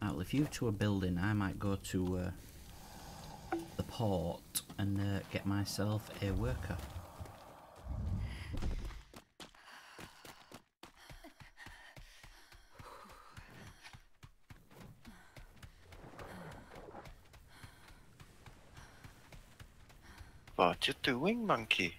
Well, if you two are building, I might go to the port and get myself a worker. What you doing, monkey?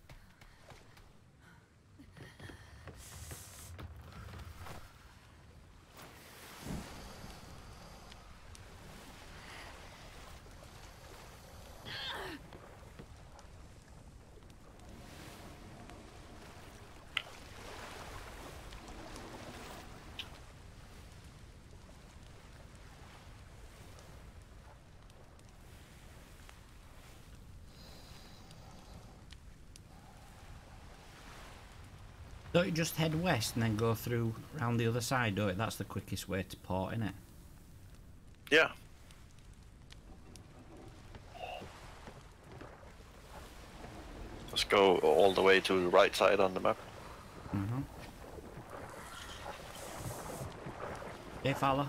Don't you just head west and then go through round the other side, don't it? That's the quickest way to port, innit? Yeah. Let's go all the way to the right side on the map. Mm-hmm. Hey, fella.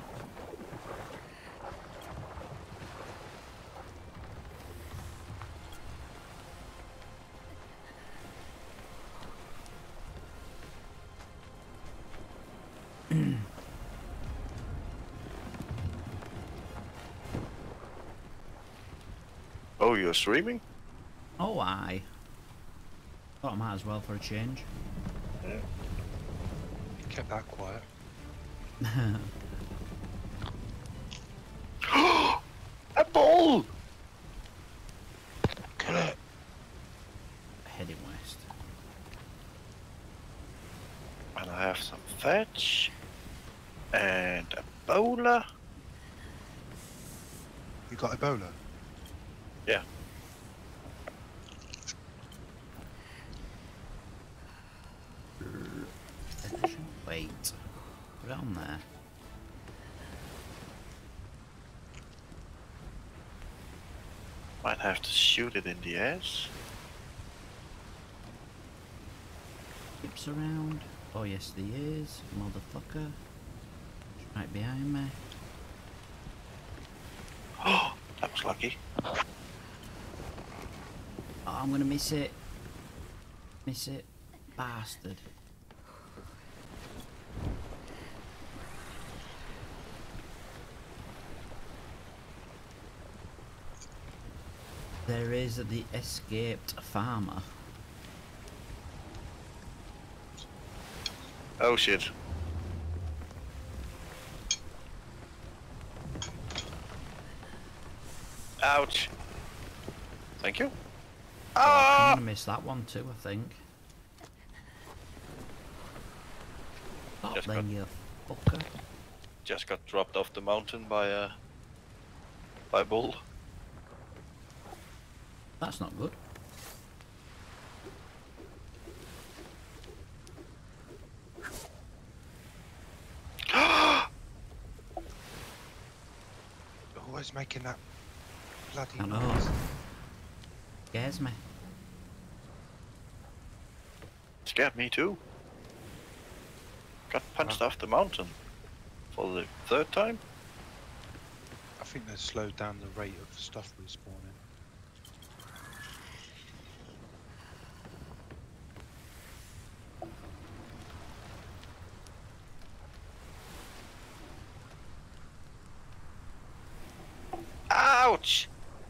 Oh, you're streaming? Oh, aye. Thought I might as well for a change. Yeah. Kept that quiet. A bull! Kill it! Heading west. And I have some fetch. And a bowler. You got Ebola? Yeah. Wait. Put it on there. Might have to shoot it in the ass. Keeps around. Oh, yes, there is. Motherfucker. It's right behind me. Oh, that was lucky. Oh, I'm gonna miss it. Miss it. Bastard. There is the escaped farmer. Oh shit. Ouch. Thank you. Oh, I'm Ah! gonna miss that one too, I think. Stop Just then, you fucker. Just got dropped off the mountain by a bull. That's not good. Always making that bloody I know. noise. Scares me. Scared me too. Got punched off the mountain for the third time. I think they've slowed down the rate of stuff respawning. Ouch!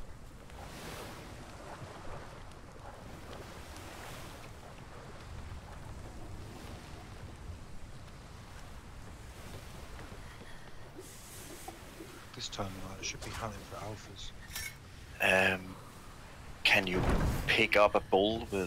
This time I should be hunting for alphas. Can you pick up a bull with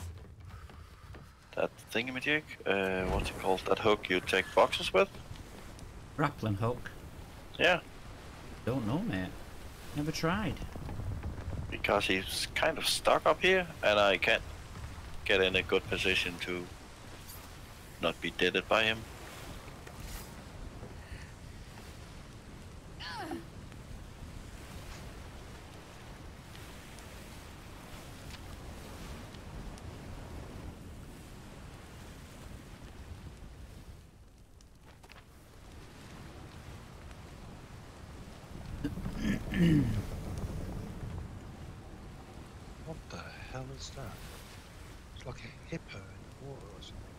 that thingamajig? What's it called? That hook you take boxes with? Grappling hook. Yeah, Don't know, mate. Never tried. because he's kind of stuck up here, and I can't get in a good position to not be deaded by him. What the hell is that? It's like a hippo in the water or something.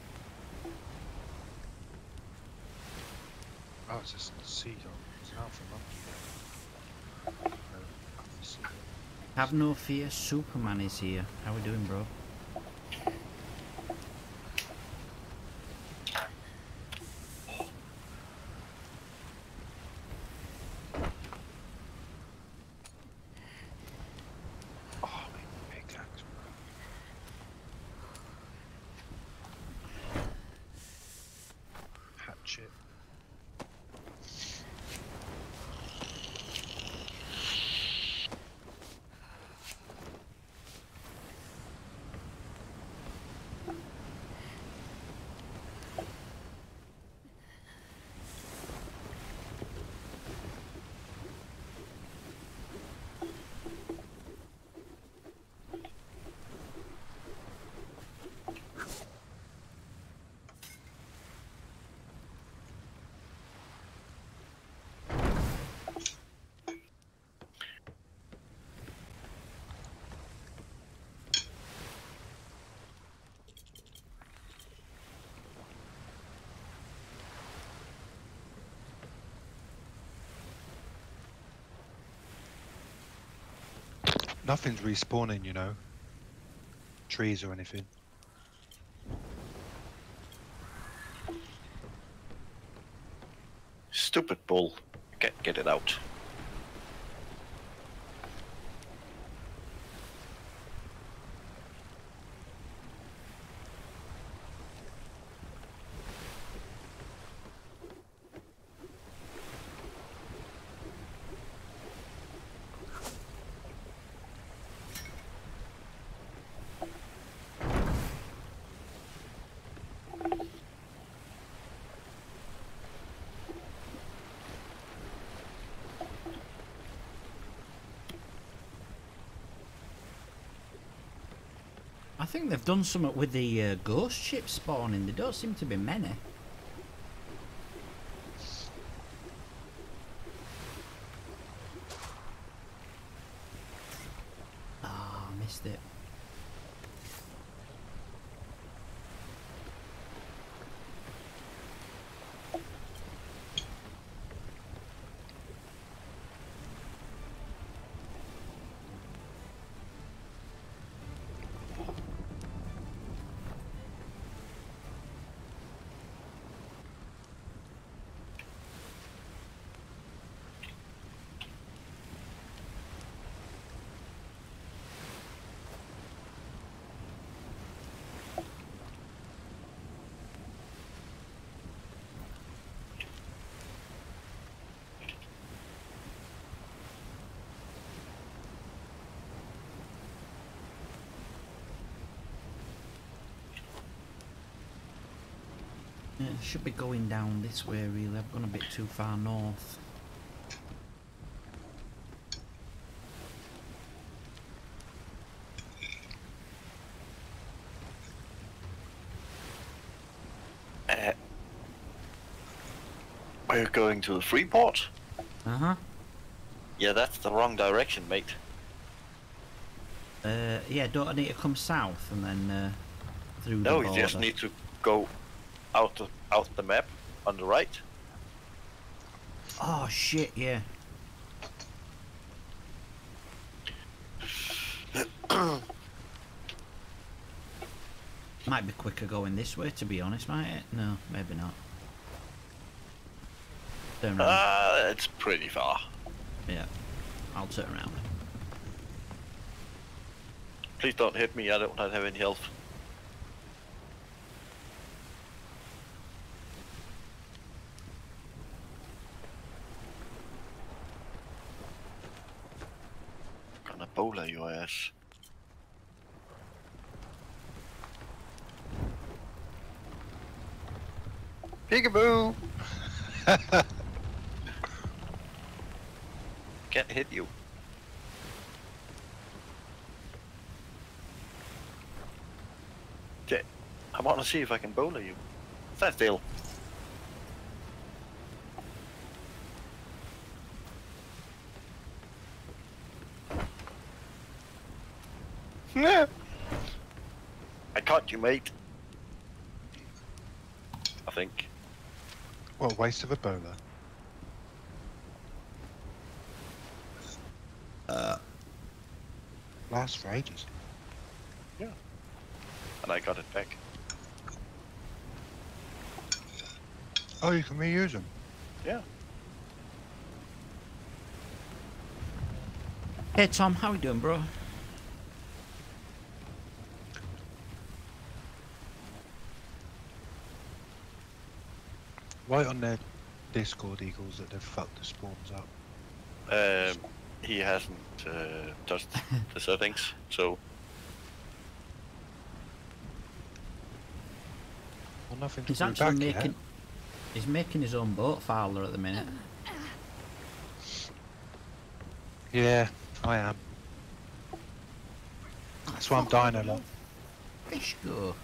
Oh, it's just a sea dog. It's an alpha monkey. Alpha sea dog. Have no fear, Superman is here. How we doing, bro? Oh, my pickaxe, bro. Hatchet. Nothing's respawning, you know. Trees or anything. Stupid bull. Can't get it out. I think they've done something with the ghost ships spawning. There don't seem to be many. Ah, missed it. Yeah, should be going down this way really. I've gone a bit too far north. We're going to the Freeport? Uh-huh. Yeah, that's the wrong direction, mate. Yeah, don't I need to come south and then through the No, border? you just need to go out the map on the right. Oh shit, yeah. Might be quicker going this way, to be honest, might it? No, maybe not. Turn around. It's pretty far. Yeah, I'll turn around. Please don't hit me, I don't have any health. Gonna bowler your ass. Peekaboo! Can't hit you. Okay, I want to see if I can bowler you. Stand still. Yeah. I caught you, mate. I think. What a waste of a bowler. Lasts for ages. And I got it back. Oh, you can reuse them. Yeah. Hey Tom, how you doing, bro? Right on their Discord, Eagles, that they've fucked the spawns up. He hasn't touched the settings, so Well, nothing to He's do actually back making. yet. He's making his own boat fowler at the minute. Yeah, I am. That's why I'm dying a lot. Fish go.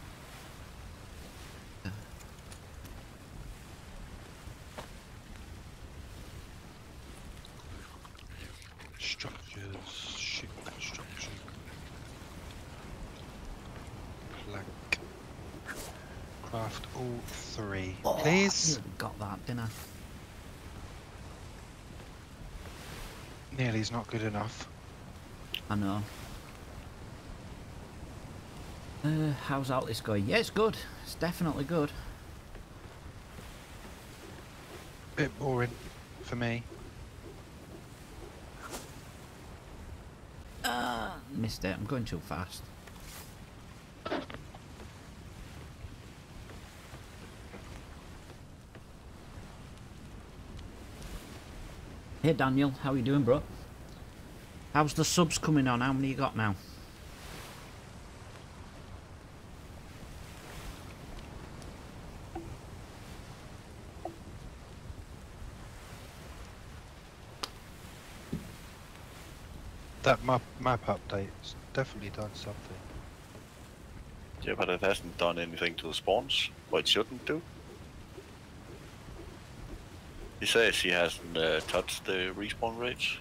Structures, ship construction, plank. Craft all three, Oh, please. I nearly got that, didn't I? Nearly's not good enough. I know. How's Altis going? Yeah, it's good. It's definitely good. Bit boring for me. Missed it. I'm going too fast. Hey Daniel, how you doing, bro? How's the subs coming on? How many you got now? That map update's definitely done something. yeah, but it hasn't done anything to the spawns, what it shouldn't do. He says he hasn't touched the respawn rates.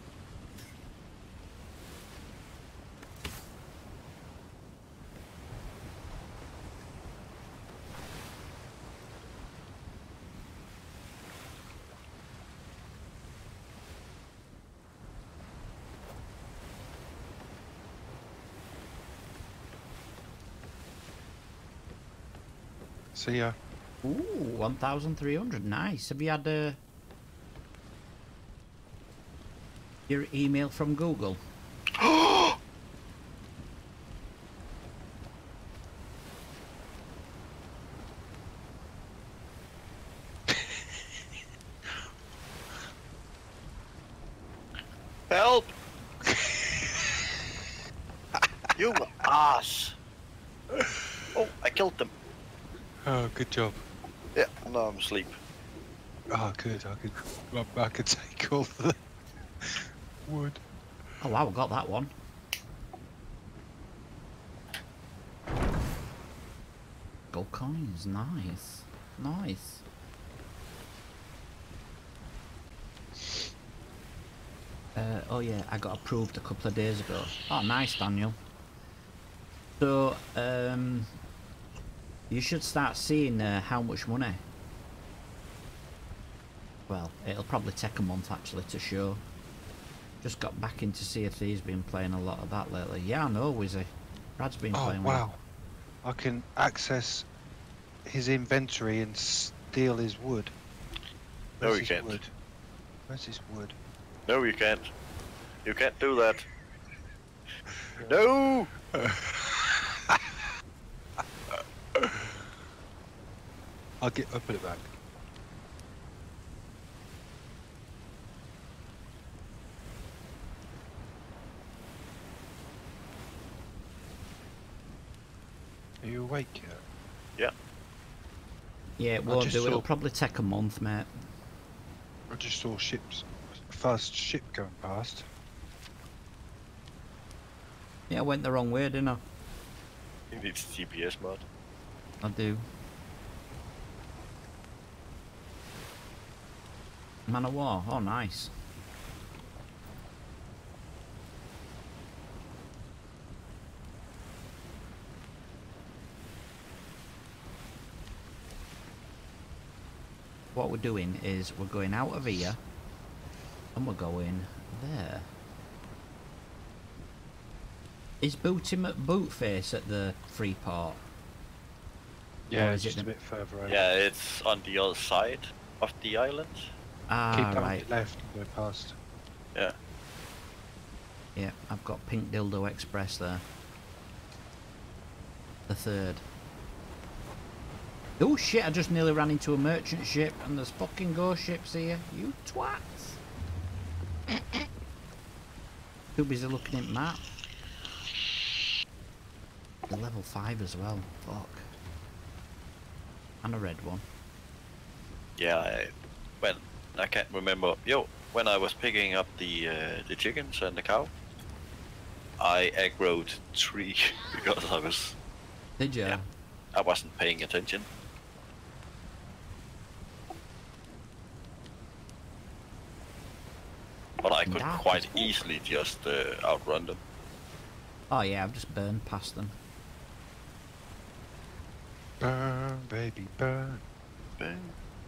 See ya. Ooh, 1,300. Nice. Have you had your email from Google? Help! You ass! Oh, I killed them. Oh, good job. Yeah, now I'm asleep. Oh, good. I could take all the wood. Oh wow, I got that one. Gold coins, nice. Nice. Oh yeah, I got approved a couple of days ago. Oh nice, Daniel. So, you should start seeing how much money. Well, it'll probably take a month actually to show. Just got back into Sea of Thieves, been playing a lot of that lately. Yeah, I know, Wizzy. Brad's been Oh, playing wow. I can access his inventory and steal his wood. No, Where's you his can't. Wood? Where's his wood? No, you can't. You can't do that. No! I'll put it back. Are you awake yet? Yeah. Yeah, it I won't just do. It'll saw- probably take a month, mate. I just saw first ship going past. Yeah, I went the wrong way, didn't I? He needs GPS mod. I do. Man of War. Oh, nice. what we're doing is we're going out of here and we're going there. Is boot face at the free port? Yeah, Or it's is it just a the- bit further over. Yeah, it's on the other side of the island. Ah, Keep down right. to left and go past. Yeah. Yeah, I've got Pink Dildo Express there. The third. Oh shit, I just nearly ran into a merchant ship and there's fucking ghost ships here. You twats. Too busy looking at map. They're level 5 as well. Fuck. And a red one. Yeah, I can't remember. When I was picking up the chickens and the cow, I aggroed 3 because Did you? Yeah. I wasn't paying attention. But I could Dark quite as fuck. easily just outrun them. Oh yeah, I've just burned past them. Burn, baby, burn. Bang.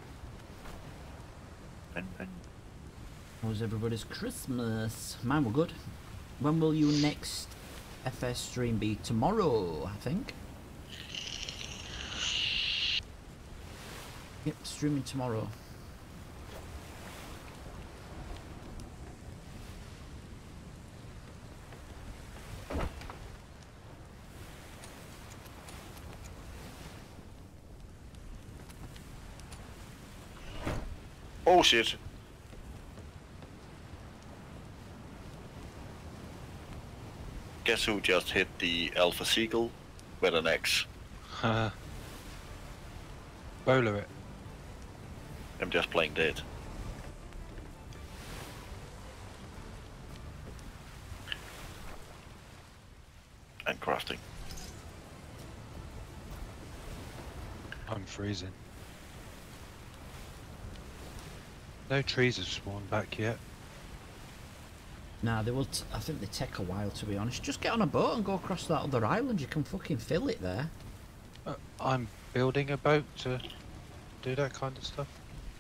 Bang, bang. How was everybody's Christmas? Mine were good. When will your next FS stream be? Tomorrow, I think. Yep, streaming tomorrow. Oh shit! Guess who just hit the Alpha Seagull with an X? Bowler it. I'm just playing dead. And crafting. I'm freezing. No trees have spawned back yet. Nah, they will. I think they take a while, to be honest. Just get on a boat and go across that other island. You can fucking fill it there. I'm building a boat to do that kind of stuff.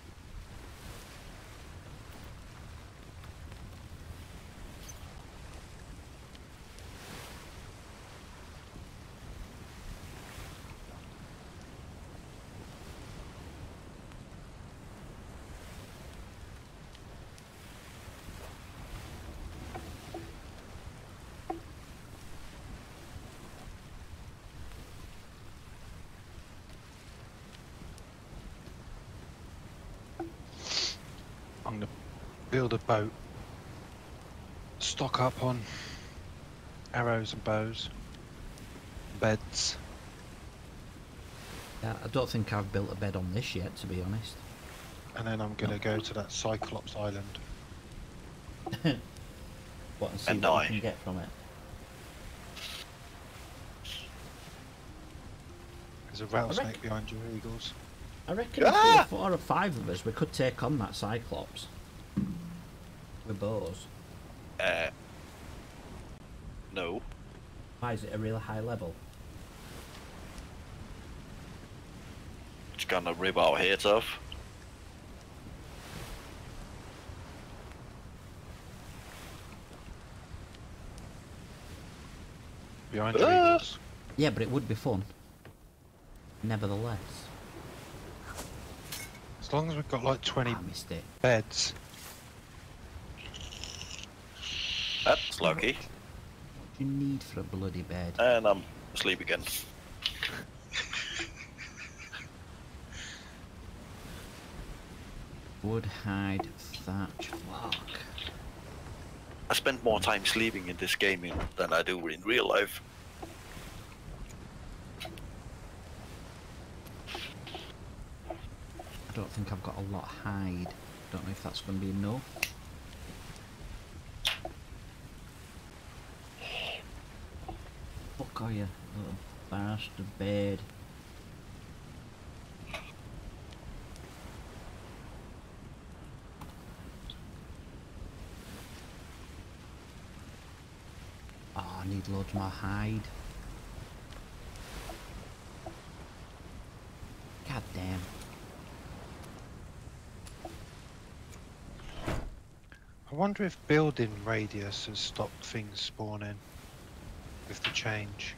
I'm gonna build a boat, stock up on arrows and bows, beds. Yeah, I don't think I've built a bed on this yet, to be honest. And then I'm gonna go to that Cyclops Island. What, and see And what die. you can get from it. There's a rattlesnake behind your eagles. I reckon if there were 4 or 5 of us, we could take on that Cyclops. With bows. No. Why is it a really high level? It's gonna rip our heads off. Behind your Ah! eagles. Yeah, but it would be fun. Nevertheless. As long as we've got like 20 I missed it. beds. That's lucky. What do you need for a bloody bed? And I'm asleep again. Wood, hide, thatch. Fuck. I spend more time sleeping in this game than I do in real life. I don't think I've got a lot of hide. Don't know if that's going to be enough. Fuck are you, little bastard bed? Oh, I need loads more hide. God damn. I wonder if building radius has stopped things spawning with the change.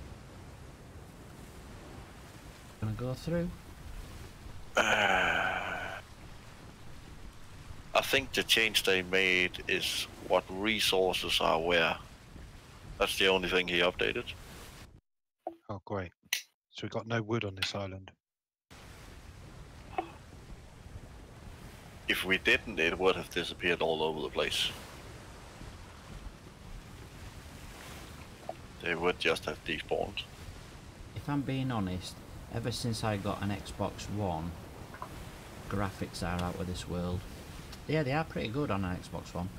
Gonna go through. I think the change they made is what resources are where. That's the only thing he updated. Oh, great. So we've got no wood on this island. If we didn't, it would have disappeared all over the place. They would just have despawned. If I'm being honest, ever since I got an Xbox One, graphics are out of this world. Yeah, they are pretty good on an Xbox One.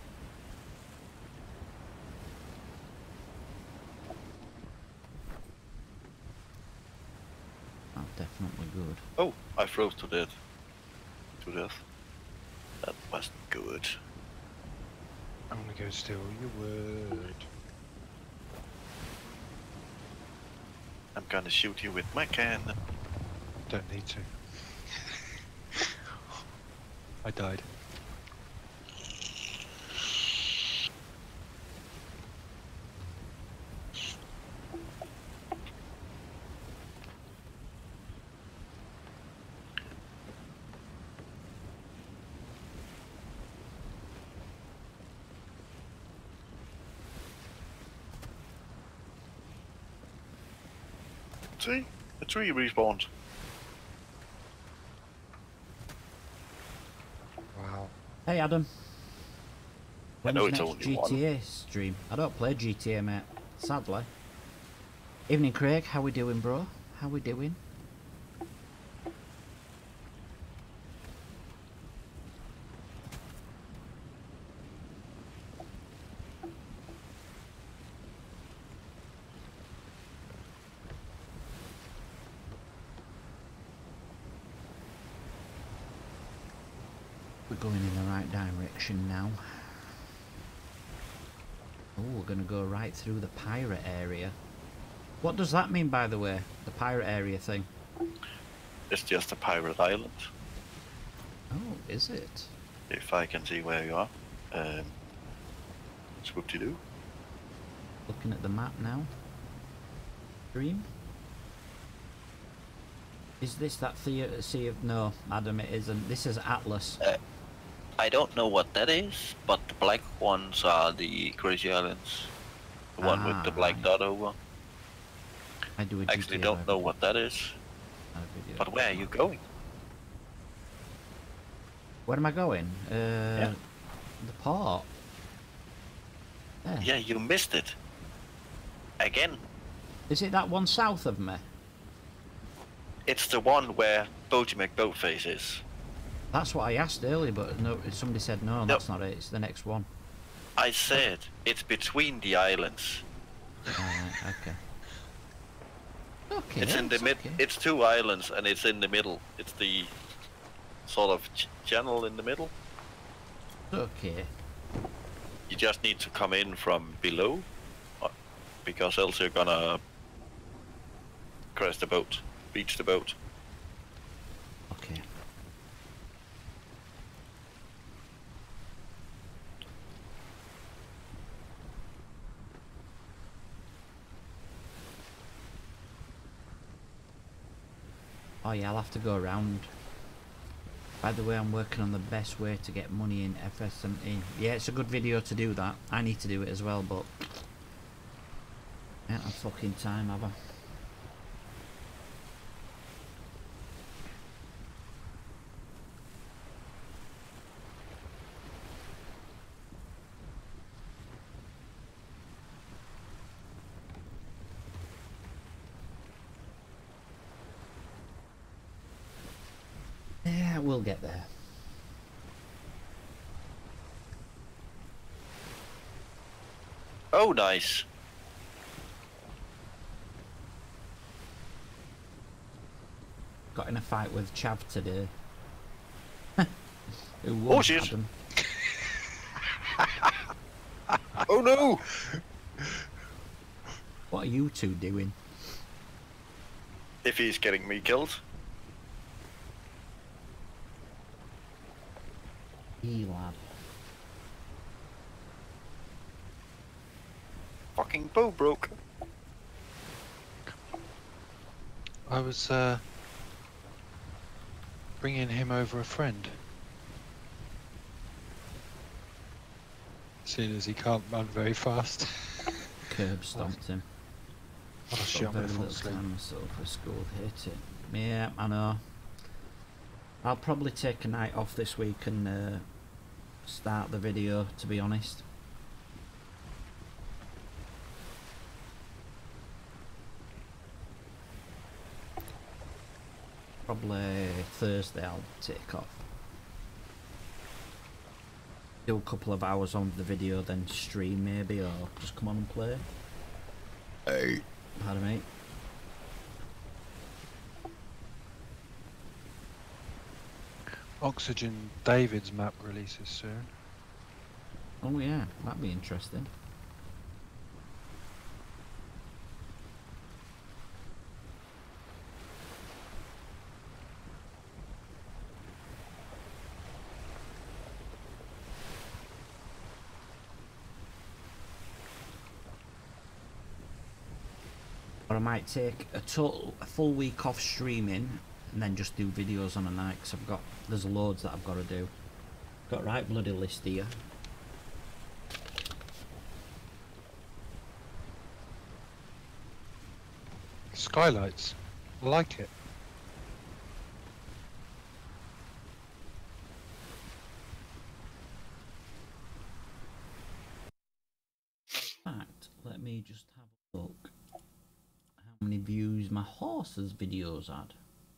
Oh, definitely good. Oh, I froze to death. That wasn't good. I'm gonna go steal your wood. I'm gonna shoot you with my cannon. Don't need to. I died. See? A tree respawned. Wow. Hey Adam. I know When's it's next only one. GTA stream? I don't play GTA, mate. Sadly. Evening, Craig. How we doing, bro? How we doing? We're going in the right direction now. Oh, we're going to go right through the pirate area. What does that mean, by the way? The pirate area thing? It's just a pirate island. Oh, is it? If I can see where you are. Swoop-de-doo. Looking at the map now. Dream? Is this that Sea of... No, Adam, it isn't. This is Atlas. I don't know what that is, but the black ones are the Crazy Islands. The one with the black dot over. I do a I actually GTA don't live know what that is. video. But where are you going? Where am I going? The port. There. Yeah, you missed it. Again. Is it that one south of me? It's the one where Boaty McBoatface is. That's what I asked earlier, but no, somebody said no, that's not it. It's the next one. I said it's between the islands. Alright, okay. Okay. It's in the mid. Okay. It's two islands, and it's in the middle. It's the sort of channel in the middle. Okay. You just need to come in from below, because else you're gonna crash the boat, beach the boat. Okay. Oh yeah, I'll have to go around. By the way, I'm working on the best way to get money in FS17. Yeah, it's a good video to do that. I need to do it as well, but I ain't had fucking time, have I? Yeah, we'll get there. Oh, nice. Got in a fight with Chav today. Who won, Oh shit! Adam? Oh no! What are you two doing? If he's getting me killed. E lad. fucking bow broke. I was bringing him over a friend. Seeing as he can't run very fast. Curb stomped him. Oh shit, Got I'm very gonna fall little asleep. time myself for school. Hate it. Yeah, I know. I'll probably take a night off this week and start the video, to be honest. Probably Thursday I'll take off. Do a couple of hours on the video, then stream maybe, or just come on and play. Hey. Pardon me. Oxygen David's map releases soon. Oh yeah, that'd be interesting. Or I might take a full week off streaming and then just do videos on a night, because there's loads that I've got to do. Got right bloody list here. Skylights. I like it. In fact, let me just have a look how many views my horses videos had.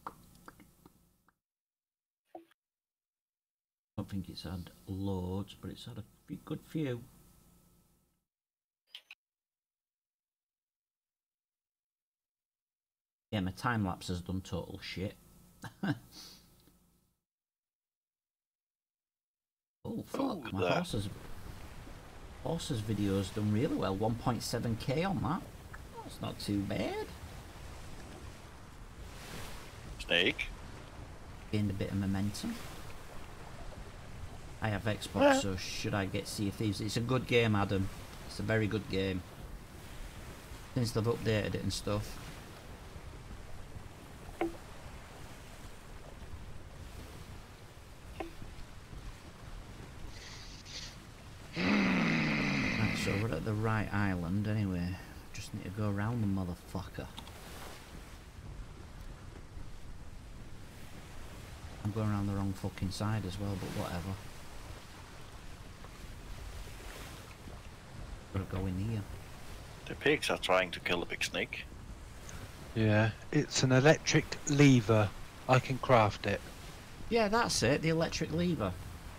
I don't think it's had loads, but it's had a good few. Yeah, my time lapse has done total shit. Oh fuck, Ooh, my horses video's done really well. 1.7k on that. That's not too bad. Snake. Gained a bit of momentum. I have Xbox, so should I get Sea of Thieves? It's a good game, Adam. It's a very good game. Since they've updated it and stuff. Right, so we're at the right island anyway. Just need to go around the motherfucker. I'm going around the wrong fucking side as well, but whatever. Gotta go in here. The pigs are trying to kill a big snake. Yeah, it's an electric lever. I can craft it. Yeah, that's it, the electric lever.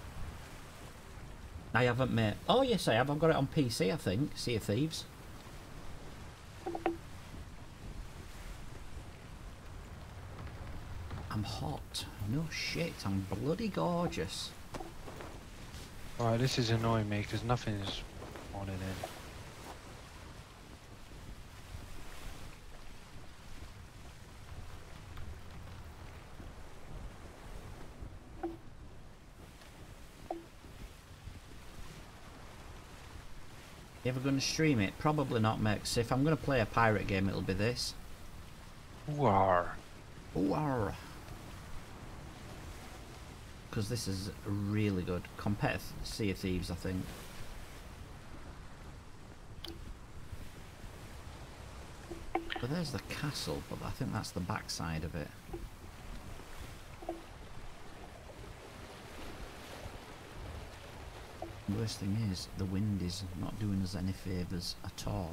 I haven't made... Oh yes I have, I've got it on PC I think, Sea of Thieves. I'm hot. No shit, I'm bloody gorgeous. Right, this is annoying me because nothing is on it in. You ever going to stream it? Probably not, mate, 'cause if I'm going to play a pirate game it'll be this. War. Ooh, because this is really good compared to Sea of Thieves, I think. But there's the castle, but I think that's the backside of it. The worst thing is, the wind is not doing us any favours at all.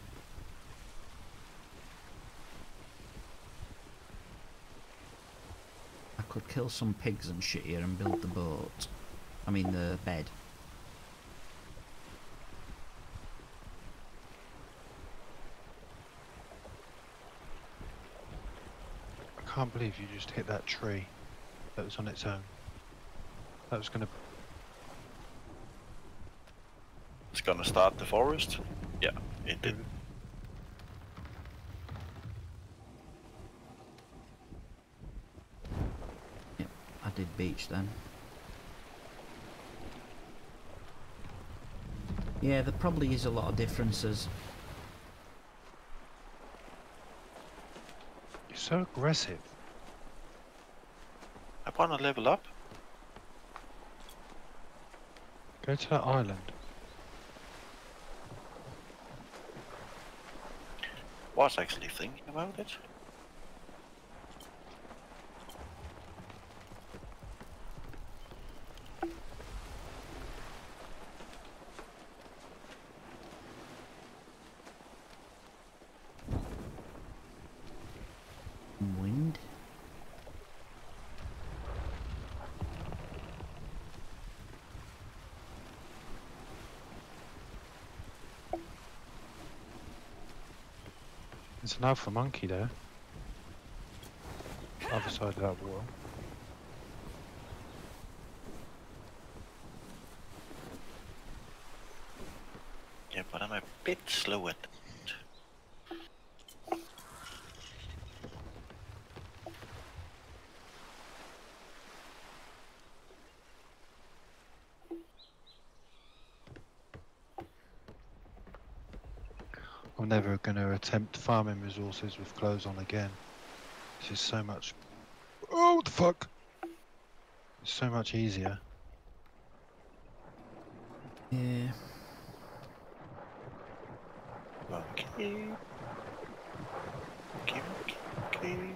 I could kill some pigs and shit here and build the boat. I mean the bed. I can't believe you just hit that tree that was on its own. That was gonna... It's gonna start the forest. Yeah, it did. Yep, I did beach then. Yeah, there probably is a lot of differences. so aggressive. I wanna level up. Go to that island. Was actually thinking about it. Wind. There's an alpha monkey there. Other side of that wall. Yeah, but I'm a bit slow at it. I'm never going to attempt farming resources with clothes on again. This is so much... Oh, what the fuck? It's so much easier. Yeah. Monkey. Monkey, monkey, monkey.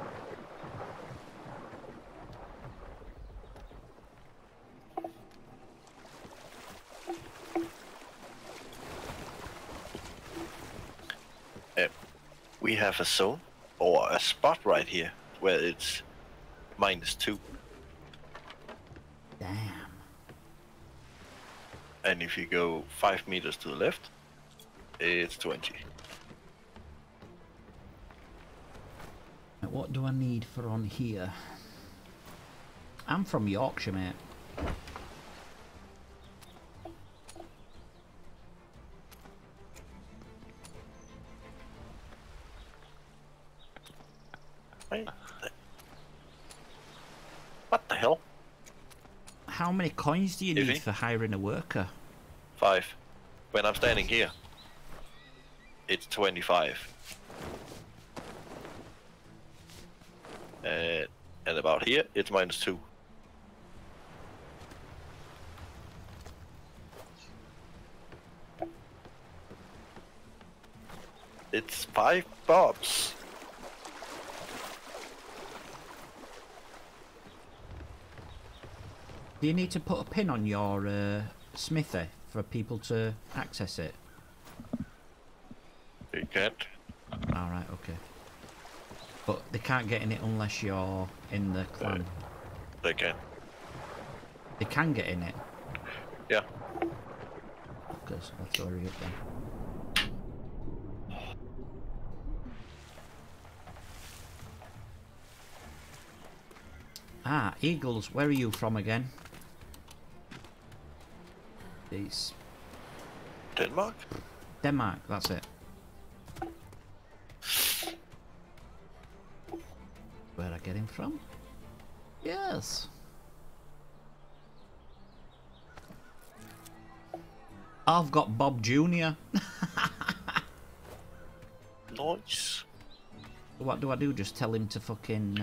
We have a zone or a spot right here where it's -2, Damn. and if you go 5 meters to the left, it's 20. What do I need for on here? I'm from Yorkshire, mate. Right. What the hell? How many coins do you Iffy? need for hiring a worker? 5. When I'm standing here, it's 25. And about here, it's -2. It's 5 bobs. Do you need to put a pin on your smithy for people to access it? You can't. Alright, okay. But they can't get in it unless you're in the clan. They can. They can get in it. Yeah. Because let's hurry up then. Ah, Eagles, where are you from again? It's Denmark? Denmark, that's it. Where I get him from? Yes. I've got Bob Jr. Nice. What do I do? Just tell him to fucking...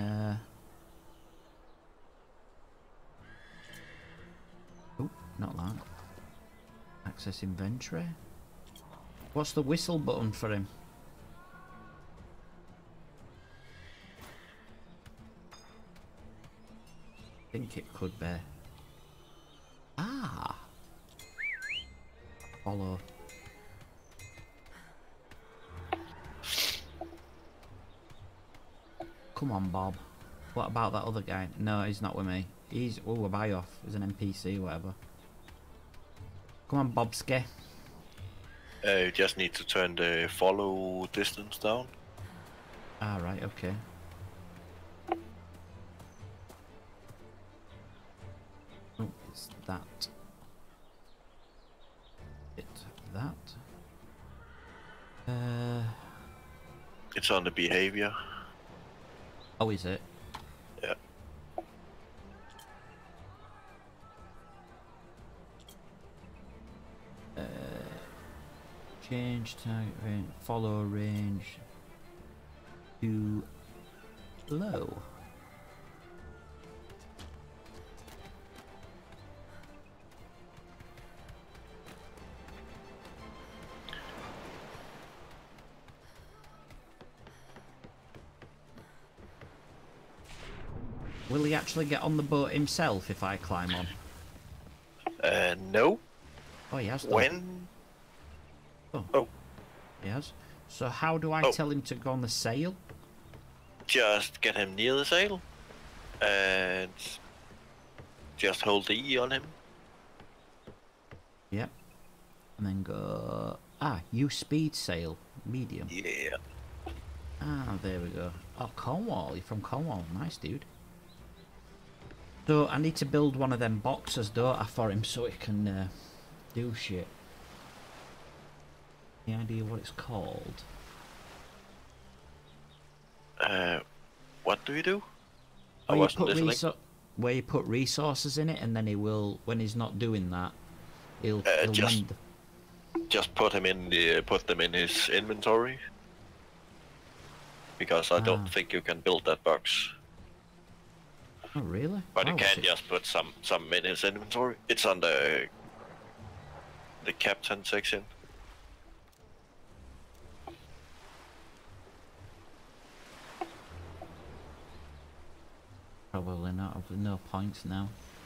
Oh, not that. Access inventory. What's the whistle button for him? I think it could be. Ah! Follow. Come on, Bob. What about that other guy? No, he's not with me. He's... Oh, a buy-off. He's an NPC or whatever. Come on, Bobski. You just need to turn the follow distance down. Ah, right, okay. Oh, it's that. That. It's on the behavior. Oh, is it? Yeah. Change target range, follow range to Hello. Will he actually get on the boat himself if I climb on? No. Oh, he has done. When? Oh. He has. So how do I tell him to go on the sail? Just get him near the sail. And just hold the E on him. Yep. And then go... Ah, use speed sail. Medium. Yeah. Ah, there we go. Oh, Cornwall. You're from Cornwall. Nice, dude. So, I need to build one of them boxes, don't I, for him so he can do shit. Any idea what it's called? What do you do? I Oh, wasn't listening. where you put resources in it, and then he will, when he's not doing that, he'll just mend. Just put them in his inventory. Because I don't think you can build that box. Oh, really? But you Oh, can just put some in his inventory. It's on the captain section. Probably not. I've no points now.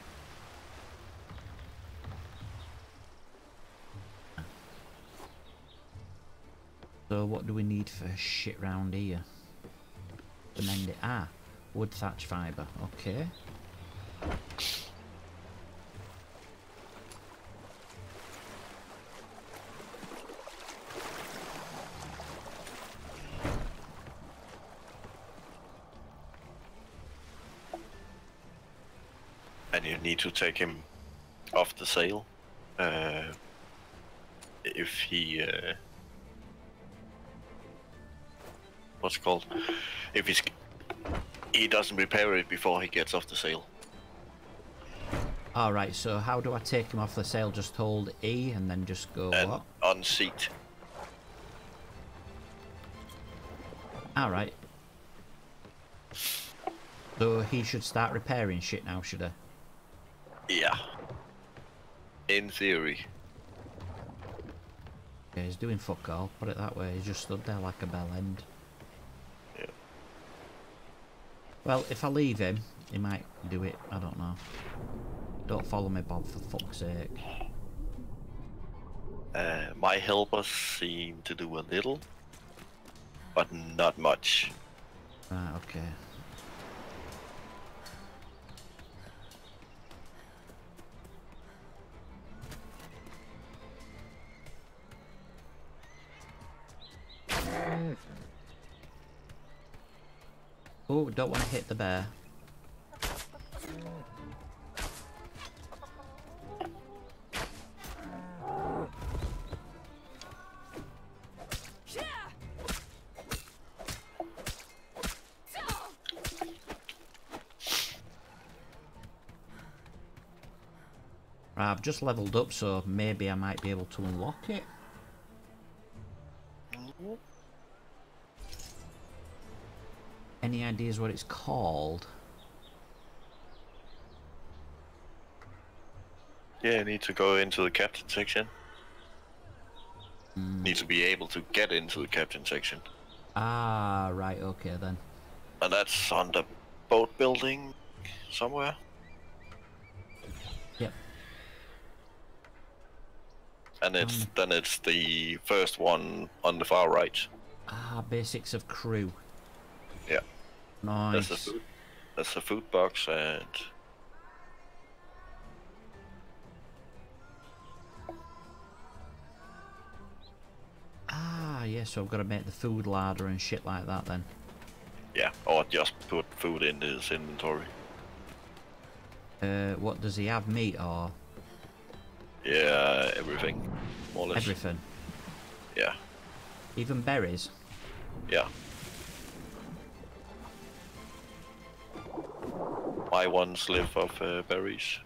So what do we need for shit round here? To mend it. Ah, wood thatch fibre. Okay. And you need to take him off the sail. If he... what's it called? If he doesn't repair it before he gets off the sail. Alright, so how do I take him off the sail? Just hold E and then just go And what? unseat. Alright. So he should start repairing shit now, should he? Yeah. In theory. Yeah, he's doing fuck all, put it that way. He's just stood there like a bell end. Yeah. Well, if I leave him, he might do it. I don't know. Don't follow me, Bob, for fuck's sake. My helpers seem to do a little, but not much. Right, okay. Oh, don't want to hit the bear. Right, I've just leveled up, so maybe I might be able to unlock it. Any ideas what it's called? Yeah, you need to go into the captain section. Need to be able to get into the captain section. Ah, right, okay then. And that's on the boat building somewhere. Yep. And then it's the first one on the far right. Ah, basics of crew. Yeah. Nice. That's the food box and... Ah, yeah, so I've got to make the food larder and shit like that then. Yeah, or just put food in his inventory. What does he have? Meat or? Yeah, everything. More or less. Everything? Yeah. Even berries? Yeah. Buy one sleeve of berries.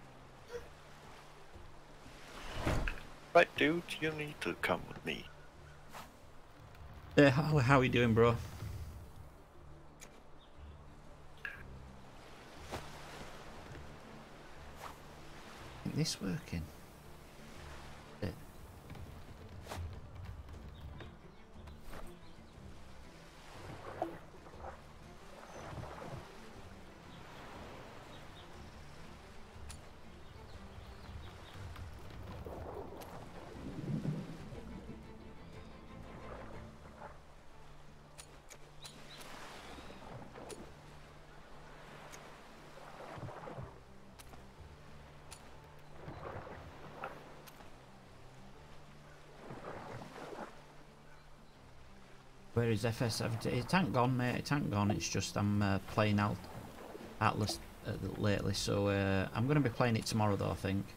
Right, dude, you need to come with me. How are you doing, bro? this working? It. Where is FS17? It ain't gone, mate. It ain't gone. It's just I'm playing Atlas lately, so I'm going to be playing it tomorrow, though. I think.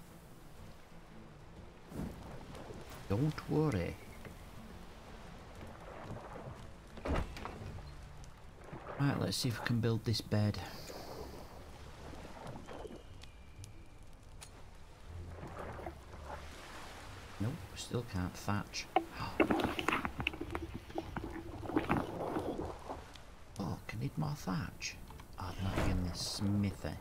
Don't worry. Right, let's see if we can build this bed. Nope, still can't thatch. I need more thatch. Oh, not again this smithy.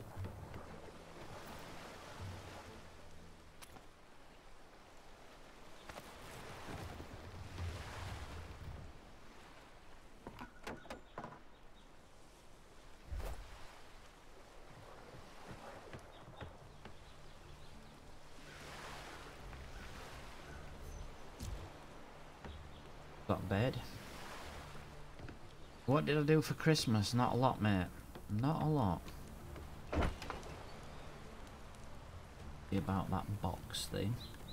Got a bed. What did I do for Christmas? Not a lot, mate. Not a lot. About that box thing.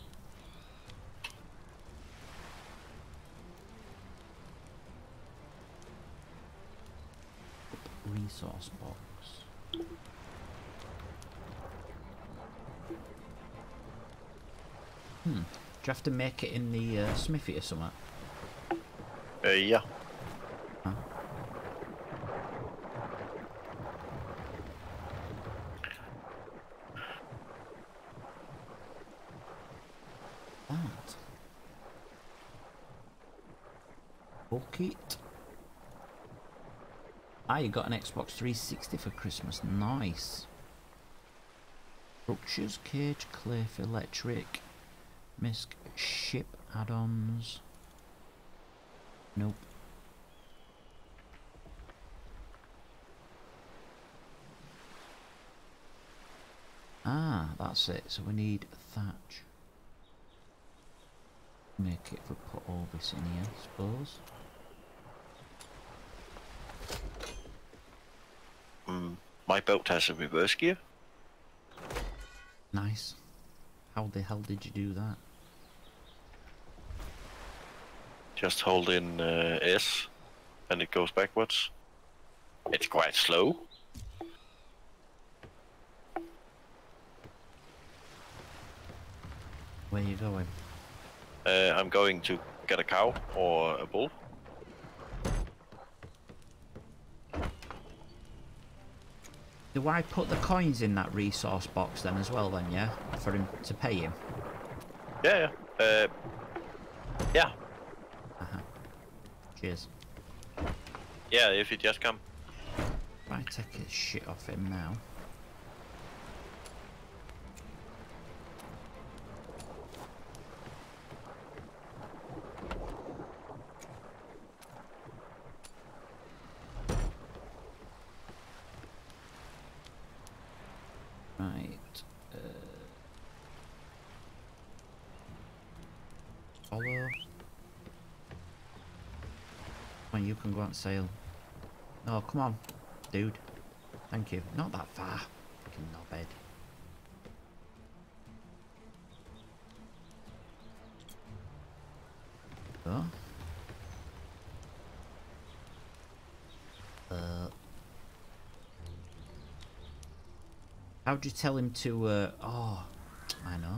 Resource box. Do you have to make it in the smithy or something? Yeah. Huh? That. Bucket. Ah, you got an Xbox 360 for Christmas. Nice. Structures, cage, cliff, electric, misc, ship add-ons. Nope. Ah, that's it. So we need thatch. Make it for put all this in here, I suppose. My boat has a reverse gear. Nice. How the hell did you do that? Just hold in S and it goes backwards. It's quite slow. Where you going? I'm going to get a cow or a bull. Do I put the coins in that resource box then as well then, yeah? For him to pay him? Yeah, yeah. Yeah. Uh-huh. Cheers. Yeah, if you just come. I take his shit off him now. Right. Follow. When you can go out and sail. Oh, come on, dude. Thank you. Not that far. Fucking knobhead. Oh. How'd you tell him to, oh, I know.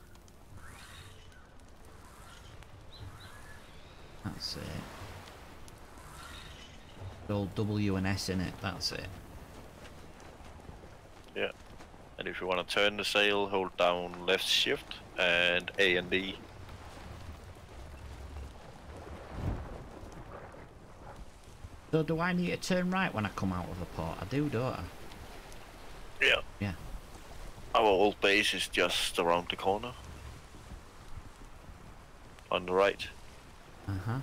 That's it. Old W and S in it, that's it. Yeah. And if you want to turn the sail, hold down left shift and A and D. So do I need to turn right when I come out of the port? I do, don't I? Yeah. Yeah. Our old base is just around the corner. On the right. Uh-huh.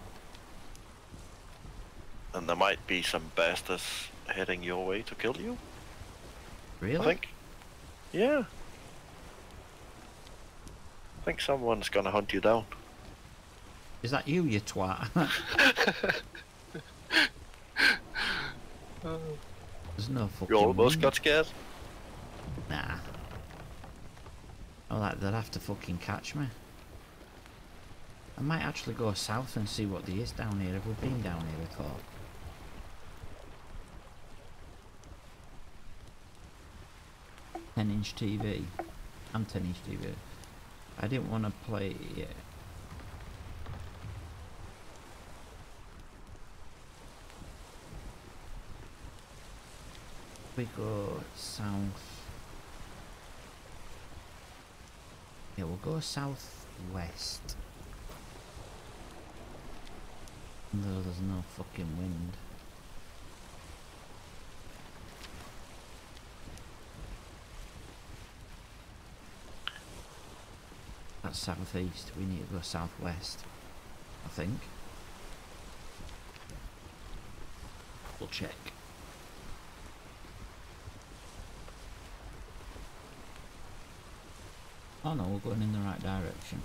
And there might be some bastards heading your way to kill you, Really? I think. Yeah. I think someone's gonna hunt you down. Is that you twat? There's no fucking You almost wind. got scared? Nah. Oh, they'd have to fucking catch me. I might actually go south and see what there is down here. Have we been down here before? "10-inch TV. I'm 10-inch TV. I didn't want to play it. We go south. Yeah, we'll go southwest. Though there's no fucking wind. That's southeast. We need to go southwest, I think. We'll check. Oh no, we're going in the right direction.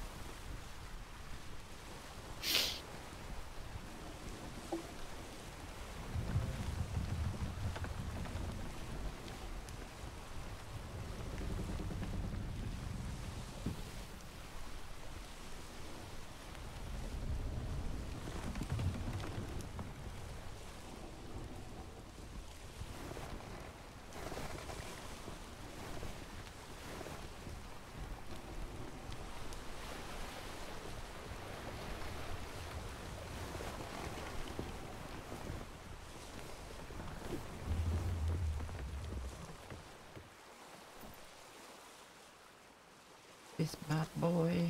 This bad boy.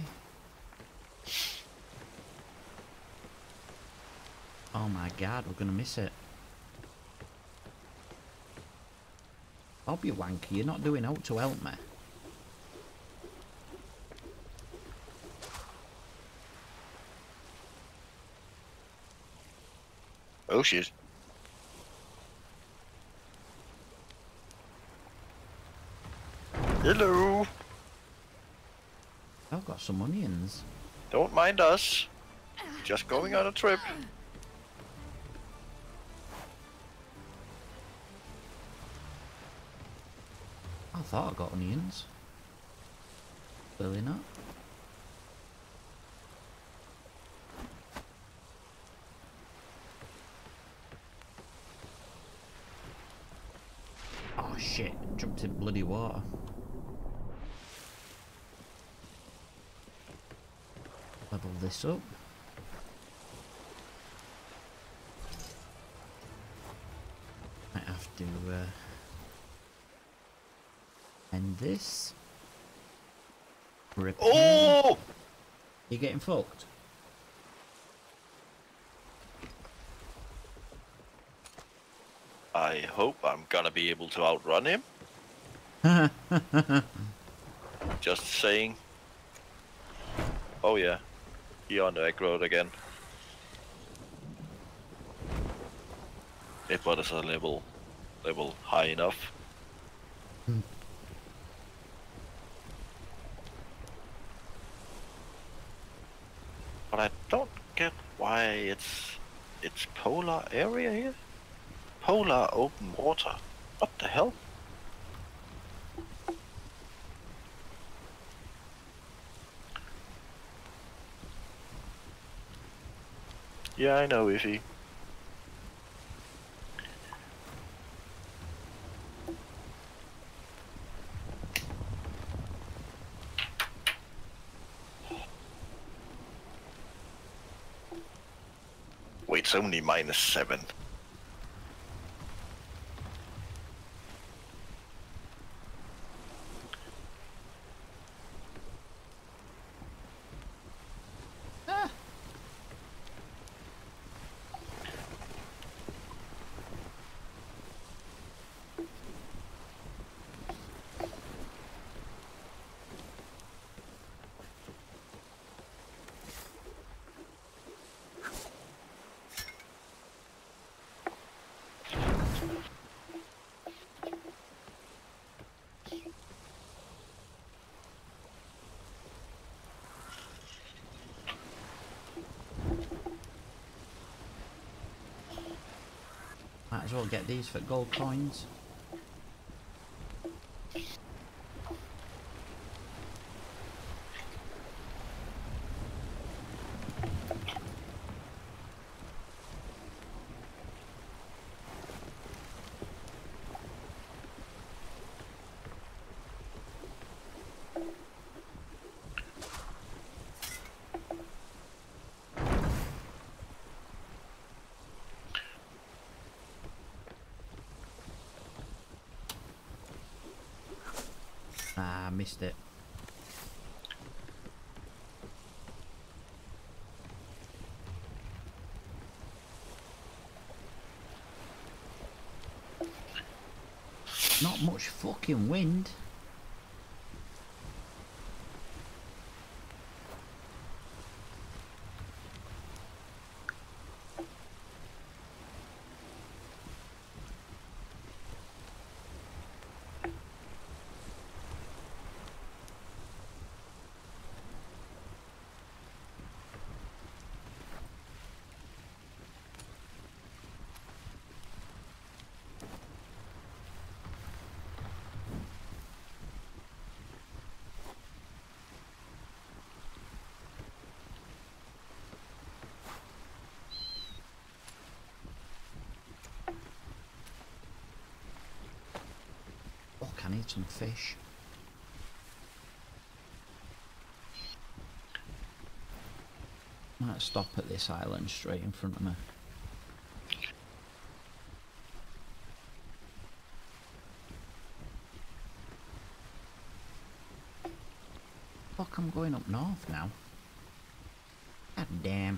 Oh my god, we're gonna miss it. Bob, you wanker, you're not doing out to help me. Oh shit. Hello. I've got some onions. Don't mind us. Just going on a trip. I thought I got onions. Clearly not. Oh shit, jumped in bloody water. Level this up. Might have to end this. Repair. Oh! You getting fucked? I hope I'm gonna be able to outrun him. Just saying. Oh yeah. He on the egg road again. It was a level high enough. But I don't get why it's polar area here. Polar open water. What the hell? Yeah, I know, Iffy. Wait, it's only -7. Might as well get these for gold coins. Ah, missed it. Not much fucking wind. Fuck, I need some fish. Might stop at this island straight in front of me. Fuck, I'm going up north now. God damn.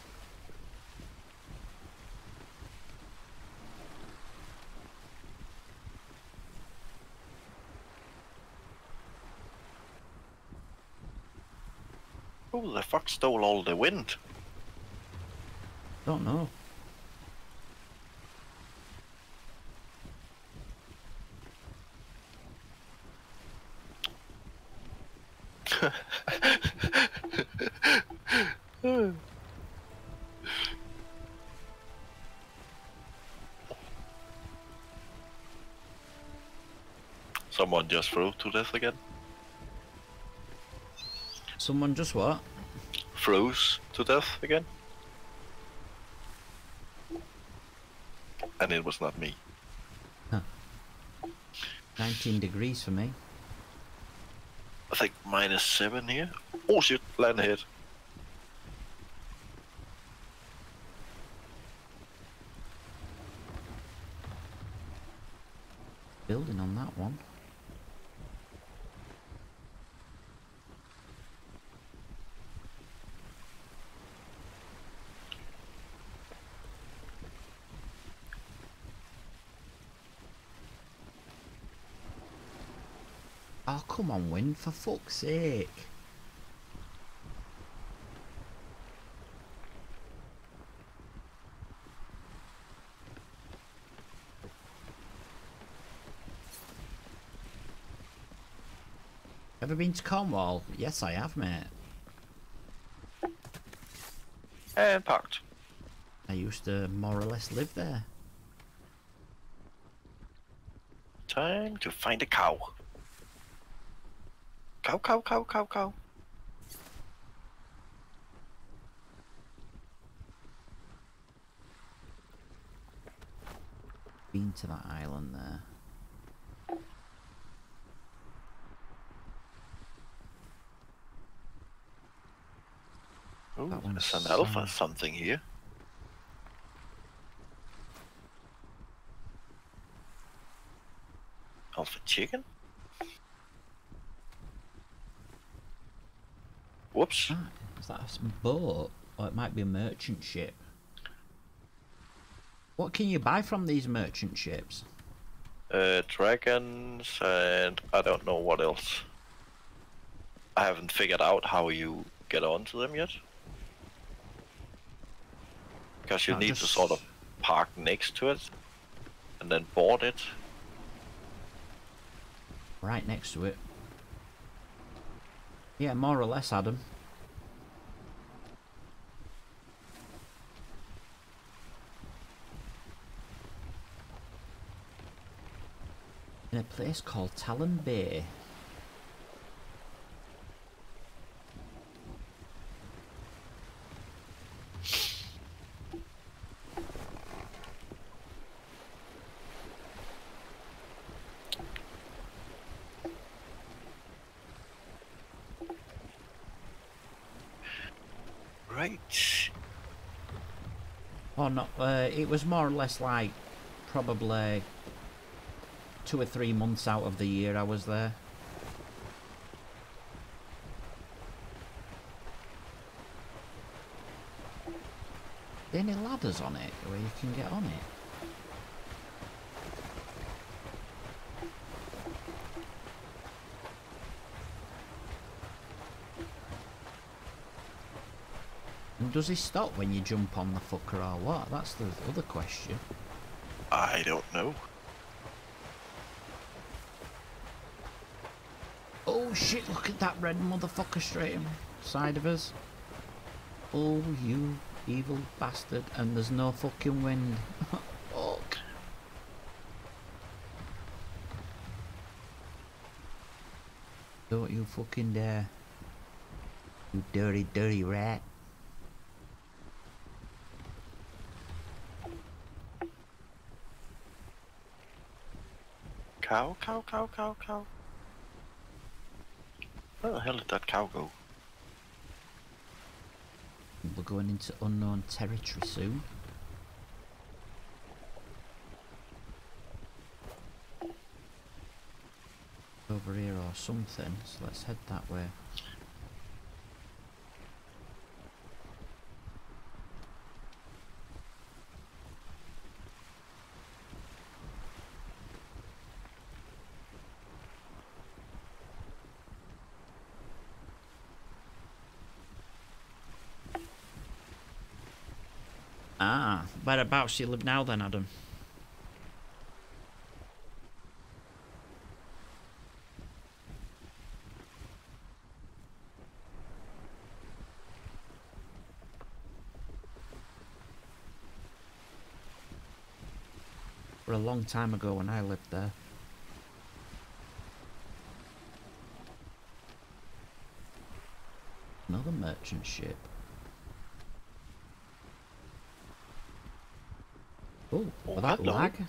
Who the fuck stole all the wind? Don't know. Someone just flew to death again. Someone just what? Froze to death again. And it was not me. 19 degrees for me. I think -7 here. Oh shit, land ahead. Building on that one. Oh, come on, wind, for fuck's sake. Ever been to Cornwall? Yes, I have, mate. And parked. I used to more or less live there. Time to find a cow. Cow, cow, cow, cow, cow. Been to that island there. Ooh, That one's there's an alpha solid. something here. Alpha chicken? Whoops. Ah, is that a boat? Or it might be a merchant ship. What can you buy from these merchant ships? Dragons and I don't know what else. I haven't figured out how you get onto them yet. Because you No, need to just- sort of park next to it and then board it. Right next to it. Yeah, more or less, Adam. place called Talon Bay. Right. Oh no, it was more or less like probably 2 or 3 months out of the year I was there. Are there any ladders on it where you can get on it? And does he stop when you jump on the fucker or what? That's the other question. I don't know. Oh shit, look at that red motherfucker straight inside of us. Oh, you evil bastard. And there's no fucking wind. Fuck. Don't you fucking dare. You dirty, dirty rat. Cow, cow, cow, cow, cow. Where the hell did that cow go? We're going into unknown territory soon. Over here or something, so let's head that way. Ah, whereabouts you live now then, Adam? For a long time ago when I lived there. Another merchant ship. Oh, for that hello. lag.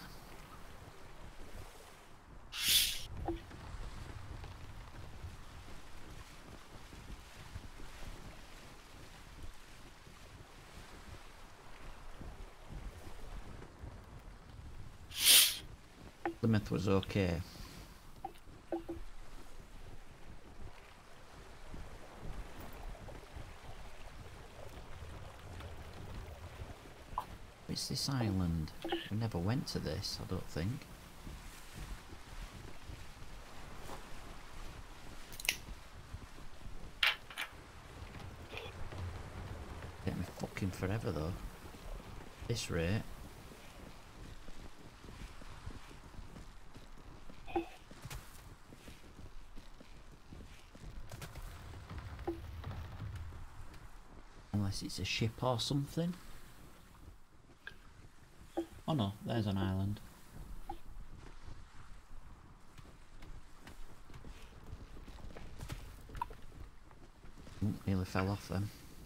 Plymouth was okay. What's this island? We never went to this, I don't think. Take me fucking forever though. This rate. Unless it's a ship or something. Oh no, there's an island. Ooh, nearly fell off then.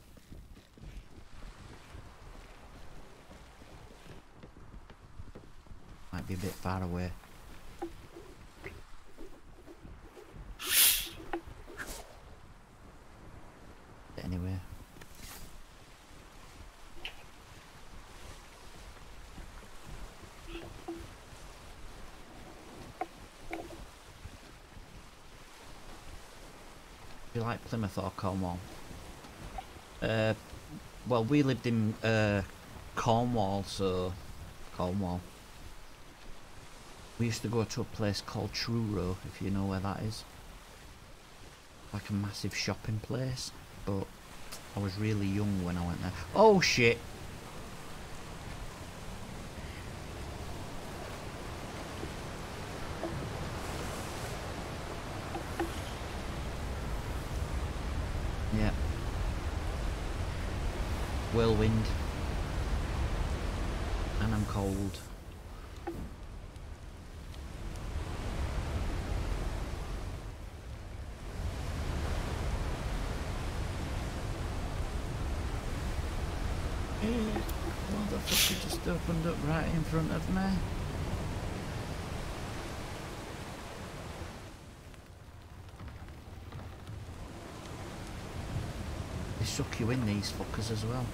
Might be a bit far away. Anyway. Do you like Plymouth or Cornwall? Well, we lived in Cornwall, so Cornwall. We used to go to a place called Truro, if you know where that is. Like a massive shopping place, but I was really young when I went there. Oh shit! Yeah. Whirlwind. And I'm cold. motherfucker just opened up right in front of me. They suck you in, these fuckers, as well.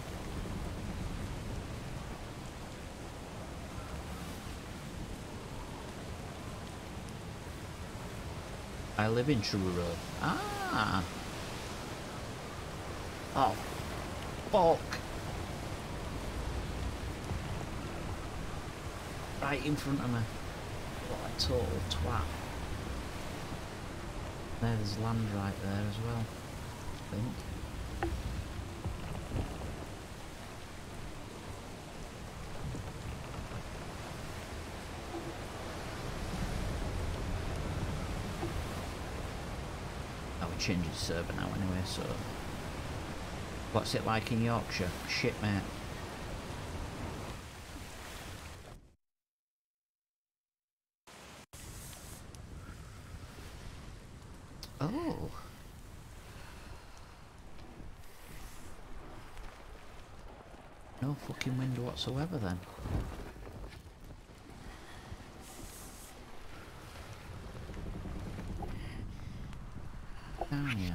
I live in Truro Road. Ah! Oh, fuck! Right in front of me. What a total twat. There's land right there as well, I think. Oh, we changed the server now anyway, so... What's it like in Yorkshire? Shit, mate. Oh. No fucking wind whatsoever then. Down here.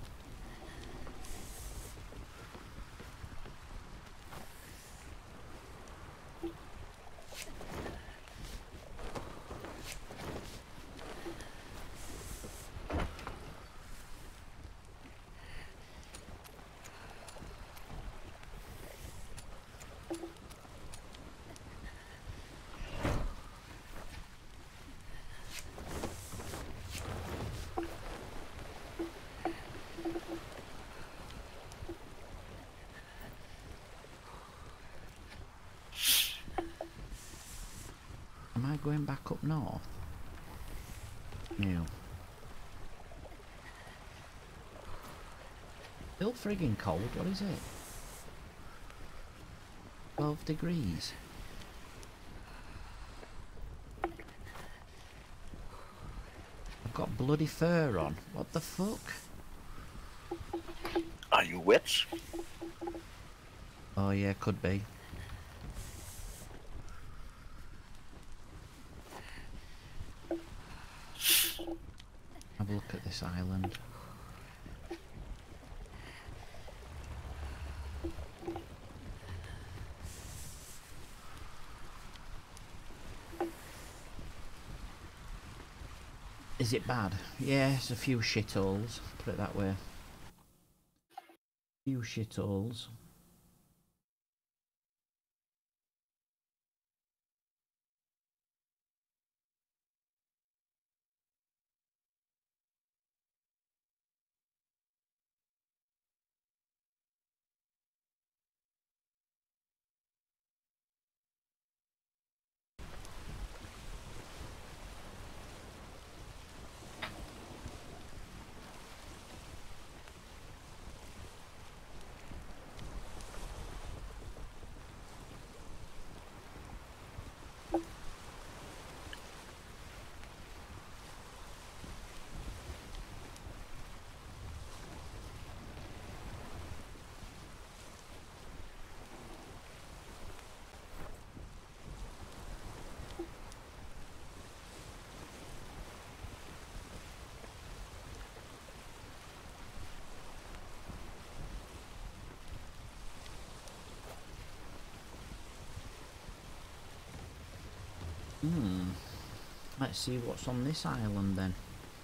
Am I going back up north? No. Still friggin' cold, what is it? 12 degrees. I've got bloody fur on. What the fuck? Are you wet? Oh yeah, could be. Have a look at this island. Is it bad? Yeah, it's a few shitholes, put it that way. Few shitholes. Let's see what's on this island then.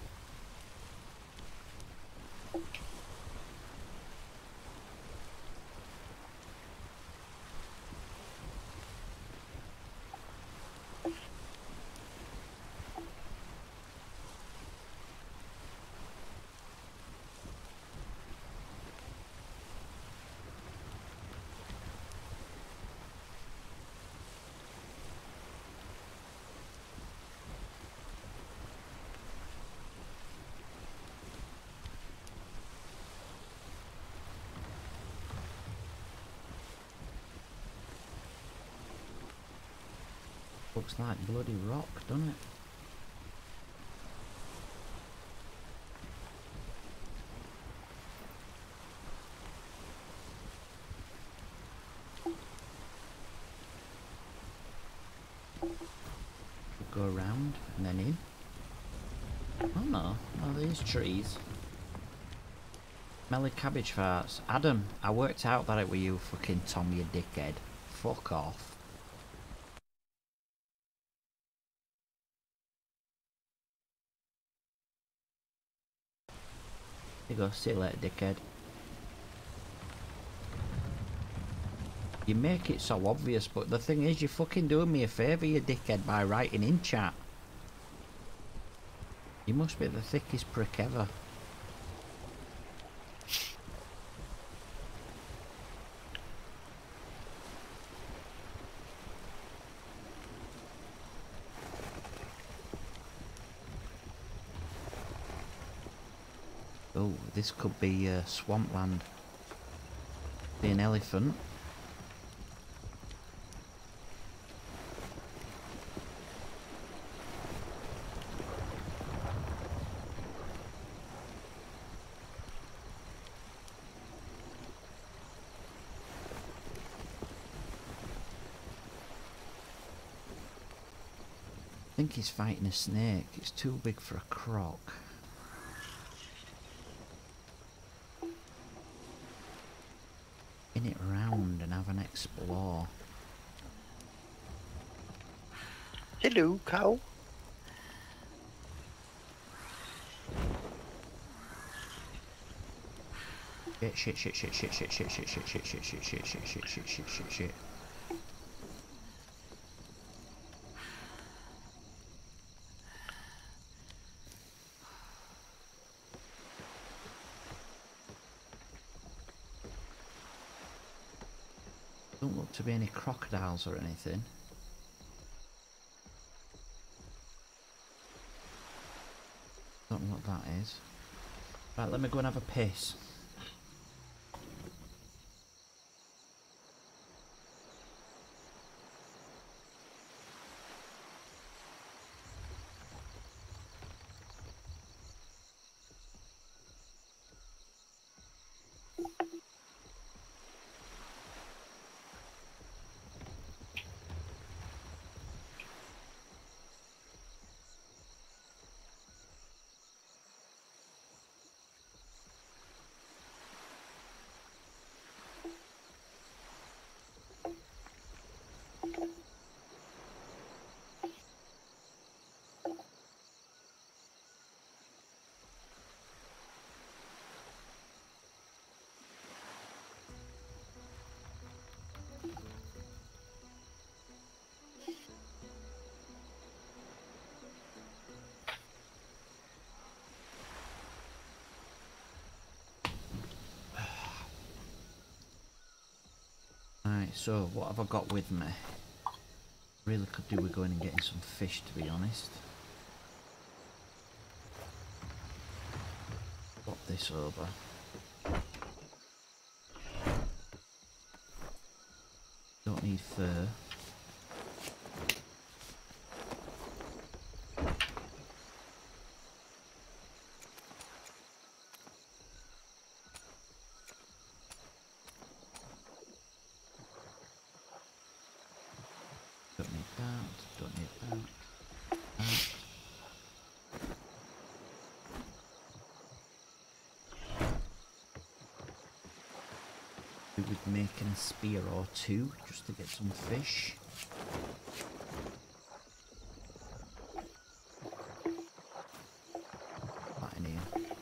Looks like bloody rock, doesn't it? Go around and then in. Oh no, no, these trees. Smelly cabbage farts. Adam, I worked out that it were you, fucking Tom, you dickhead. Fuck off. There you go, see you later, dickhead. You make it so obvious, but the thing is, you're fucking doing me a favour, you dickhead, by writing in chat. You must be the thickest prick ever. Oh, this could be swampland. Be an elephant. I think he's fighting a snake. It's too big for a croc. Spin it round and have an explore. Hello, cow. Shit. Don't look to be any crocodiles or anything. Don't know what that is. Right, let me go and have a piss. Right, so what have I got with me? Really could do with going and getting some fish, to be honest. Swap this over. Don't need fur. Don't need that, don't need that. That. We would make a spear or two just to get some fish. That in here.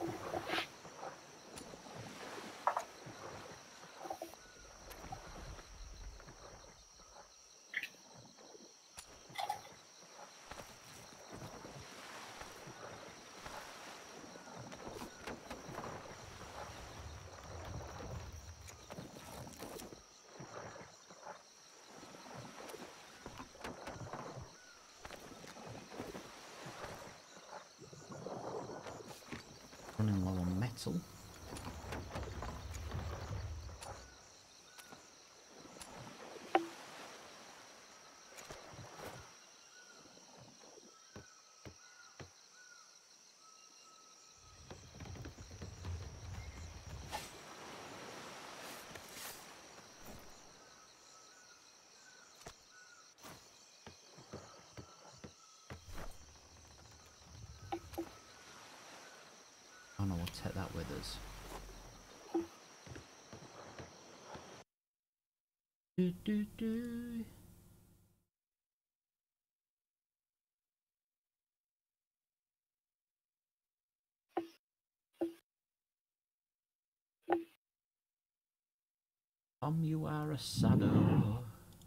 Running low on metal. Oh no, we'll take that with us. Do, do, do. You are a saddo.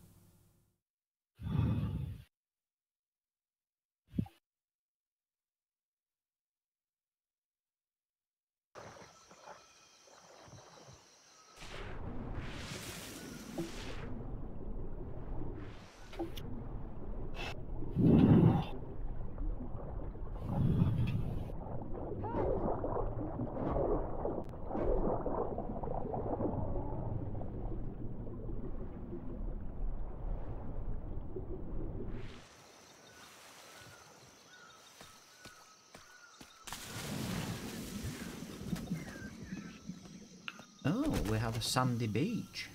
Oh, we have a sandy beach.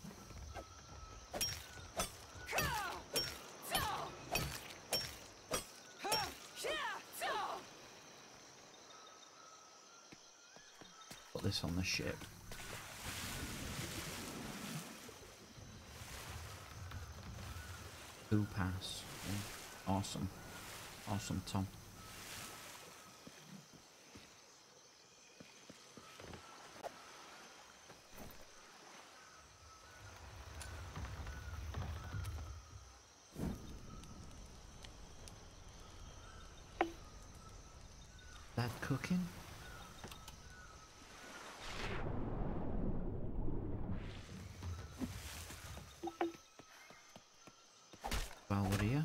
Put this on the ship. Who pass? Yeah. Awesome. Awesome, Tom. That cooking? While we're here.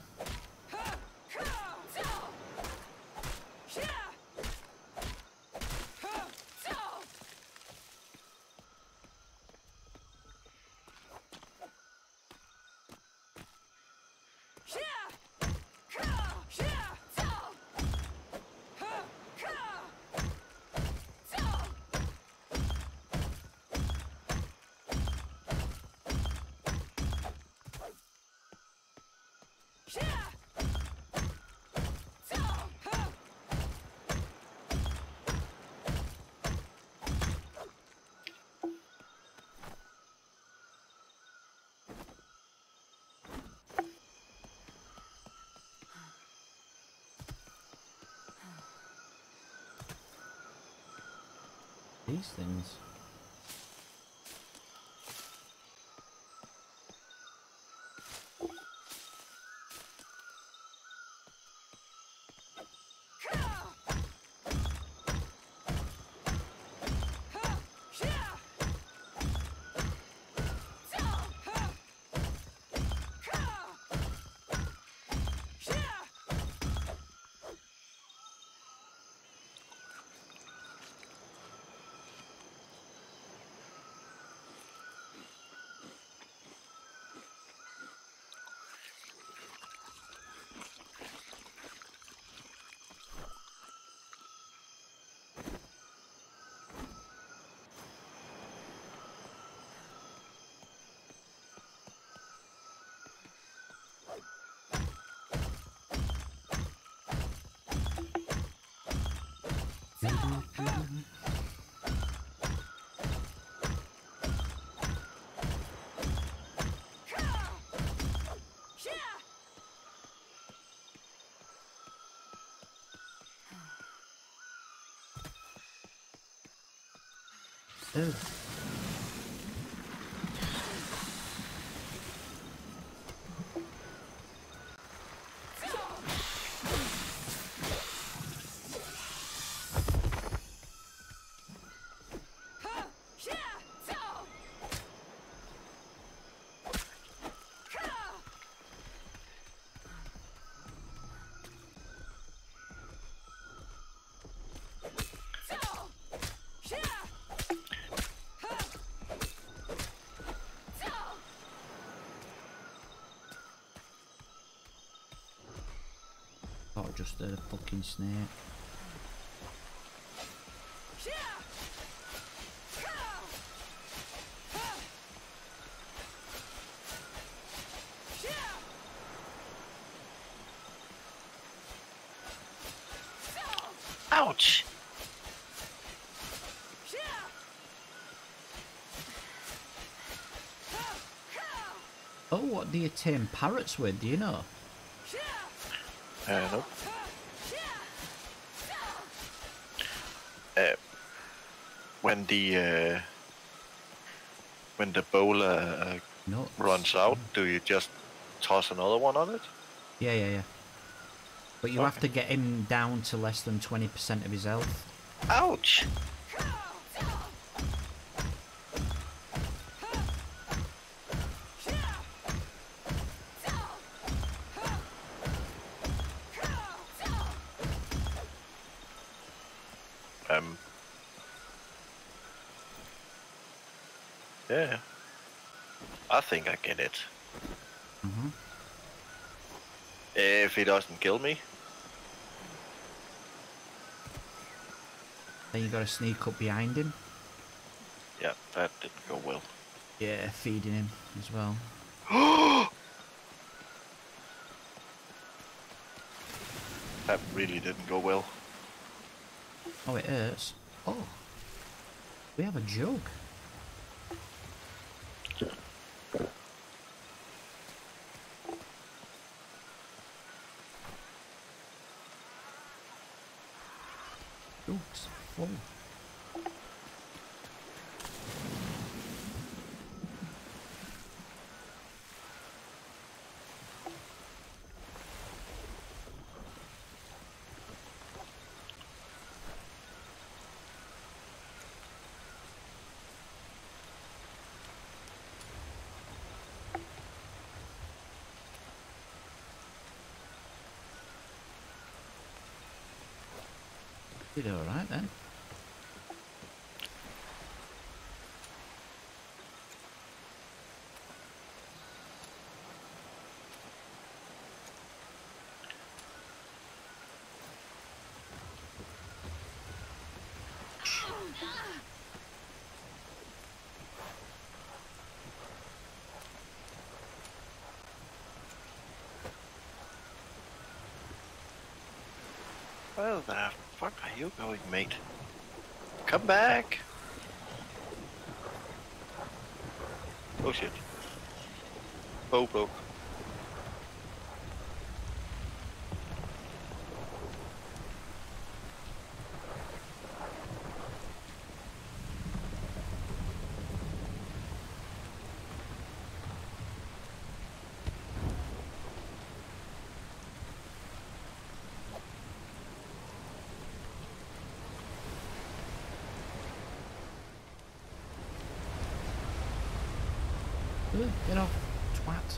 These things. Oh. Oh, just a fucking snake. Ouch! Oh, what do you tame parrots with, do you know? Nope. When the bowler No. runs out, do you just toss another one on it? Yeah. But you have to get him down to less than 20% of his health. Ouch! Yeah. I think I get it. Mm-hmm. If he doesn't kill me. Then you gotta sneak up behind him. Yeah, that didn't go well. Yeah, feeding him as well. That really didn't go well. Oh, it hurts. Oh. We have a jug. Jug's full. Did alright then. Where the fuck are you going, mate? Come back! Oh shit. Oh, broke. Get off, twat.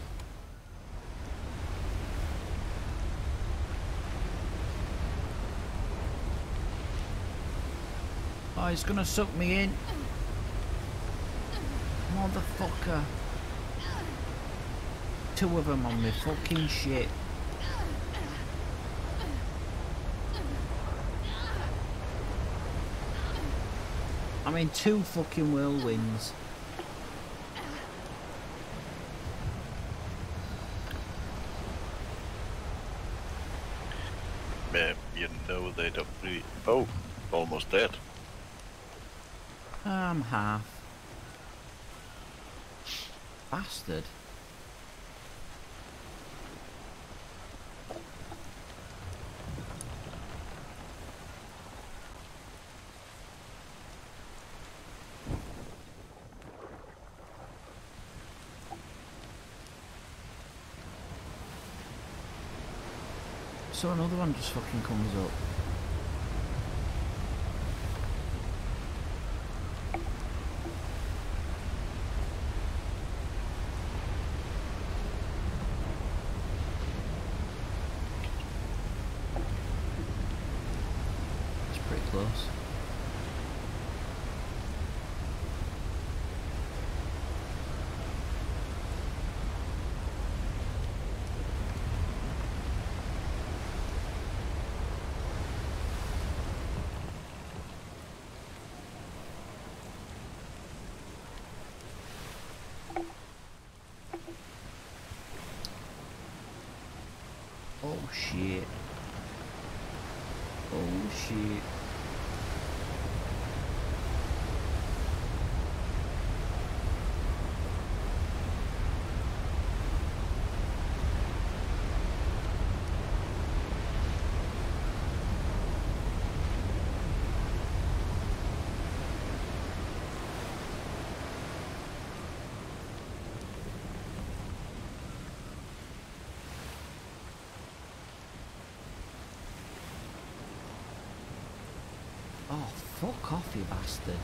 Oh, he's gonna suck me in. Motherfucker. Two of them on me fucking shit. I mean, two fucking whirlwinds. You know they don't really... Oh, almost dead. I'm half. Bastard. So another one just fucking comes up. It's pretty close. Oh shit. Oh shit. Fuck off, you bastard.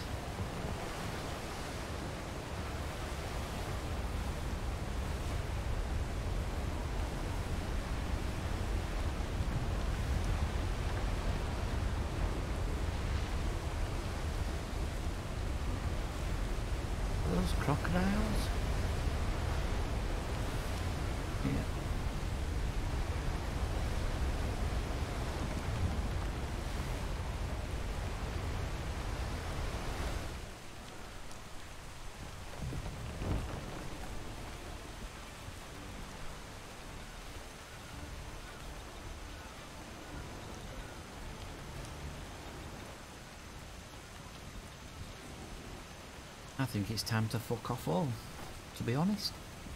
Are those crocodiles? Yeah. I think it's time to fuck off all, to be honest.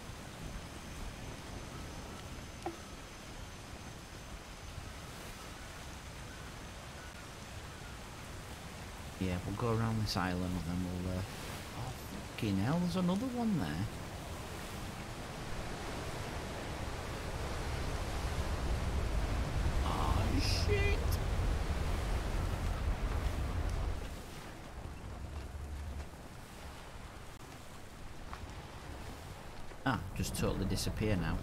Yeah, we'll go around this island and then we'll... Oh, fucking hell, there's another one there. Oh, shit! Ah, just totally disappear now.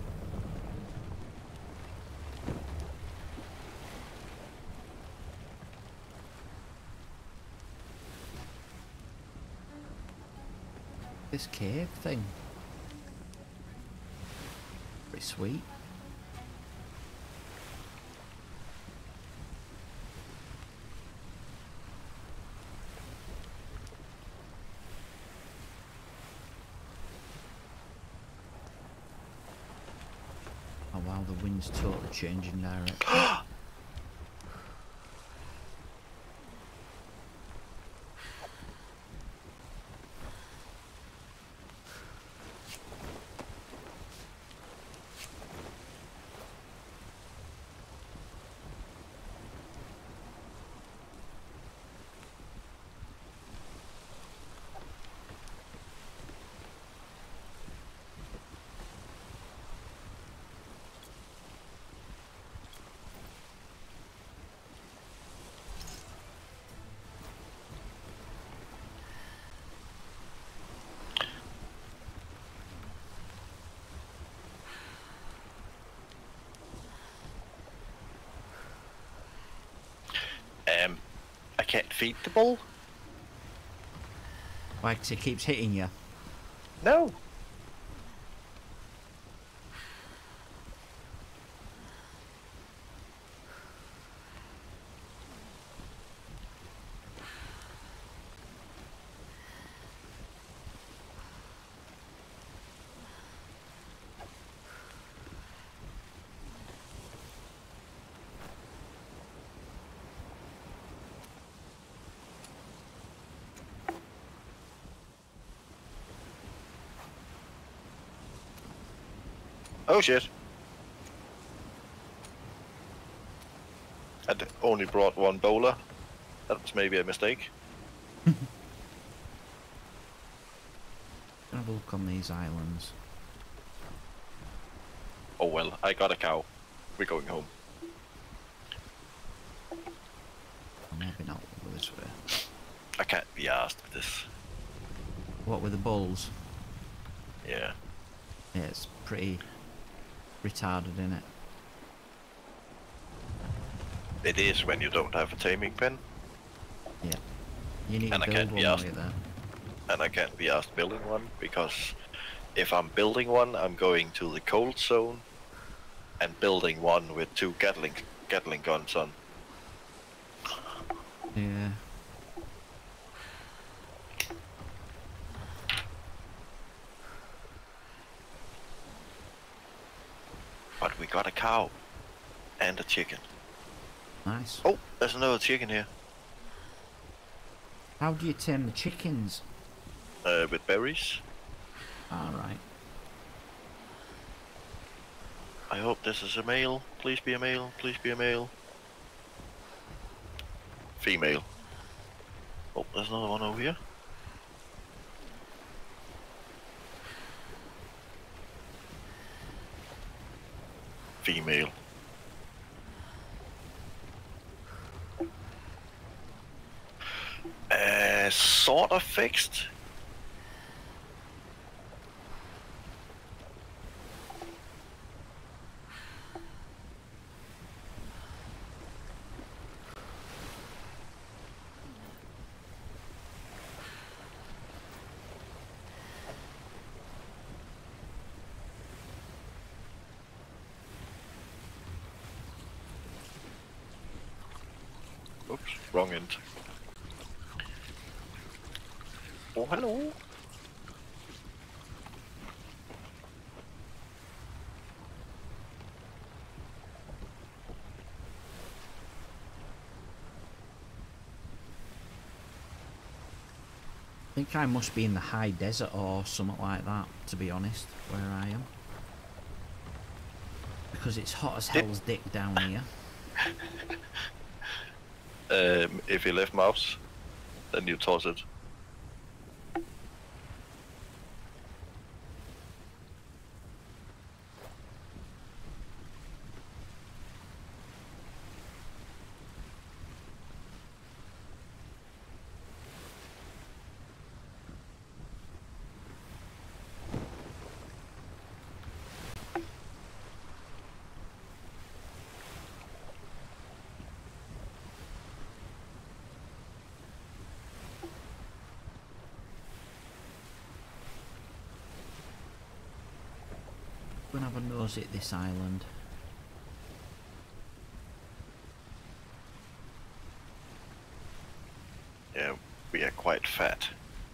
This cave thing. Pretty sweet. Oh wow, the wind's totally changing direction. I can't feed the bull? Why, 'cause it keeps hitting you? No. Oh shit. I'd only brought one bowler. That was maybe a mistake. Have a look on these islands. Oh well, I got a cow. We're going home. Or maybe not go this way. I can't be asked with this. What with the bulls? Yeah. Yeah, it's pretty retarded, isn't it? It is when you don't have a taming pen. Yeah. You need And to I build can't be one asked. like that. And I can't be asked building one, because if I'm building one, I'm going to the cold zone and building one with two Gatling guns on. Yeah. But we got a cow and a chicken. Nice. Oh, there's another chicken here. How do you tame the chickens? With berries. Alright. I hope this is a male. Please be a male. Please be a male. Female. Oh, there's another one over here. Female. sort of fixed. Oops, wrong end. Oh, hello. I think I must be in the high desert or something like that, to be honest, where I am. Because it's hot as hell's dick down here. If you left mouse, then you toss it. We're gonna have a nose at this island. Yeah, we are quite fat.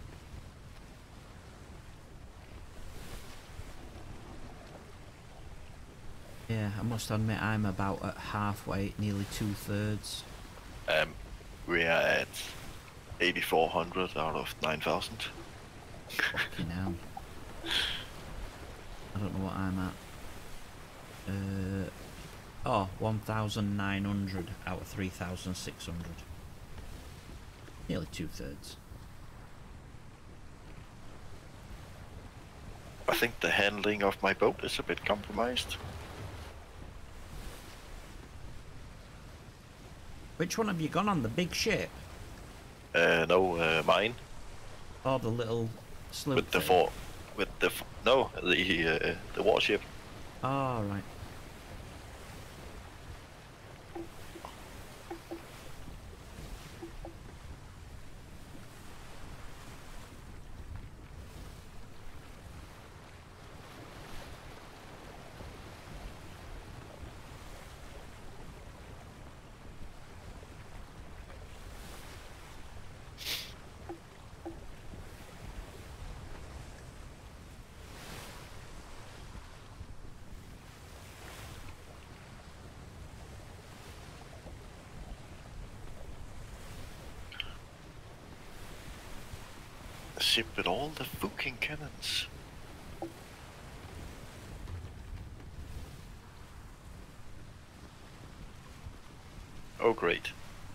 Yeah, I must admit I'm about at halfway, nearly 2/3. We are at 8,400 out of 9,000. Fucking hell. I don't know what I'm at. Oh, 1,900 out of 3,600. Nearly 2/3. I think the handling of my boat is a bit compromised. Which one have you gone on? The big ship? No, mine. Or the little sloop? With the thing? the warship. Oh, right. A ship with all the fucking cannons. Oh, great.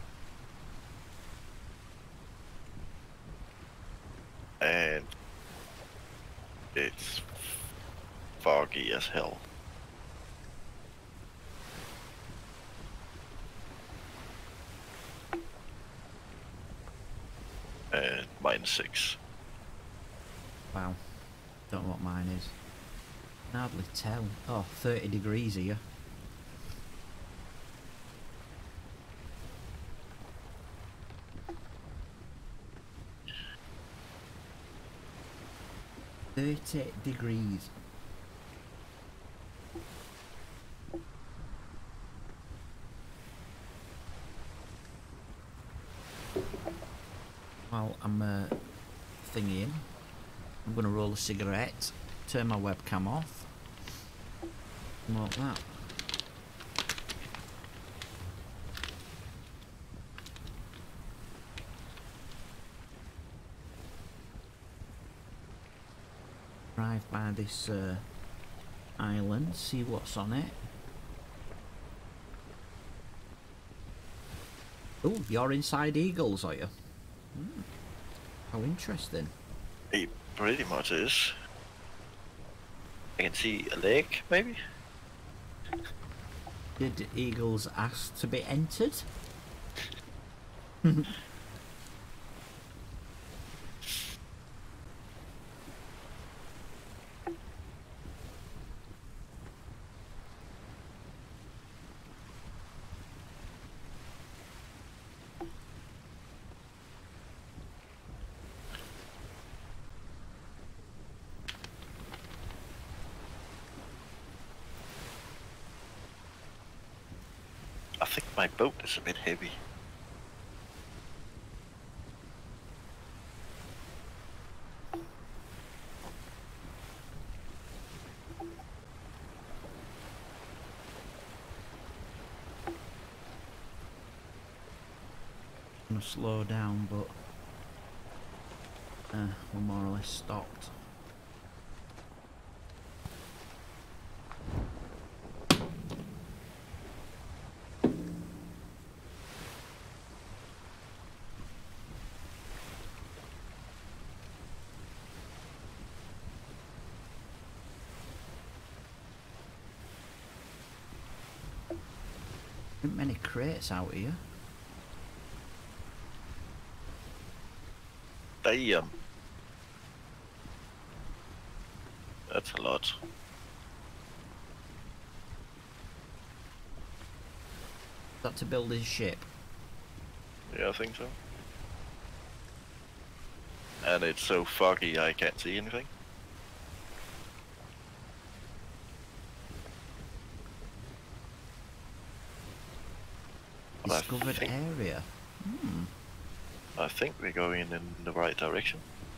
And it's foggy as hell. And -6. Wow. Don't know what mine is. Can hardly tell. Oh, 30 degrees here. $30 degrees. While I'm thingying, I'm gonna roll a cigarette, turn my webcam off, and like that. Drive by this island, see what's on it. Oh, you're inside Eagles, are you? How interesting. It pretty much is. I can see a lake, maybe? Did Eagles ask to be entered? My boat is a bit heavy. I'm gonna slow down, but we're more or less stopped. Isn't many crates out here. Damn. That's a lot. Got to build his ship. Yeah, I think so. And it's so foggy I can't see anything. But Discovered area. Hmm. I think we're going in the right direction.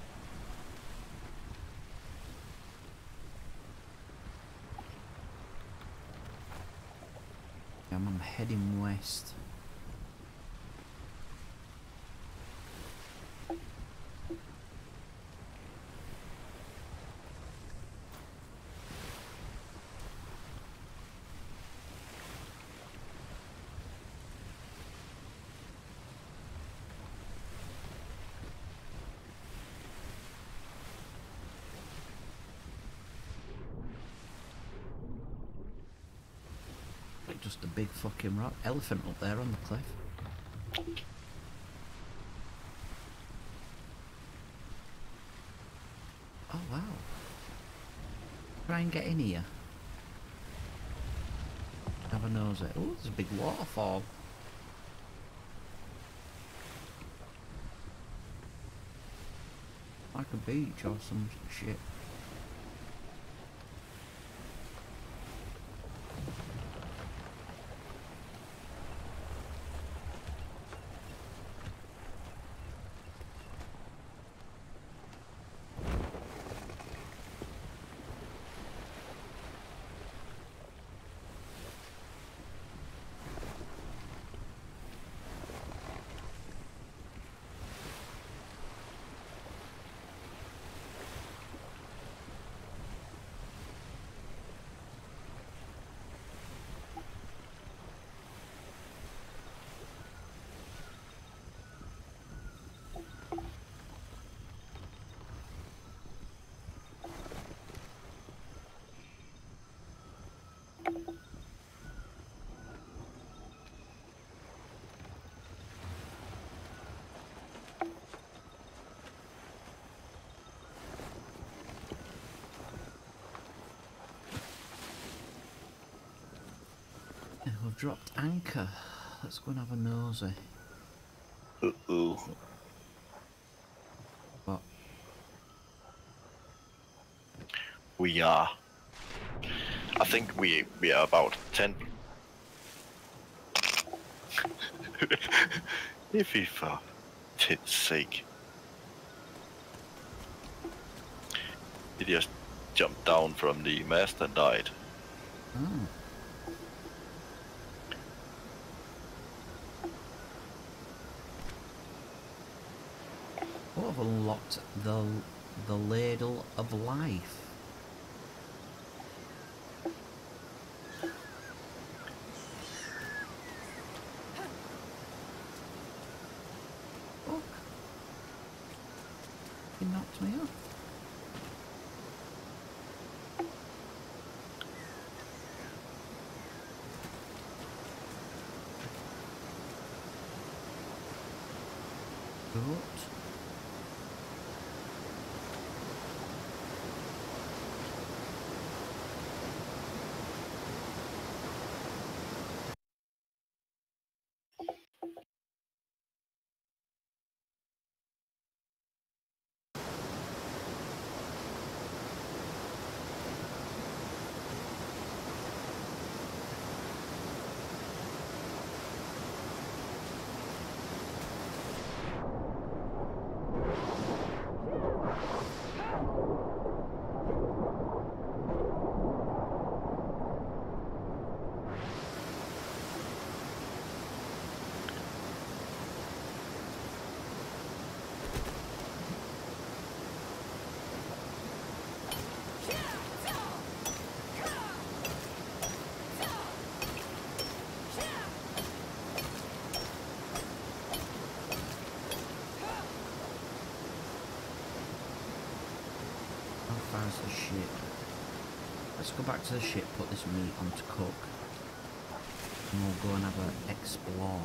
I'm heading west. Like just a big fucking rock elephant up there on the cliff. Oh wow. Try and get in here. Have a nose at. Oh, there's a big waterfall. Like a beach or some shit. Yeah, we've dropped anchor. Let's go and have a nosy. Uh-oh. What? We are. I think we are about 10. If he for tit's sake. He just jumped down from the mast and died. Oh. Oh, I've unlocked the ladle of life. Fuck. He knocked me off. Goat. far as the ship. Let's go back to the ship, put this meat on to cook. And we'll go and have an explore.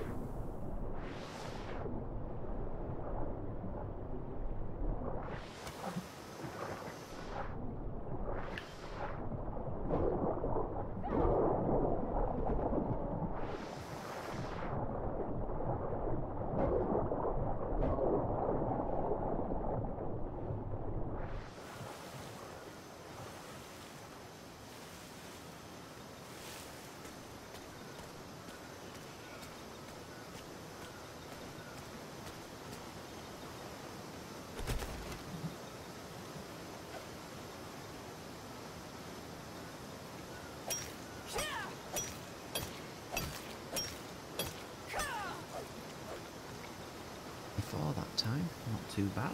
Before that time, not too bad.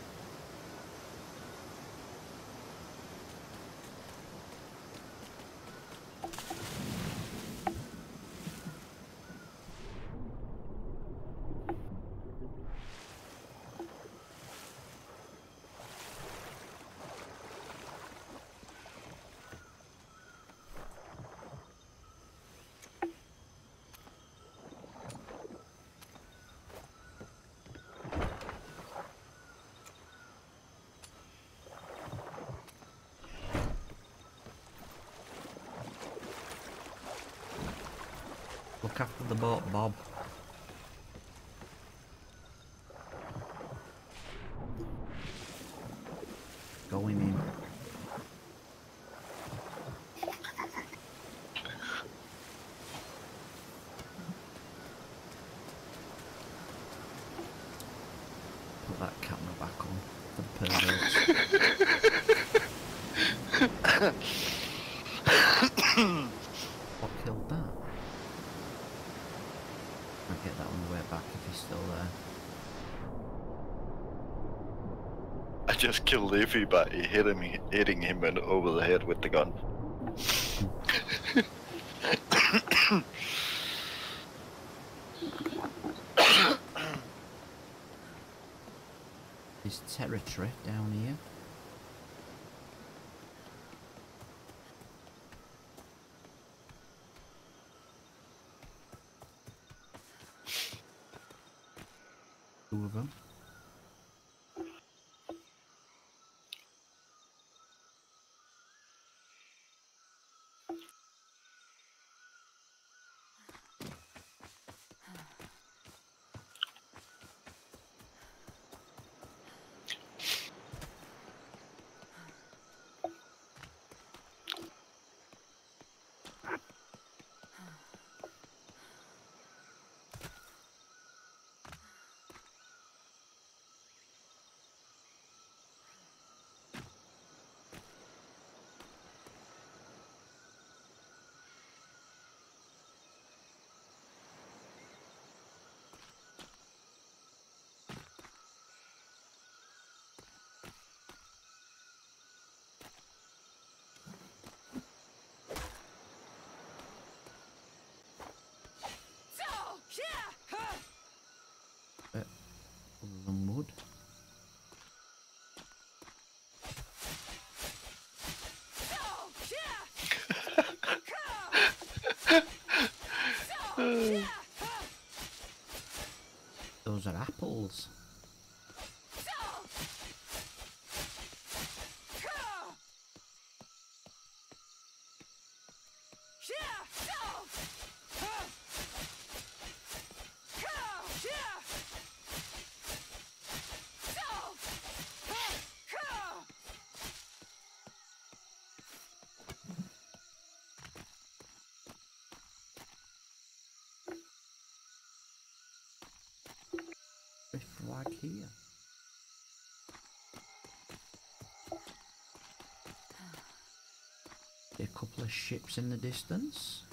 Look after the boat, Bob. Going in. Put that camera back on for the perverts. What killed that? I'll get that on the way back if he's still there. I just killed Iffy by hitting him over the head with the gun. This territory down here. Two of them. Some wood. Those are apples. Flag here. A couple of ships in the distance.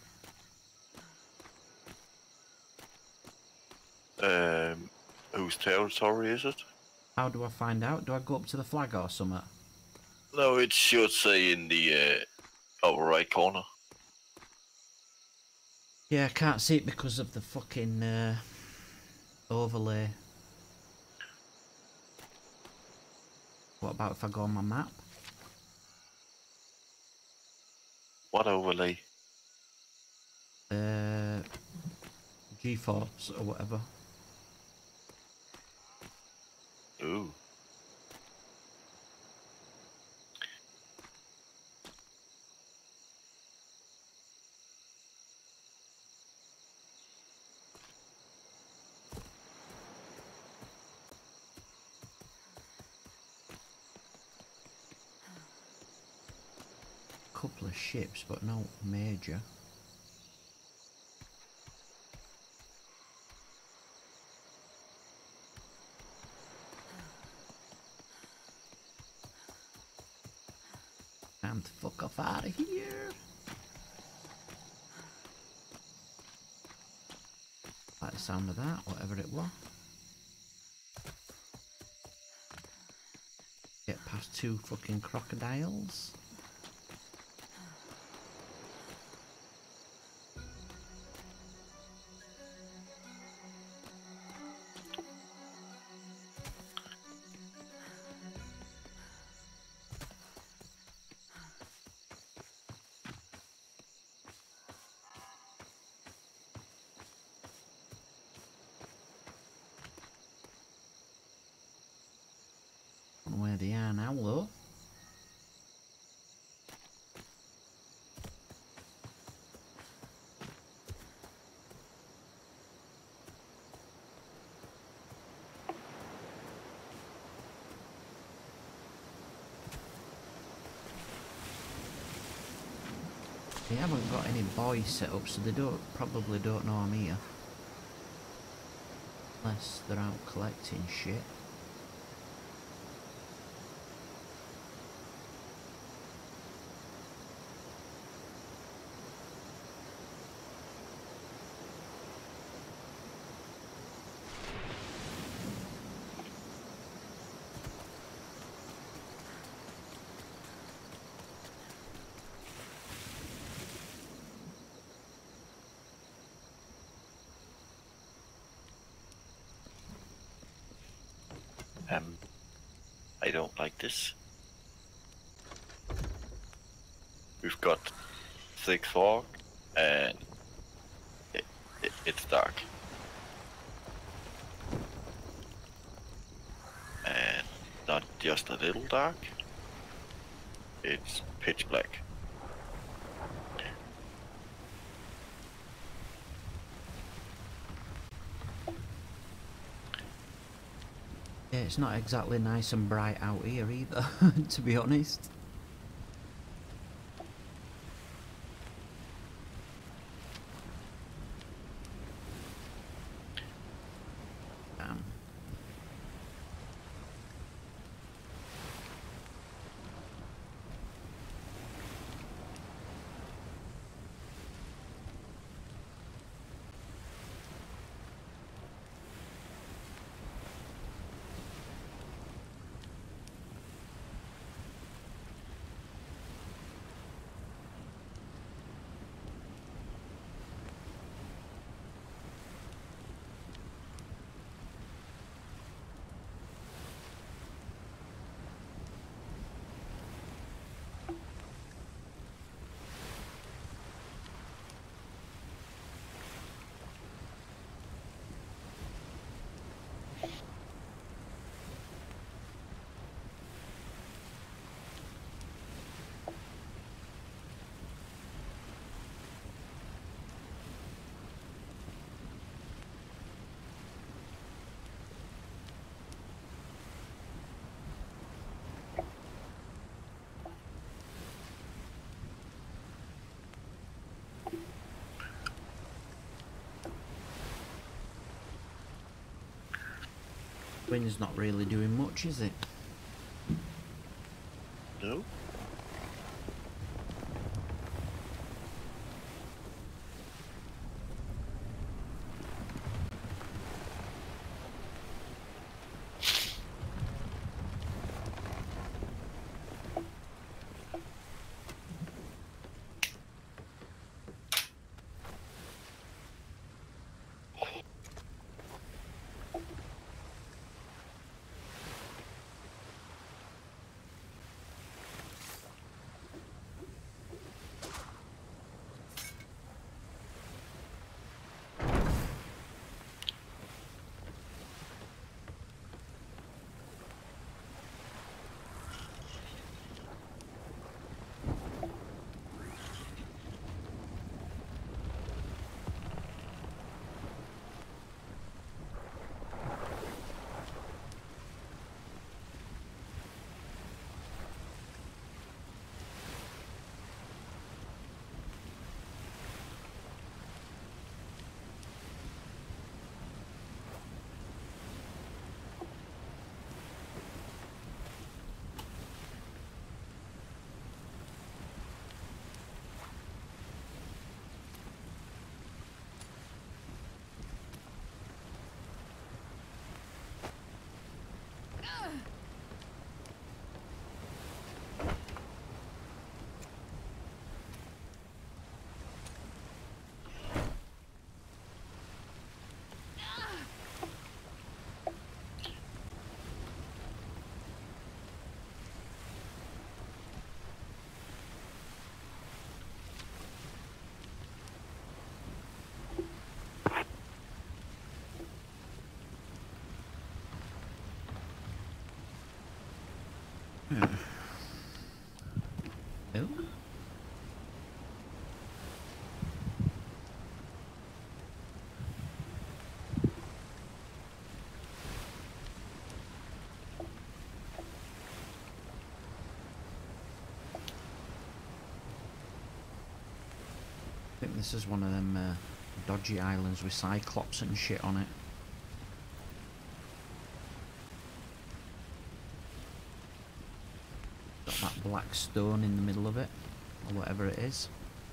Whose territory is it? How do I find out? Do I go up to the flag or something? No, it should say in the upper right corner. Yeah, I can't see it because of the fucking overlay. What about if I go on my map? What overlay? GeForce or whatever. Ooh. Couple of ships, but no major. Time to fuck off out of here. Like the sound of that, whatever it was. Get past 2 fucking crocodiles. Don't know where they are now though. They haven't got any boys set up, so they probably don't know I'm here. Unless they're out collecting shit. I don't like this. We've got thick fog and it's dark. And not just a little dark, it's pitch black. Yeah, it's not exactly nice and bright out here either, to be honest. Damn. Wind's not really doing much, is it? No? Oh. I think this is one of them dodgy islands with cyclops and shit on it. Got that black stone in the middle of it, or whatever it is.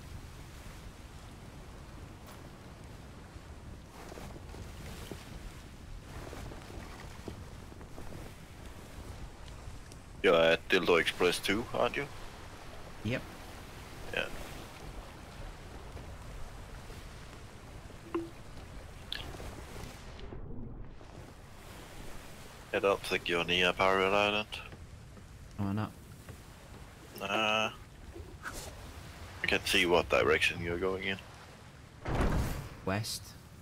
You're at Dildo Express 2, aren't you? Yep. Yeah. I don't think you're near Pirate Island. Why not? Nah. I can see what direction you're going in. West.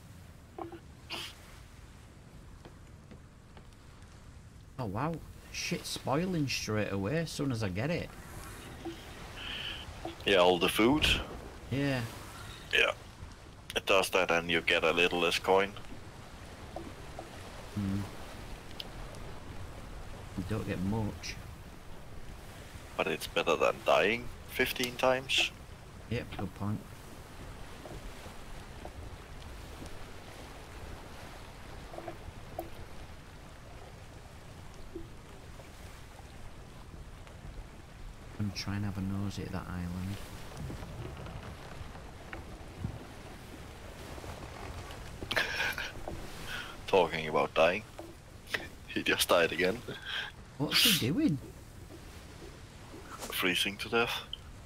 Oh wow. Shit spoiling straight away as soon as I get it. Yeah, all the food. Yeah. Yeah. It does that and you get a little less coin. Hmm. You don't get much. But it's better than dying 15 times. Yep, good point. I'm trying to have a nosy at that island. Talking about dying. He just died again. What's he doing? Freezing to death.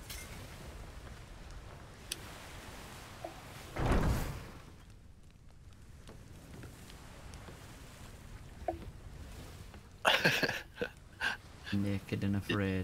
Naked and afraid.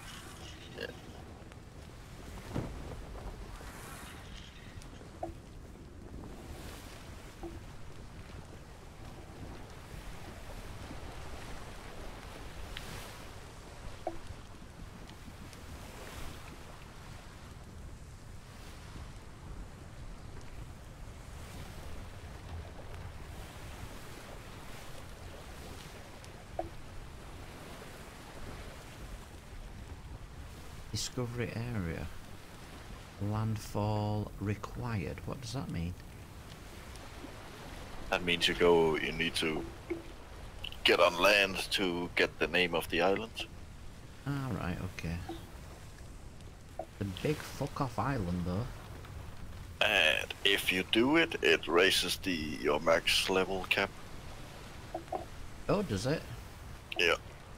Discovery area. Landfall required. What does that mean? That means you need to get on land to get the name of the island. Ah, right, okay. The big fuck off island though. And if you do it, it raises your max level cap. Oh, does it? Yeah.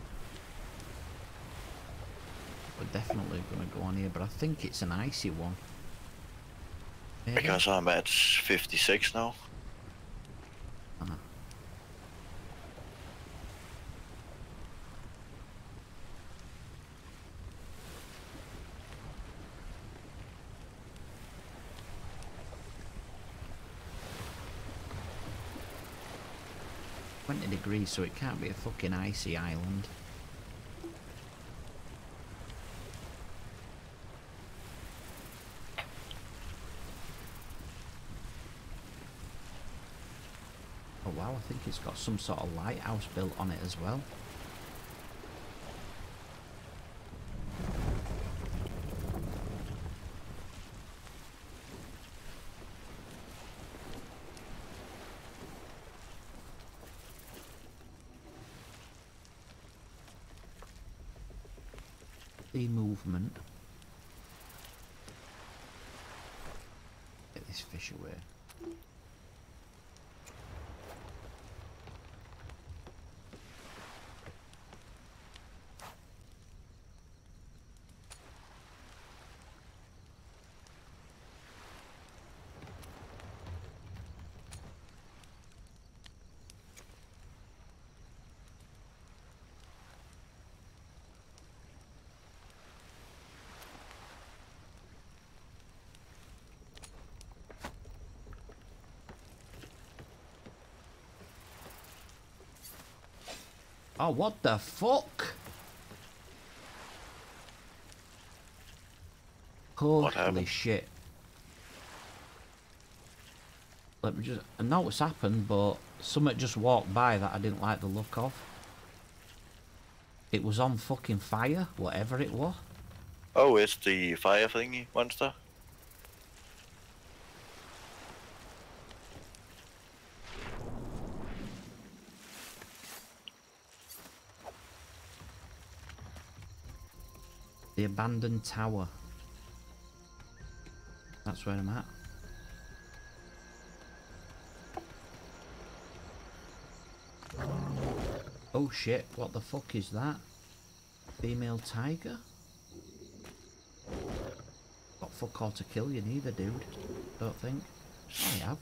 We're definitely gonna go on here, but I think it's an icy one. Maybe? Because I'm at 56 now. Ah. $20 so it can't be a fucking icy island. Oh wow, I think it's got some sort of lighthouse built on it as well. The movement. Get this fish away. Oh, what the fuck? What Holy happened? shit. Let me just... I know what's happened, but something just walked by that I didn't like the look of. It was on fucking fire, whatever it was. Oh, it's the fire thingy monster. The abandoned tower. That's where I'm at. Oh shit, what the fuck is that? Female tiger? Got fuck all to kill you neither, dude. Don't think. I have.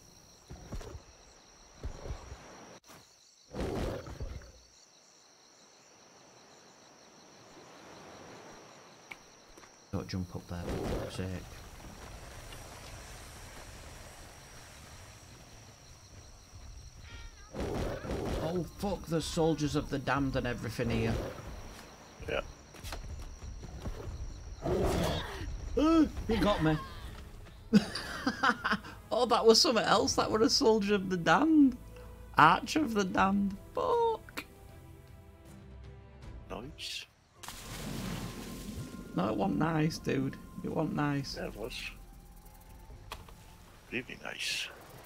Don't jump up there, for fuck's sake. Oh fuck, there's soldiers of the damned and everything here. Yeah. He got me. Oh, that was something else. That was a soldier of the damned. Archer of the damned. Fuck. Nice. No, it wasn't nice, dude. It wasn't nice. That was really nice.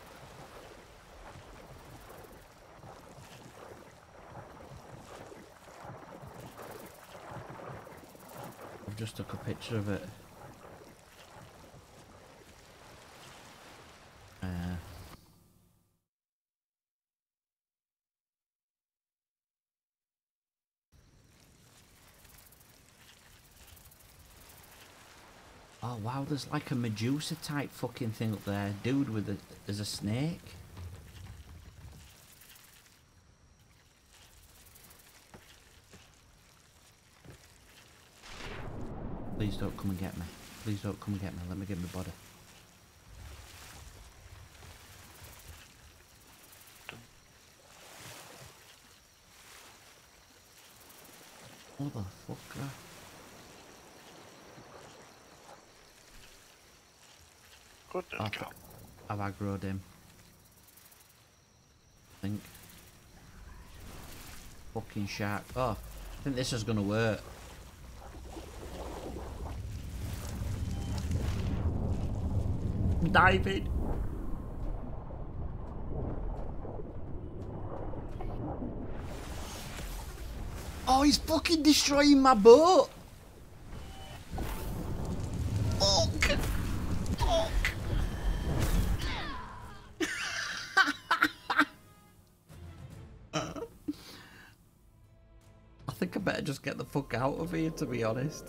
I've just took a picture of it. Oh wow, there's like a Medusa type fucking thing up there. Dude with a... There's a snake. Please don't come and get me. Please don't come and get me. Let me get my body. Motherfucker. Good then, Cal. I've aggroed him. I think. Fucking shark. Oh, I think this is gonna work. Diving. Oh, he's fucking destroying my boat. Fuck. Fuck. I think I better just get the fuck out of here, to be honest.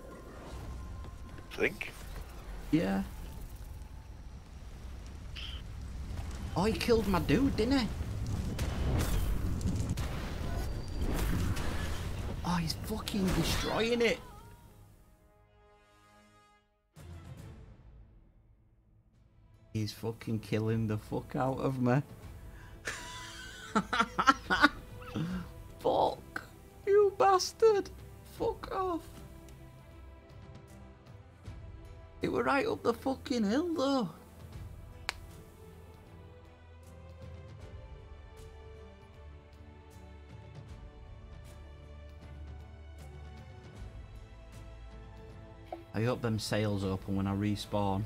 Think? Yeah. Oh, he killed my dude, didn't he? Oh, he's fucking destroying it. He's fucking killing the fuck out of me. Fuck. You bastard. Fuck off. It were right up the fucking hill though. I hope them sails open when I respawn.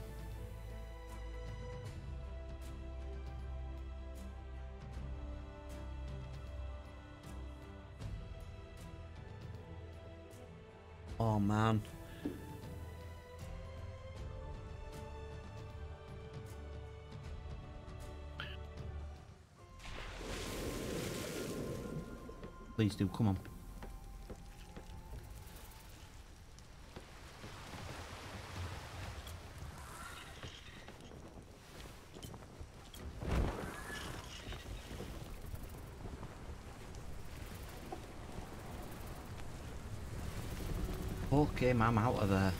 Oh man. Please do, come on. Okay, I'm out of there.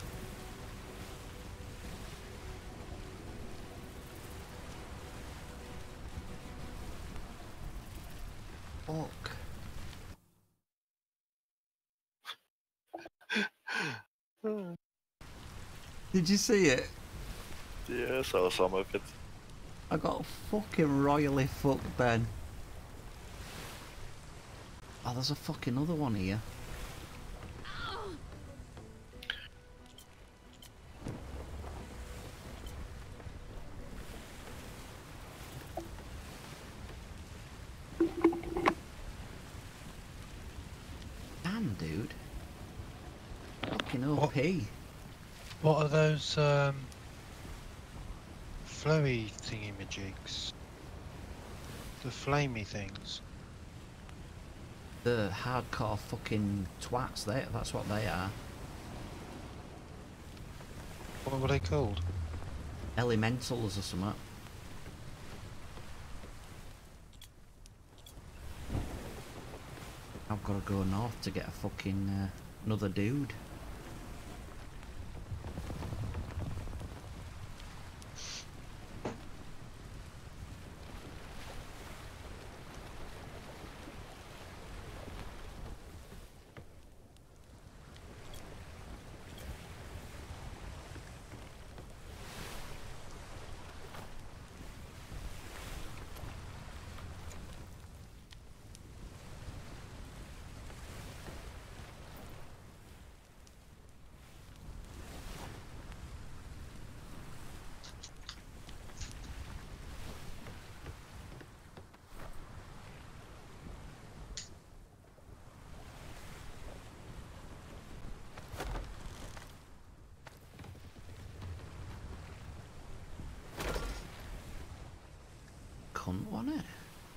Fuck. Did you see it? Yeah, I saw some of it. I got fucking royally fucked, Ben. Oh, there's a fucking other one here. Damn, dude. Fucking OP. What are those flowy thingy-majigs? The flamey things. The hardcore fucking twats, that's what they are. What were they called? Elementals or something. I've got to go north to get a fucking another dude. Cunt, wasn't it?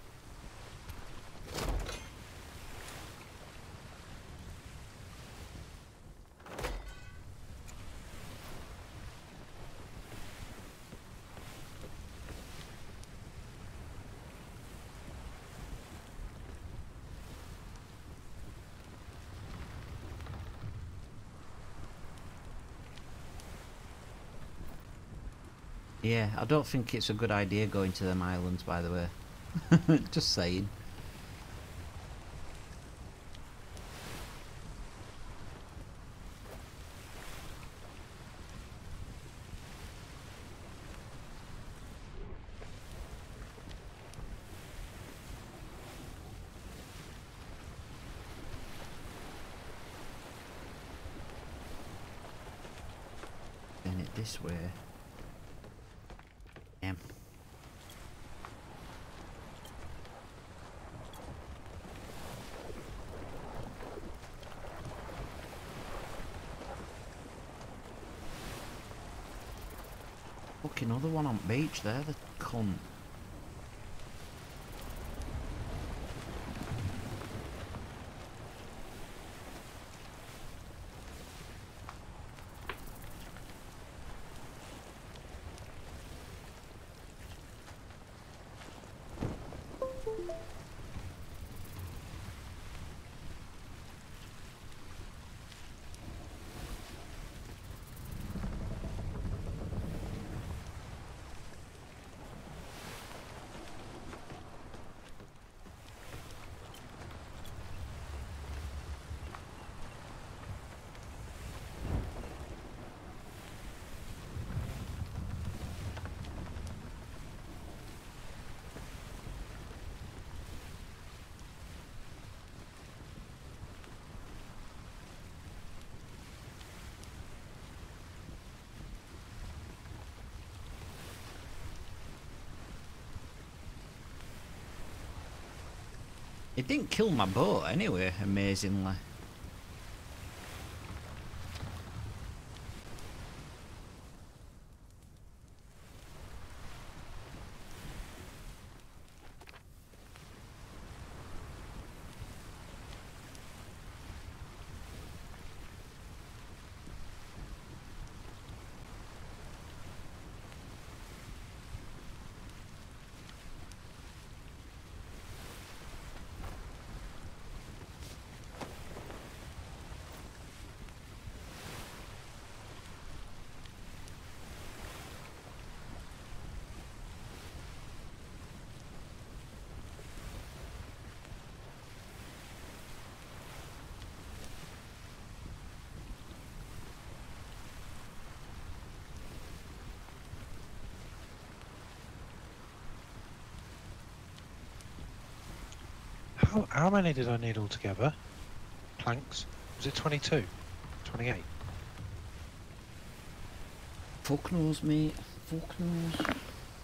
Yeah, I don't think it's a good idea going to them islands, by the way. Just saying. Turn it this way. Damn. Fucking other one on beach there, the cunt. It didn't kill my boat anyway, amazingly. How many did I need altogether? Planks? Was it 22? 28? Fuck knows, mate. Fuck knows.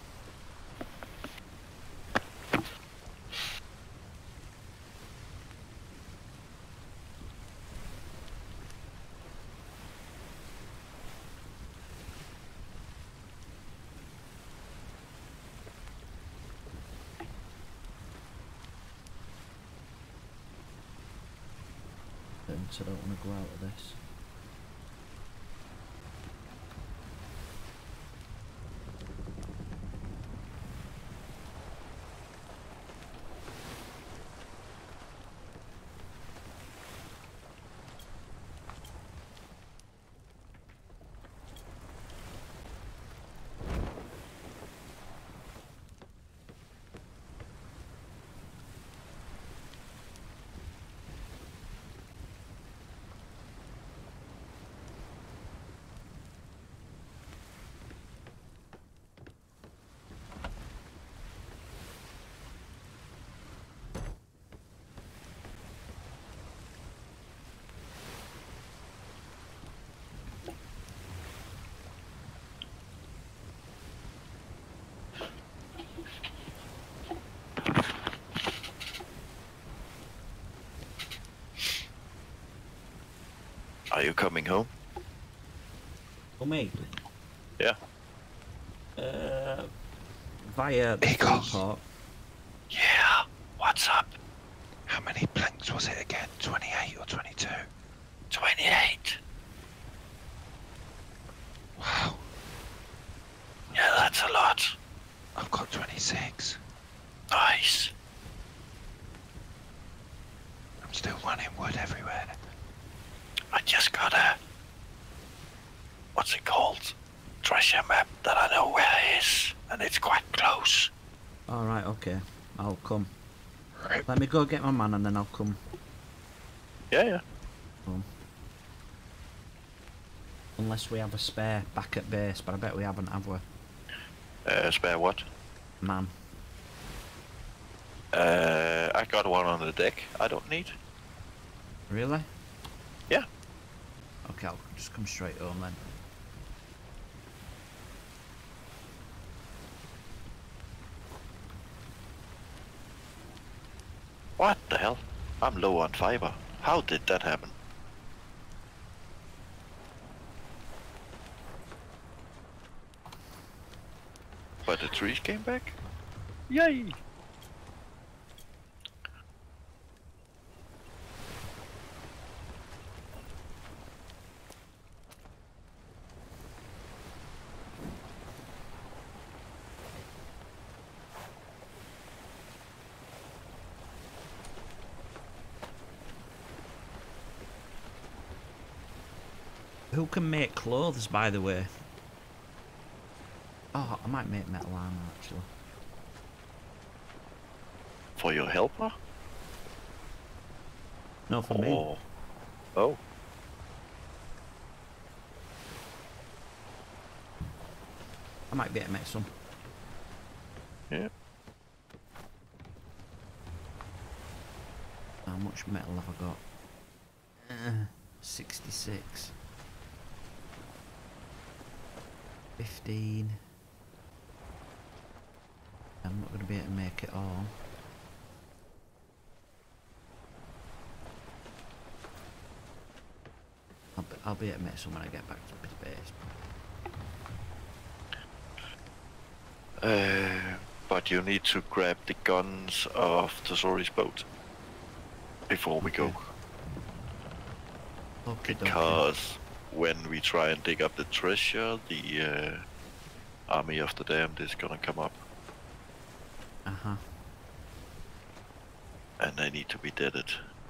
I don't want to go out of this. Are you coming home? For me? Yeah. Via the Eagles. port. Yeah. What's up? How many planks was it again? 28 or 22? 28. Wow. Yeah, that's a lot. I've got 26. Nice. I'm still running wood everywhere. I just got a... What's it called? Treasure map that I know where it is. And it's quite close. Alright, okay. I'll come. Right. Let me go get my man and then I'll come Yeah. home. Unless we have a spare back at base, but I bet we haven't, have we? Spare what? Man. I got one on the deck. I don't need. Really? Yeah. Okay, I'll just come straight home then. What the hell? I'm low on fiber. How did that happen? But the trees came back? Yay! Who can make clothes, by the way? Oh, I might make metal armor, actually. For your helper? No, for me. Oh. Oh. I might be able to make some. Yeah. How much metal have I got? 66. 15. I'm not going to be able to make it all. I'll be able to make some when I get back to the base. But you need to grab the guns of Tesori's boat before we go. Okay, Because when we try and dig up the treasure, the army of the damned is gonna come up. Uh-huh. And they need to be deaded.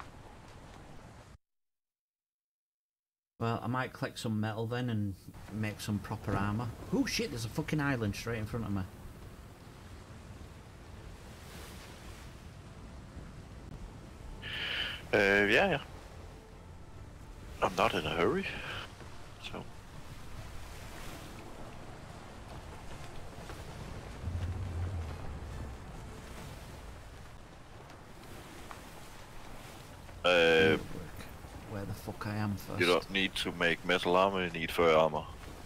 Well, I might collect some metal then and make some proper armor. Oh shit, there's a fucking island straight in front of me. Yeah. I'm not in a hurry, so... Uh, Where the fuck I am first? you don't need to make metal armor, you need fur armor.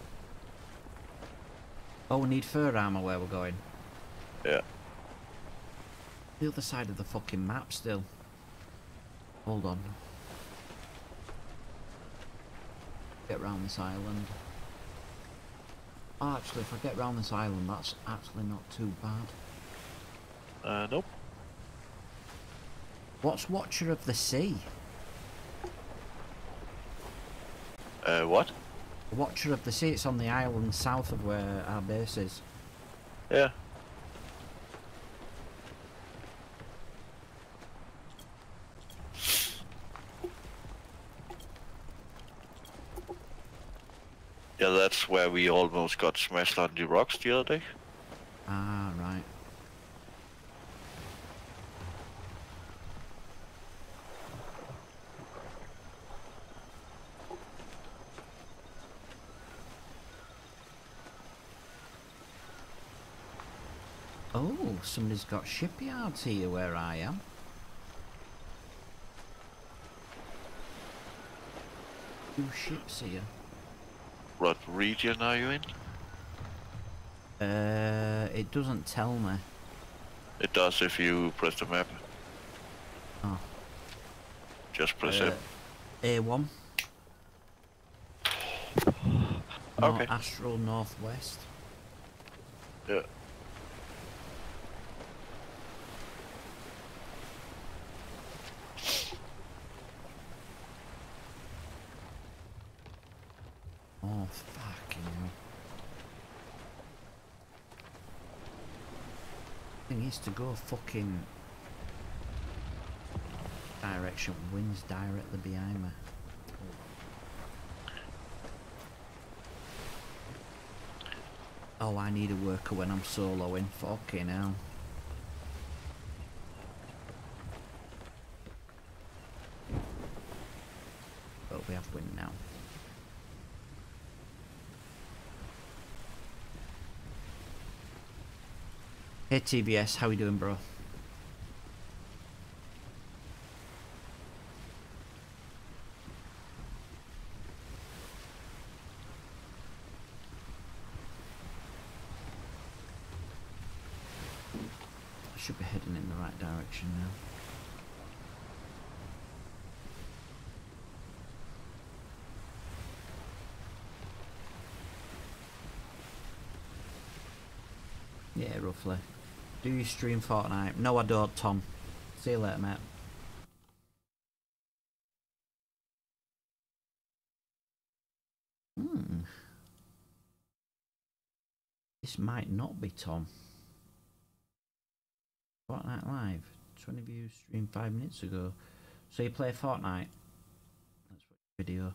Oh, we need fur armor where we're going. Yeah. The other side of the fucking map still. Hold on. Get round this island. Oh, actually, if I get round this island, that's actually not too bad. Nope. What's Watcher of the Sea? What? Watcher of the Sea, it's on the island south of where our base is. Yeah. Yeah, that's where we almost got smashed on the rocks the other day. Ah, right. Oh, somebody's got shipyards here where I am. Two ships here. What region are you in? It doesn't tell me. It does if you press the map. Oh. Just press it. A1. Okay. Astral Northwest. Yeah. Oh, fucking hell. Thing is to go fucking direction, wind's directly behind me. Oh, I need a worker when I'm soloing. Fucking hell. But we have wind now. Hey TBS, how we doing, bro? I should be heading in the right direction now. Yeah, roughly. Do you stream Fortnite? No, I don't, Tom. See you later, mate. This might not be Tom. Fortnite Live. 20 views streamed 5 minutes ago. So you play Fortnite? Let's watch the video.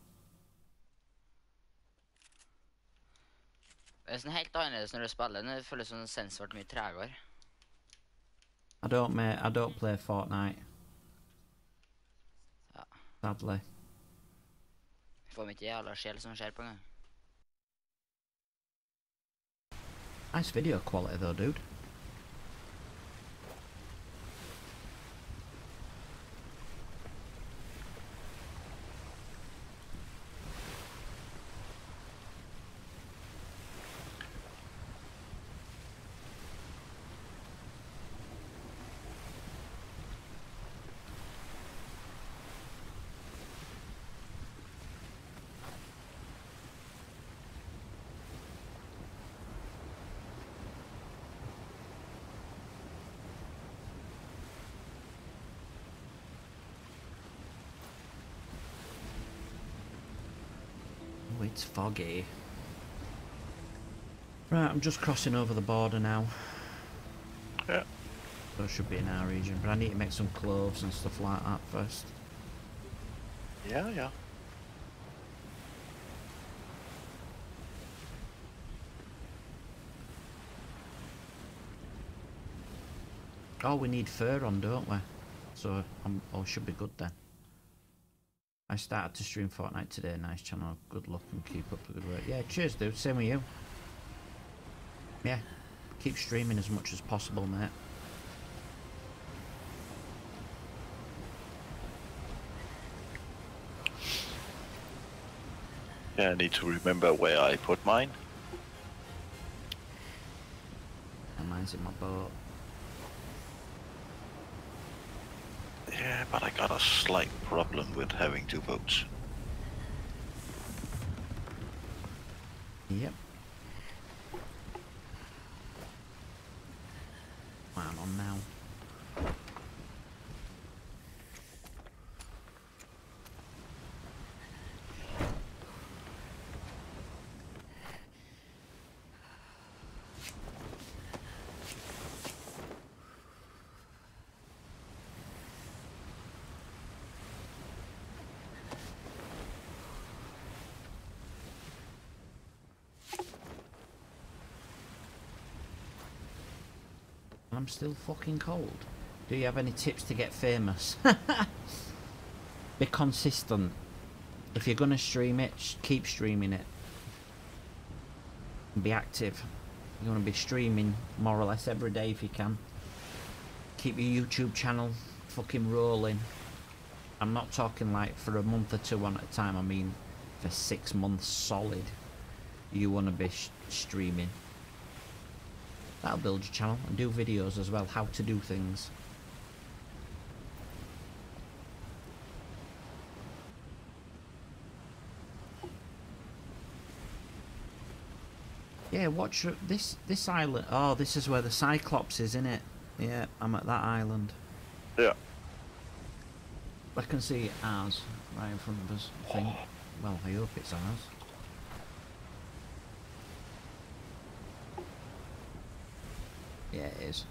Det er sånn helt annerledes når du spiller. Det føles som sensoren mye tregere. I don't, mate. I don't play Fortnite. Ja. Sadly. Får meg ikke jævla sjel som skjer på en gang. Nice video quality though, dude. Oh, it's foggy. Right, I'm just crossing over the border now. Yeah. So it should be in our region, but I need to make some clothes and stuff like that first. Yeah, yeah. Oh, we need fur on, don't we? So, should be good then. I started to stream Fortnite today. Nice channel. Good luck and keep up the good work. Yeah, cheers, dude. Same with you. Yeah, keep streaming as much as possible, mate. Yeah, I need to remember where I put mine. And mine's in my boat. Yeah, but I got a slight problem with having two boats. Yep. What am I on now? I'm still fucking cold. Do you have any tips to get famous? Be consistent. If you're gonna stream it, keep streaming it. Be active. You want to be streaming more or less every day if you can. Keep your YouTube channel fucking rolling. I'm not talking like for a month or two on at a time. I mean for 6 months solid. You want to be streaming. That'll build your channel, and do videos as well, how to do things. Yeah, watch this island. Oh, this is where the Cyclops is, innit? Yeah, I'm at that island. Yeah. I can see ours right in front of us, I think. Well, I hope it's ours. Yeah, it is.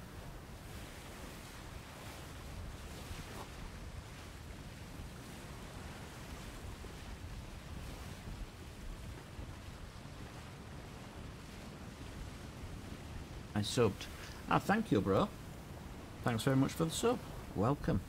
I subbed. Ah, thank you, bro. Thanks very much for the sub. Welcome.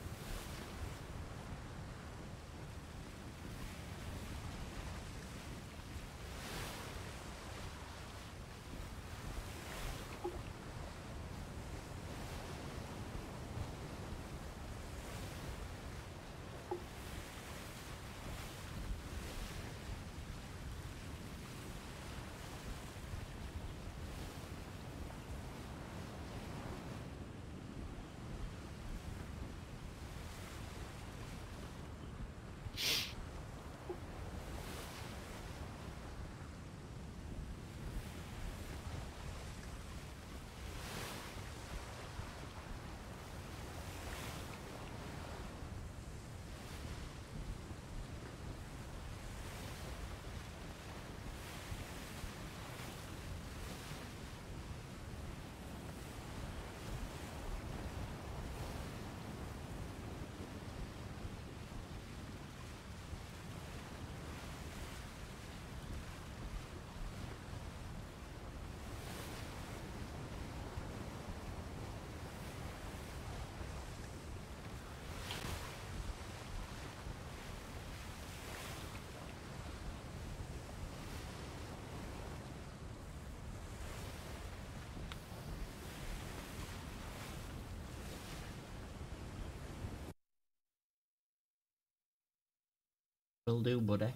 Will do, buddy.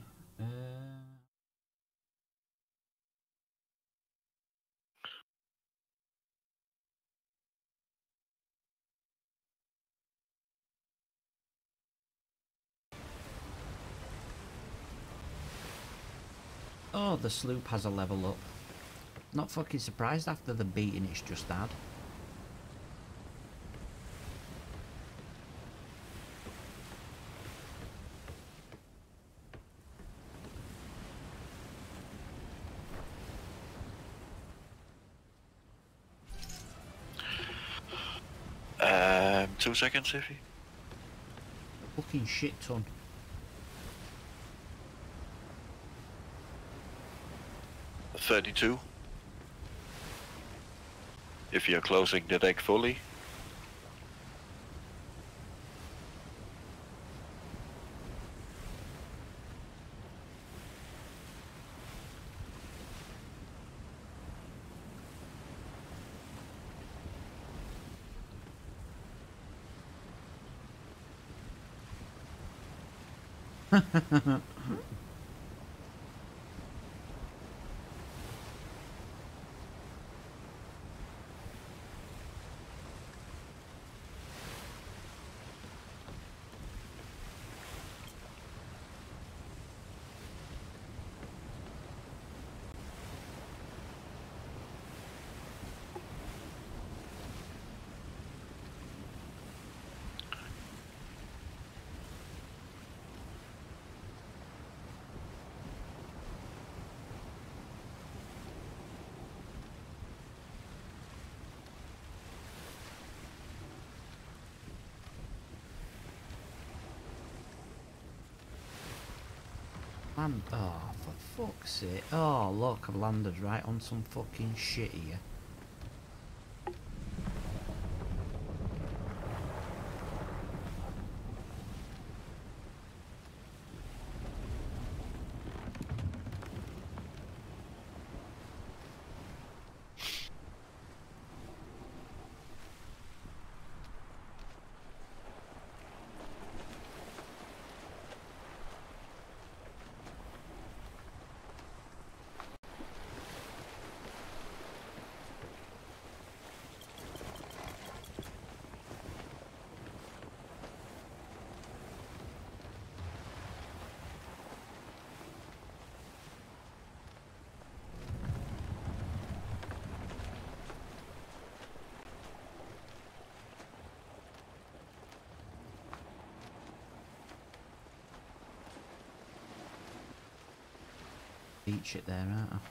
Oh, the sloop has a level up. Not fucking surprised after the beating it's just had. Um, 2 seconds, Iffy. Fucking shit ton. $32. If you're closing the deck fully. And oh, for fuck's sake! Oh look, I've landed right on some fucking shit here. Beach it there, aren't I?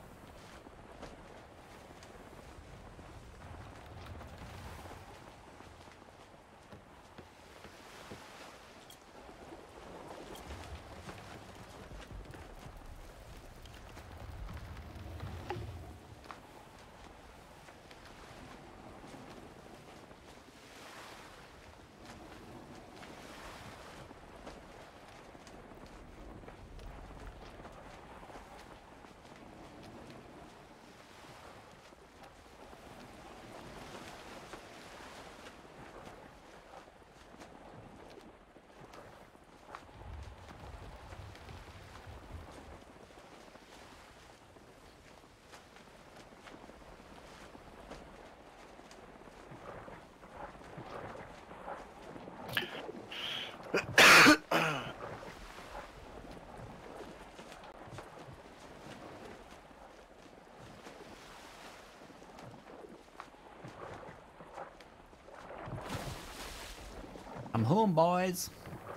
I'm home, boys.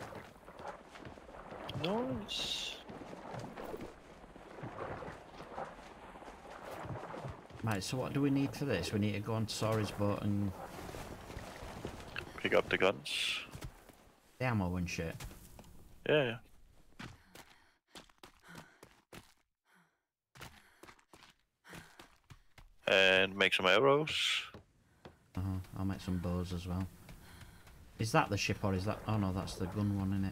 Nice. Right, so what do we need for this? We need to go on to Sori's boat and Pick up the guns. the ammo and shit. Yeah. And make some arrows. I'll make some bows as well. Is that the ship or is that... Oh no, that's the gun one, isn't it?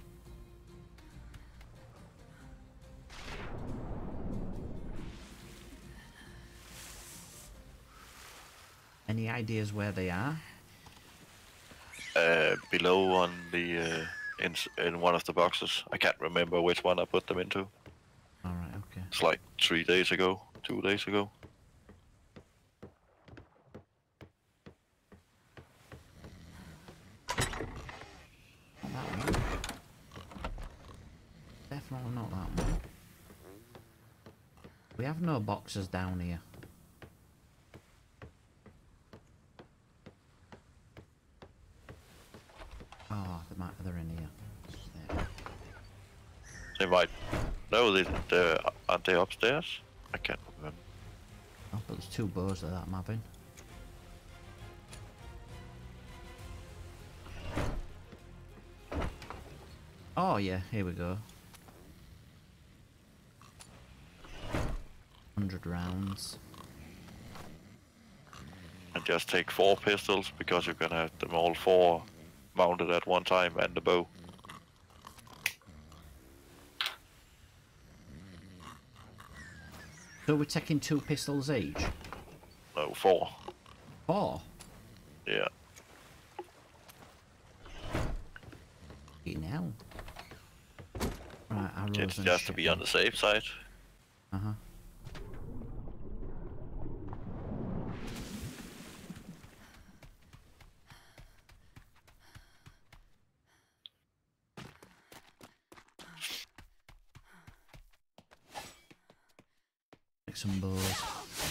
Any ideas where they are? Below on the in one of the boxes. I can't remember which one I put them into. Alright, okay. It's like 3 days ago, 2 days ago. Not that one. Definitely not that one. We have no boxes down here. Oh, they're in here. There. They might. No, they aren't they upstairs? I can't remember. Oh, but there's 2 bows there that I'm having. Oh yeah, here we go. 100 rounds. And just take 4 pistols because you're gonna have them all 4 mounted at one time and the bow. So we're taking 2 pistols each? No, 4. 4? Yeah. Now. Right, arrows It's and just to shit be then. on the safe side. Uh-huh. Make some bows.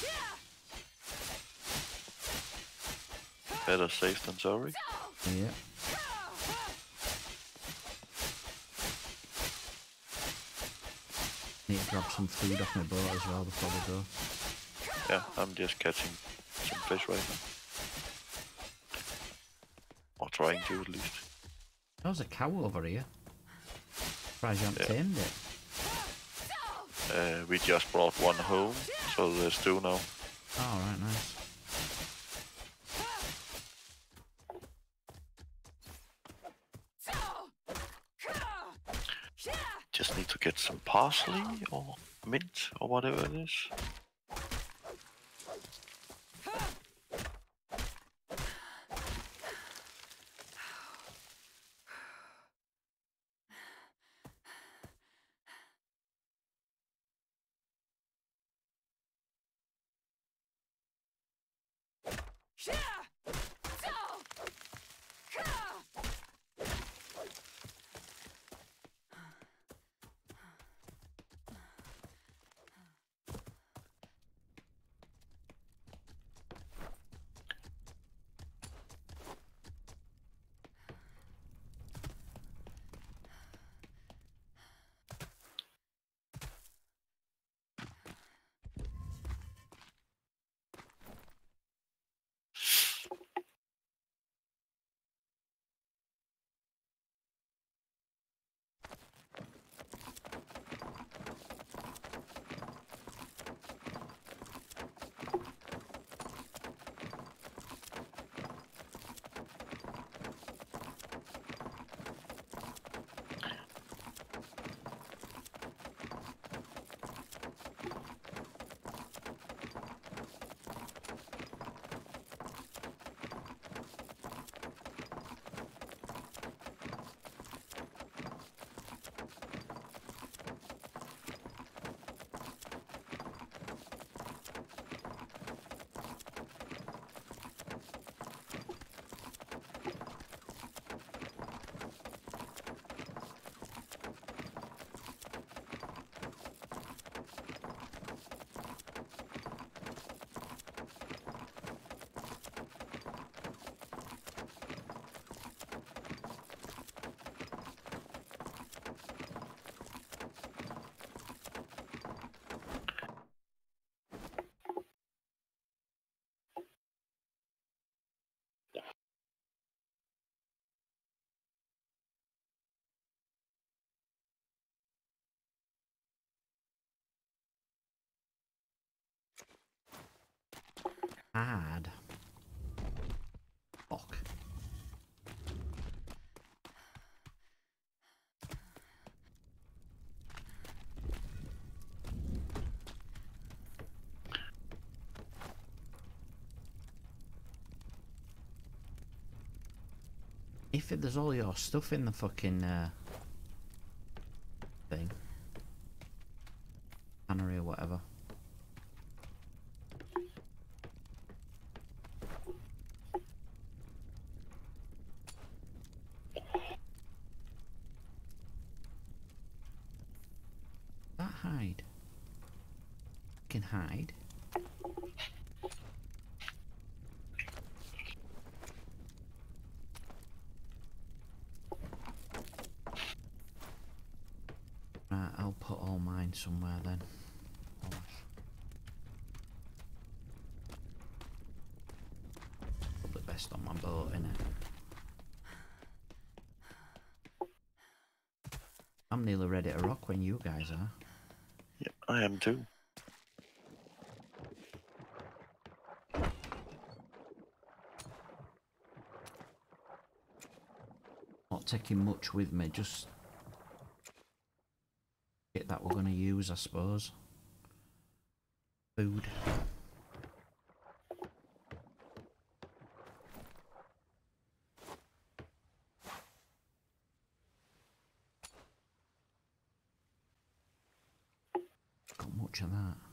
Better safe than sorry. Yeah. Need to grab some food off my boat as well before we go. Yeah, I'm just catching some fish right now. Or trying to at least. There's a cow over here. Surprised you haven't tamed it. We just brought one home, so there's two now. Oh, right, nice. Just need to get some parsley or mint or whatever it is. Hard. Fuck. If there's all your stuff in the fucking thing, cannery or whatever. That hide. Can hide. Right, I'll put all mine somewhere then. Put the best on my boat, innit? I'm nearly ready to rock when you guys are. Yeah, I am too. Not taking much with me, just shit that we're gonna use, I suppose. Food. Got much of that.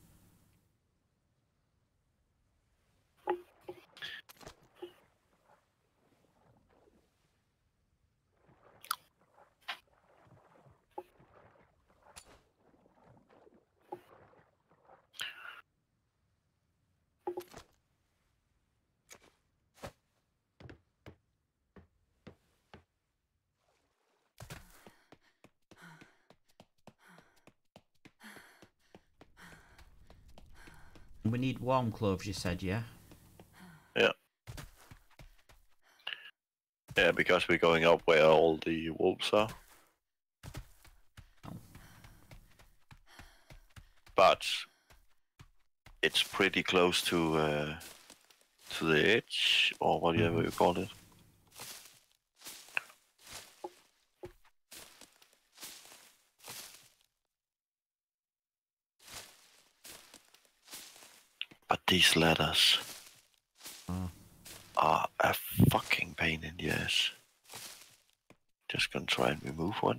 We need warm clothes, you said, yeah? Yeah. Yeah, because we're going up where all the wolves are. Oh. but it's pretty close to the edge, or whatever you call it. But these ladders are a fucking pain in the ass. Just gonna try and remove one.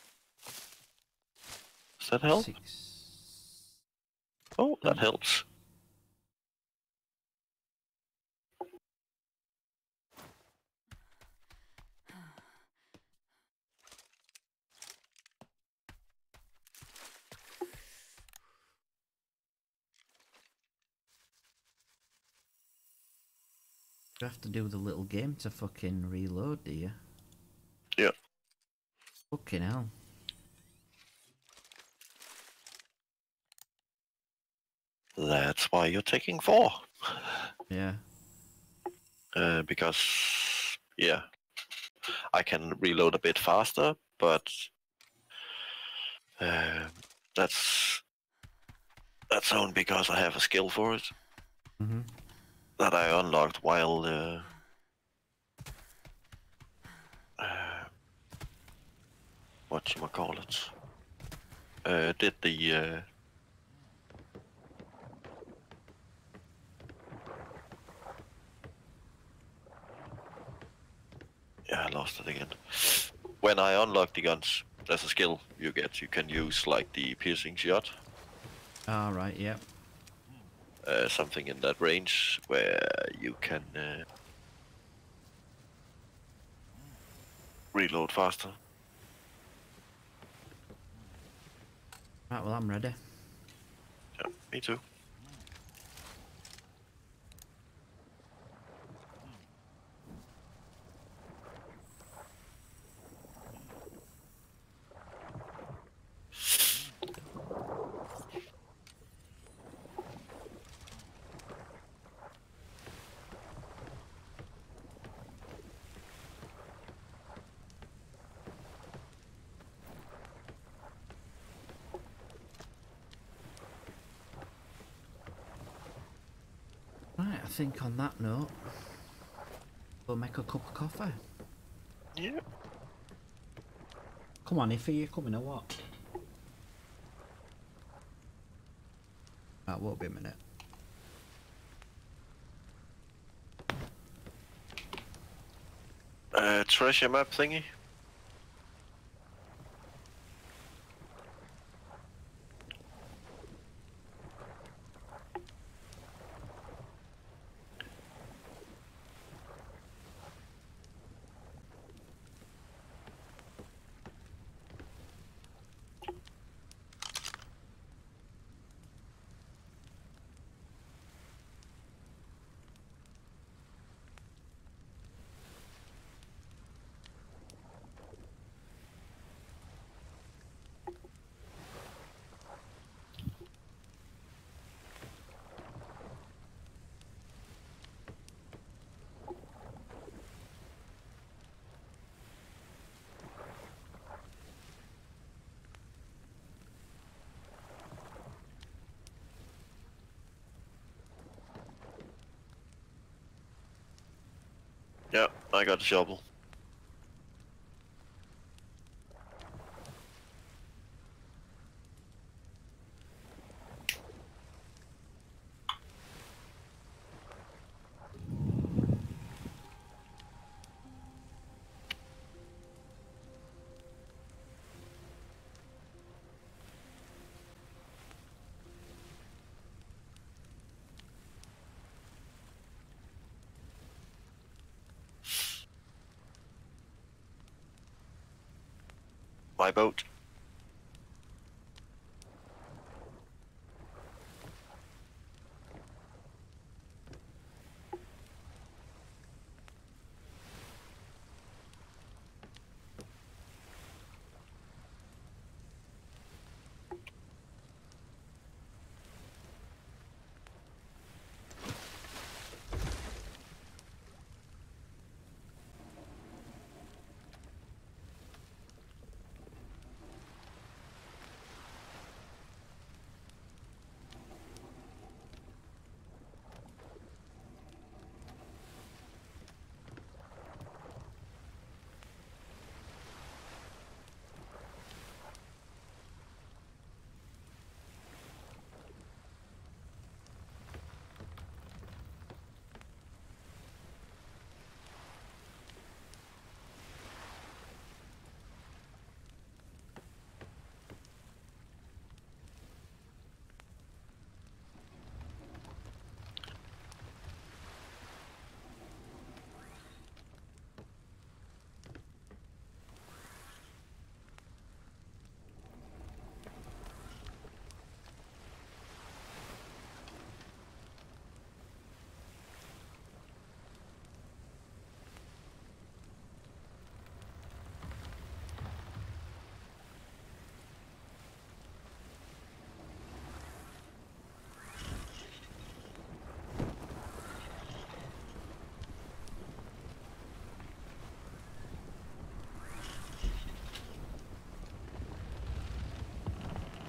Does that help? 6. Oh, that helps. You have to do the little game to fucking reload, do you? Yeah. Fucking hell. That's why you're taking 4. Yeah. Because, yeah, I can reload a bit faster, but that's only because I have a skill for it that I unlocked while whatchamacallit, did the yeah, I lost it again. When I unlock the guns, there's a skill you get. You can use like the piercing shot. All right. Yeah. Something in that range where you can reload faster. Right. Well, I'm ready. Yeah, me too. Right. I think on that note, we'll make a cup of coffee. Yeah. Come on, Iffy, you coming or what? That won't be a minute. Treasure map thingy. Yeah, I got a shovel. My boat.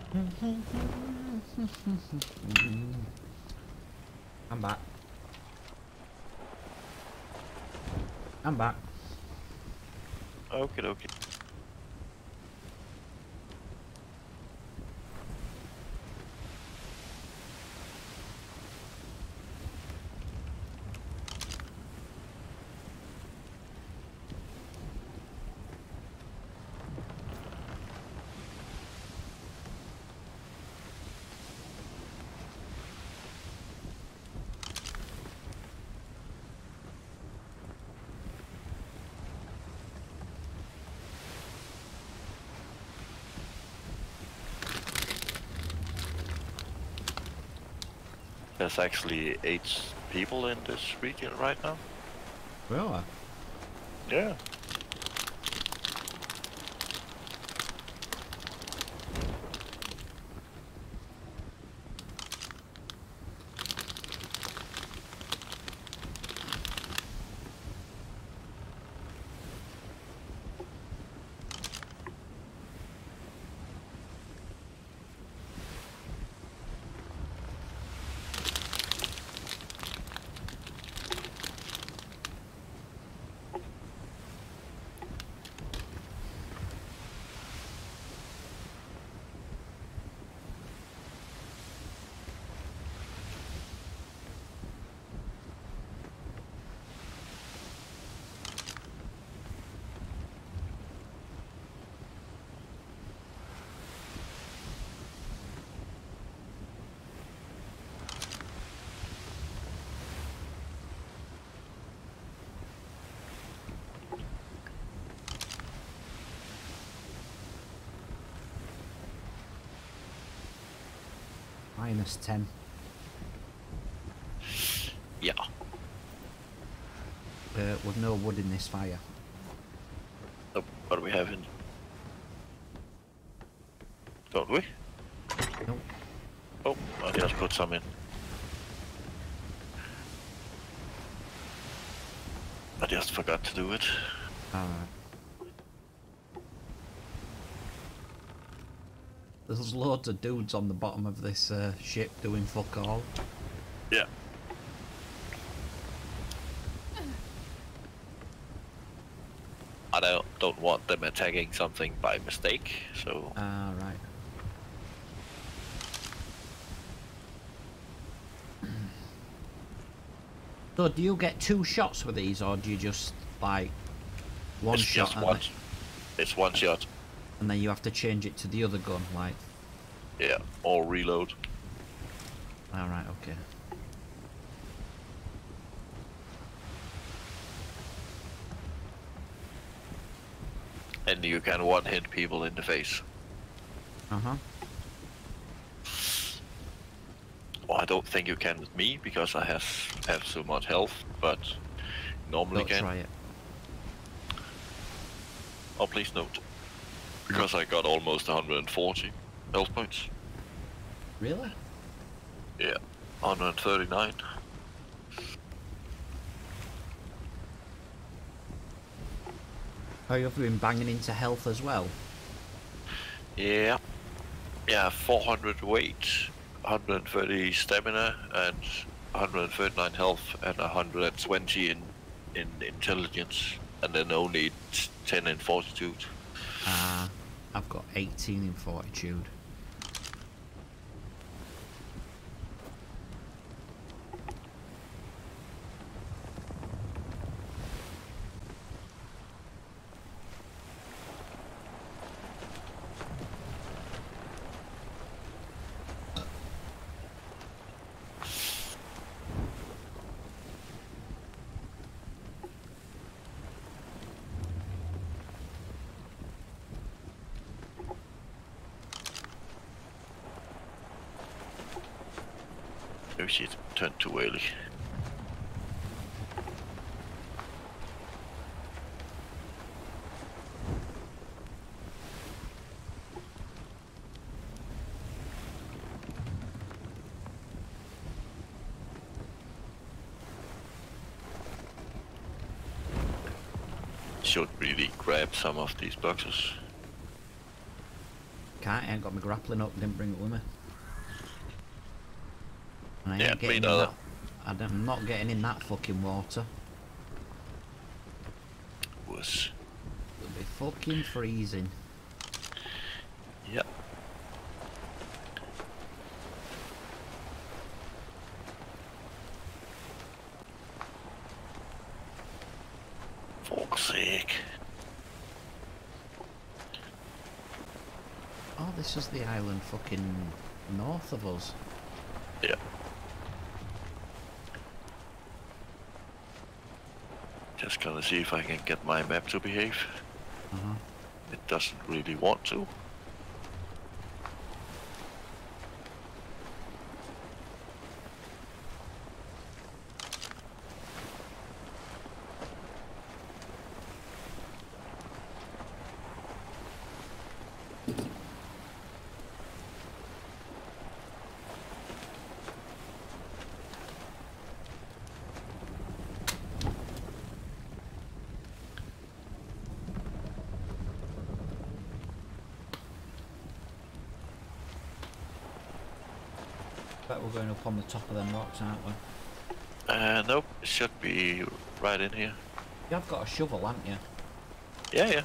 I'm back. I'm back. Okay, okay. There's actually 8 people in this region right now. Really? Yeah. -10. Yeah. With no wood in this fire. Nope, but we haven't. Don't we? Nope. Oh, I just put some in. I just forgot to do it. There's loads of dudes on the bottom of this ship doing fuck all. Yeah. I don't want them attacking something by mistake, so... Ah, right. So do you get 2 shots with these, or do you just, like, one it's shot? just one. It's one shot. And then you have to change it to the other gun, like... Yeah, or reload. Alright, okay. And you can one-hit people in the face. Uh-huh. Well, I don't think you can with me, because I have so much health, but normally Don't can. try it. Oh, please note. Because I got almost 140 health points. Really? Yeah, 139. Oh, you've been banging into health as well? Yeah. Yeah, 400 weight, 130 stamina, and 139 health, and 120 in intelligence, and then only 10 in fortitude. I've got 18 in fortitude. Oh shit, turned too early. Should really grab some of these boxes. can't. I ain't got my grappling hook. Didn't bring it with me. And I Yeah, ain't me getting in neither. that. I'm not getting in that fucking water. Was. It'll be fucking freezing. Yep. Fuck's sake. Oh, this is the island fucking north of us. Yeah. Just gonna see if I can get my map to behave. Uh-huh. It doesn't really want to. Bet we're going up on the top of them rocks, aren't we? Nope, it should be right in here. You have got a shovel, haven't you? Yeah, yeah.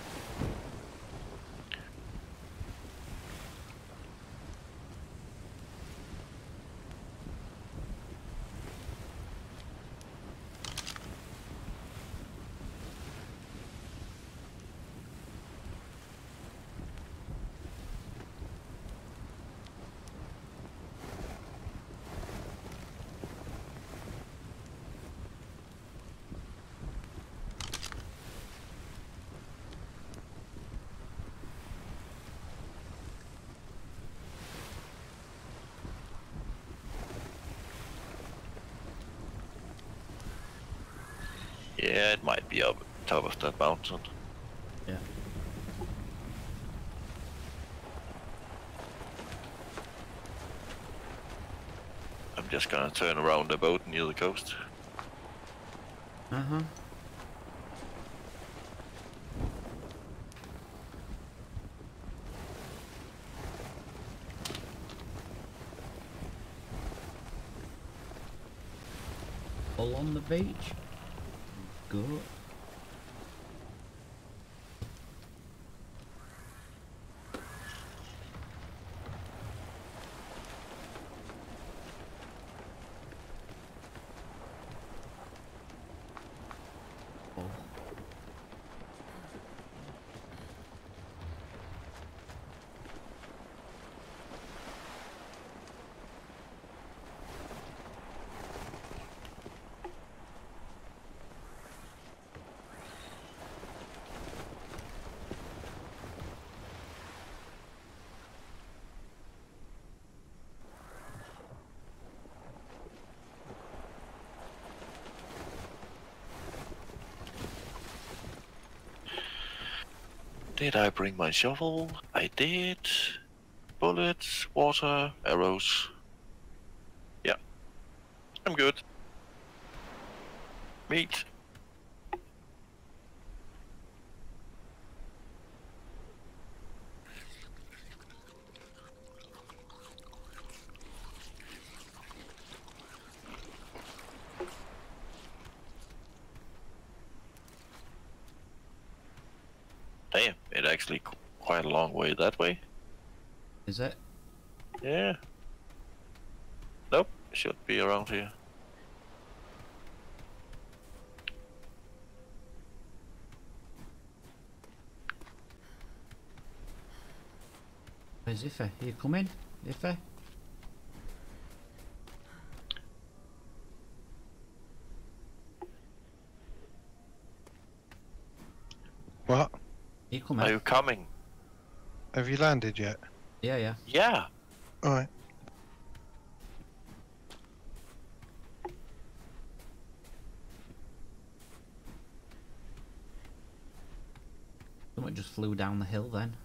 Yeah, it might be up top of that mountain. Yeah. I'm just gonna turn around the boat near the coast. Uh-huh. All on the beach. Good. Oh. Did I bring my shovel? I did. Bullets, water, arrows. Yeah. I'm good. Meat. Damn, it actually quite a long way that way. Is it? Yeah. Nope, should be around here. Where's Ife? Are you coming? Ife? What? Are you coming? Are you coming? Have you landed yet? Yeah, yeah. Yeah. Alright. Someone just flew down the hill then.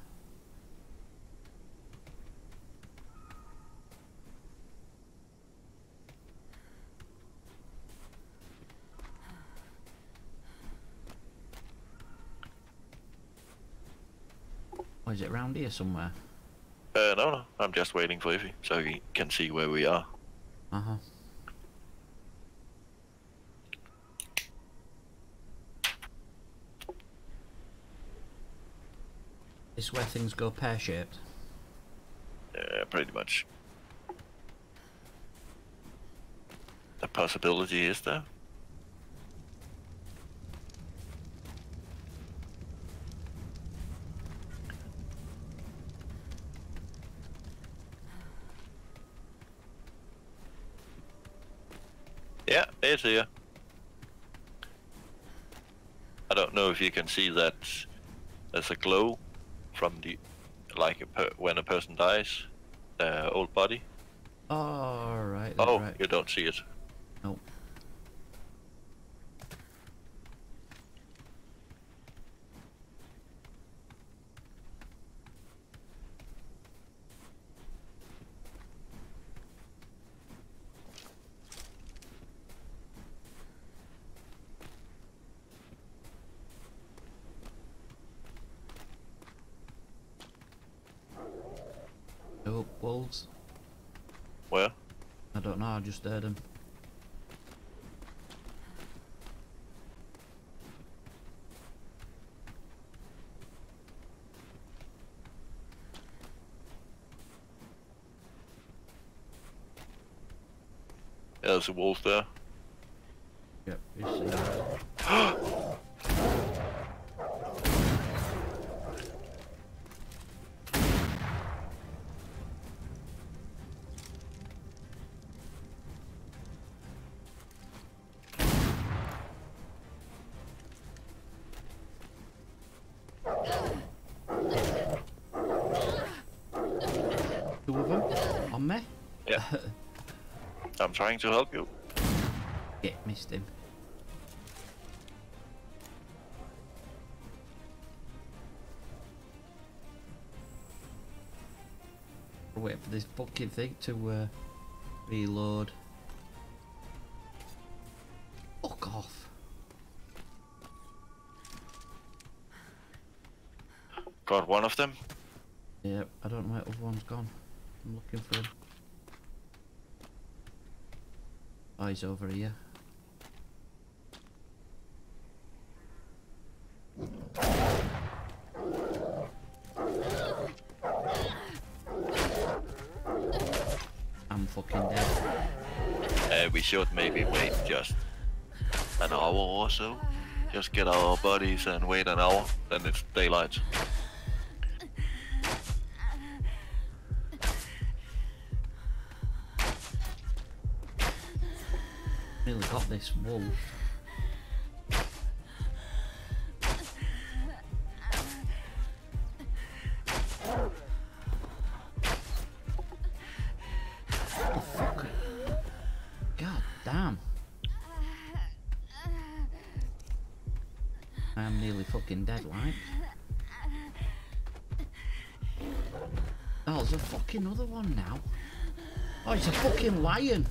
Or is it around here somewhere? No. I'm just waiting for Ify so he can see where we are. Uh-huh. This is where things go pear-shaped. Pretty much. The possibility is there. Yeah, it's here. I don't know if you can see that there's a glow from the, like when a person dies, the old body. Oh, right. Oh, right. you don't see it. Nope. Oh, wolves. Where? I don't know, I just heard them. Yeah, there's a wolf there. Yep, you see that. Two of them on me. Yeah. I'm trying to help you. Yeah, missed him. Wait for this fucking thing to reload. Fuck off. Got one of them. Yep, I don't know where the other one's gone. I'm looking for him. Oh, he's over here. I'm fucking dead. We should maybe wait just an hour or so. Just get our bodies and wait an hour, then it's daylight. Nearly got this wolf. Oh fuck. God damn. I am nearly fucking dead, like. Oh, there's a fucking other one now. Oh, it's a fucking lion.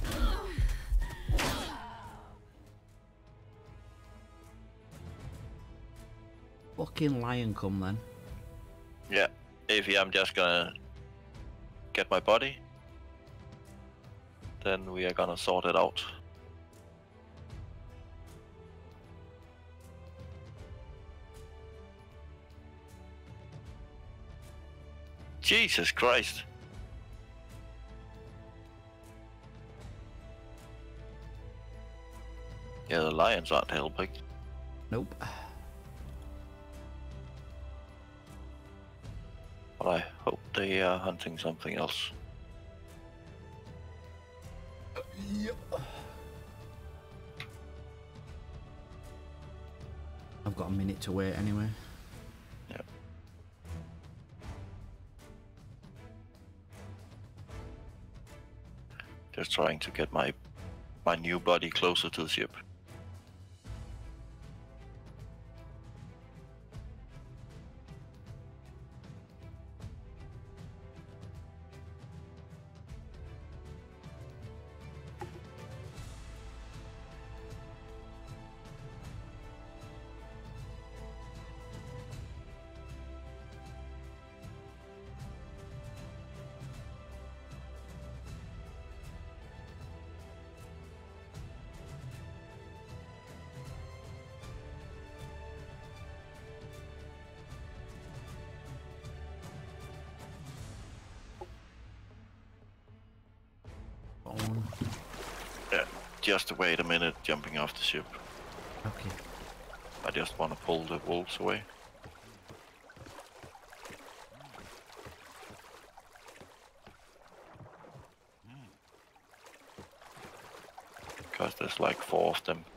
Fucking lion come then. Yeah, Ify, I'm just gonna get my body. Then we are gonna sort it out. Jesus Christ. Yeah, the lions aren't helping. Nope. But I hope they are hunting something else. Yep. I've got a minute to wait anyway. Yeah. Just trying to get my new body closer to the ship. Spawn. Yeah, just wait a minute jumping off the ship. Okay. I just want to pull the wolves away. Because there's like 4 of them.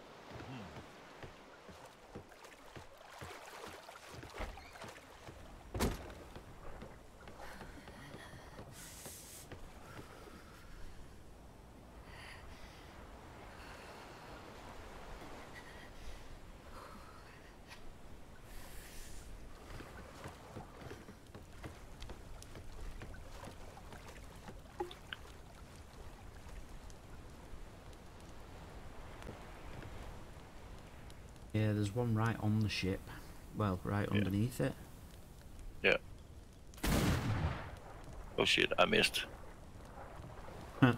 Yeah, there's one right on the ship. Well, right underneath it. Yeah. Oh shit, I missed. Huh.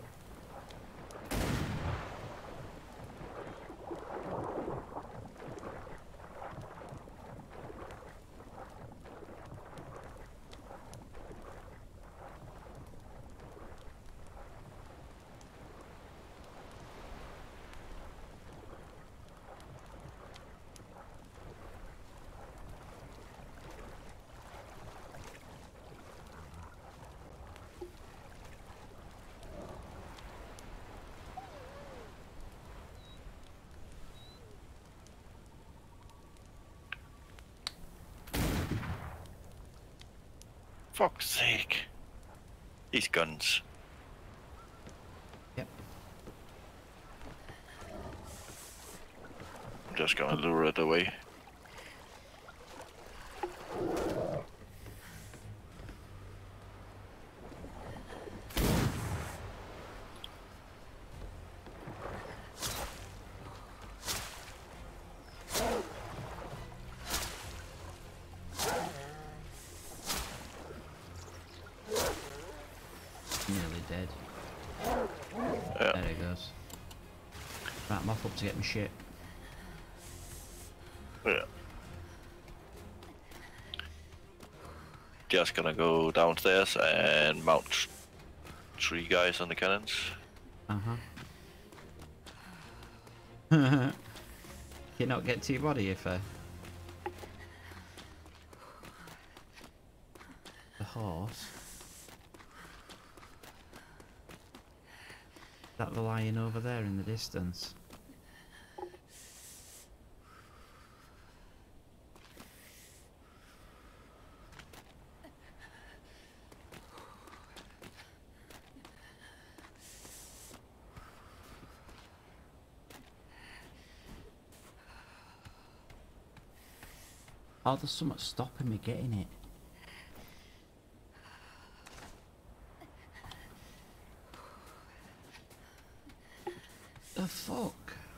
Fuck's sake. These guns. Yep. I'm just gonna lure it away. Nearly dead. Yeah. There he goes. Right, I'm off up to get my shit. Yeah. Just gonna go downstairs and mount 3 guys on the cannons. Uh-huh. You not get to your body if the horse. Is that the lion over there in the distance? Oh, there's something stopping me getting it. The fuck?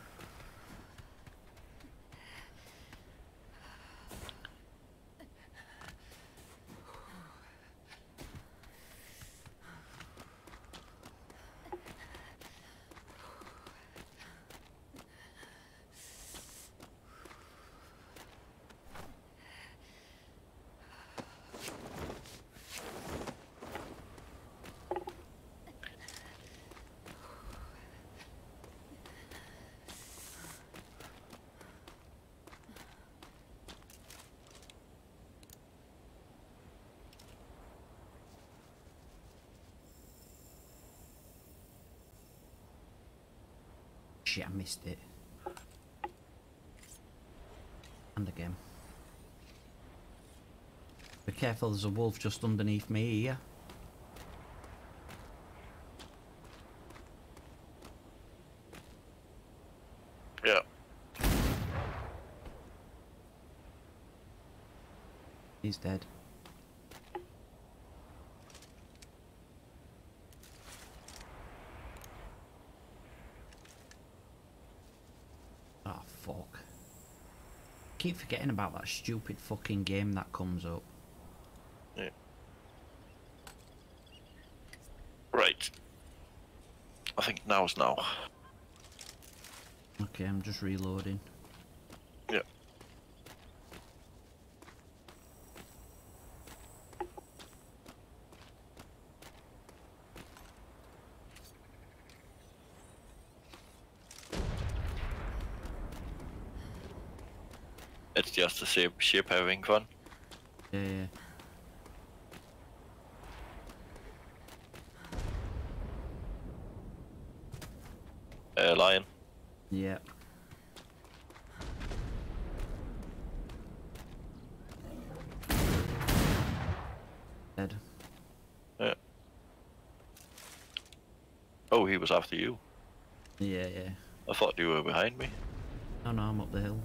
Shit, I missed it. And again. Be careful, there's a wolf just underneath me here. Yeah. He's dead. Oh, fuck. Keep forgetting about that stupid fucking game that comes up. Yeah. Right. I think now's now. Okay, I'm just reloading. Yeah. It's just a ship having fun. Yeah. Lion. Yeah. Dead. Yeah. Oh, he was after you. Yeah. I thought you were behind me. No, I'm up the hill.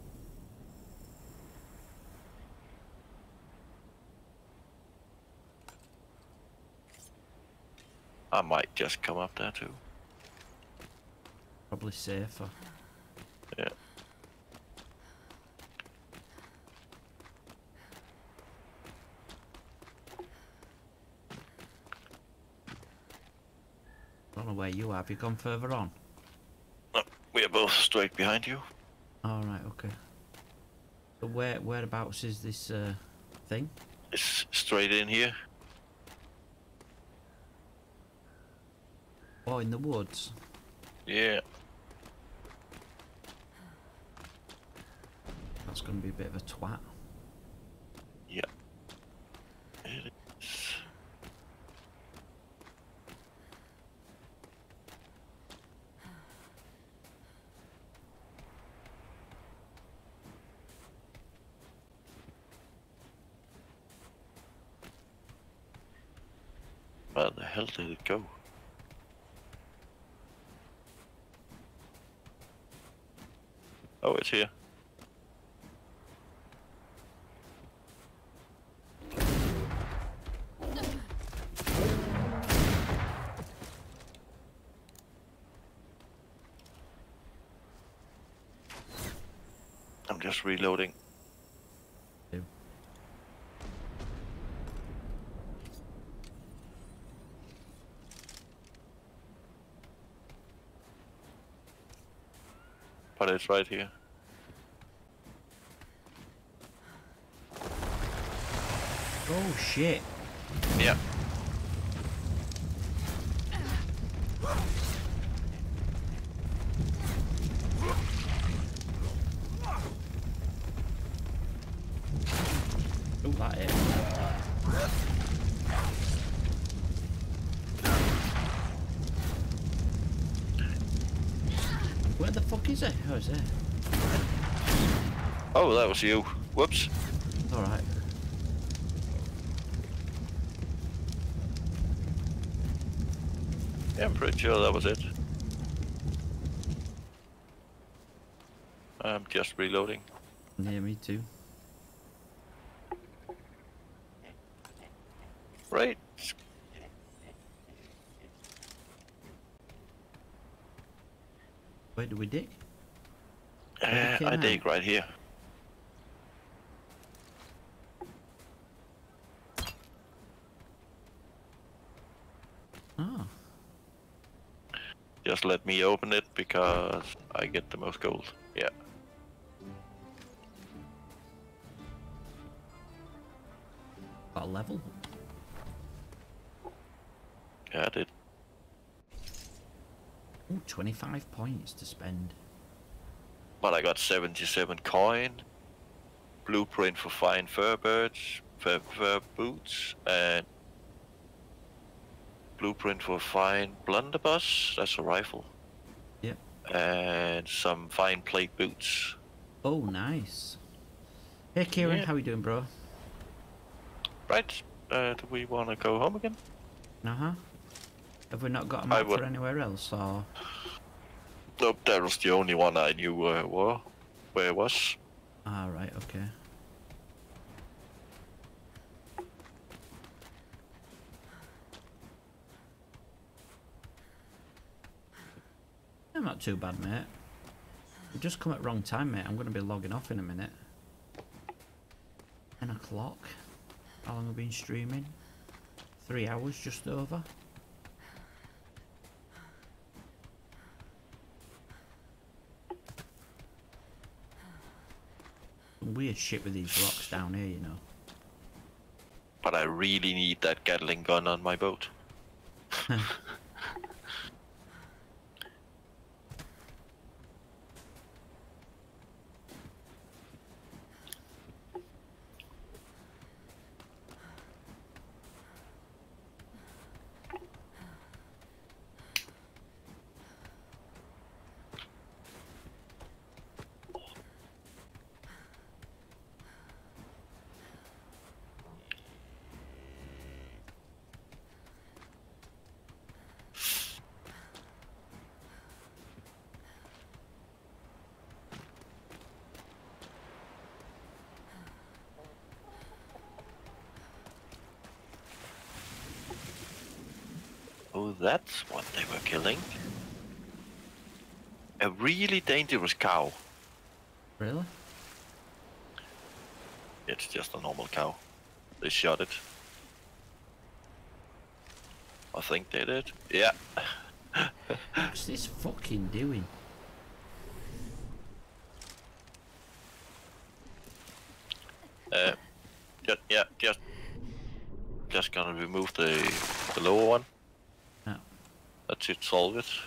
I might just come up there too. Probably safer. Yeah. I don't know where you are. Have you gone further on? No, we are both straight behind you. Alright, okay. So whereabouts is this thing? It's straight in here. Oh, in the woods? Yeah. That's going to be a bit of a twat. Yeah. It is. Where the hell did it go? Oh, it's here. I'm just reloading. Ew. But it's right here. Oh, shit. Yeah. Oh, that hit. Where the fuck is it? Oh, it's there. Oh, that was you. Whoops. Alright. Yeah, I'm pretty sure that was it. I'm just reloading. Yeah, me too. Right. Where do we dig? I came dig out? right here. Oh. Just let me open it because I get the most gold. Yeah. Got a level? Yeah, I did. Ooh, 25 points to spend. But I got 77 coin, blueprint for fine fur birds, fur boots, and blueprint for fine blunderbuss. That's a rifle. Yep. And some fine plate boots. Oh, nice. Hey, Kieran, Yeah. how you doing, bro? Right. Do we want to go home again? Uh-huh. Have we not got a I map would- for anywhere else, or...? Nope, that was the only one I knew where it was. Ah, right, okay. Yeah, not too bad, mate. You just come at wrong time, mate. I'm going to be logging off in a minute. 10 o'clock. How long have I been streaming? 3 hours, just over. Some weird shit with these rocks down here, you know. But I really need that Gatling gun on my boat. that's what they were killing. A really dangerous cow. Really? It's just a normal cow. They shot it. I think they did. Yeah. What's this fucking doing? Just gonna remove the lower one. Yeah. That should solve it.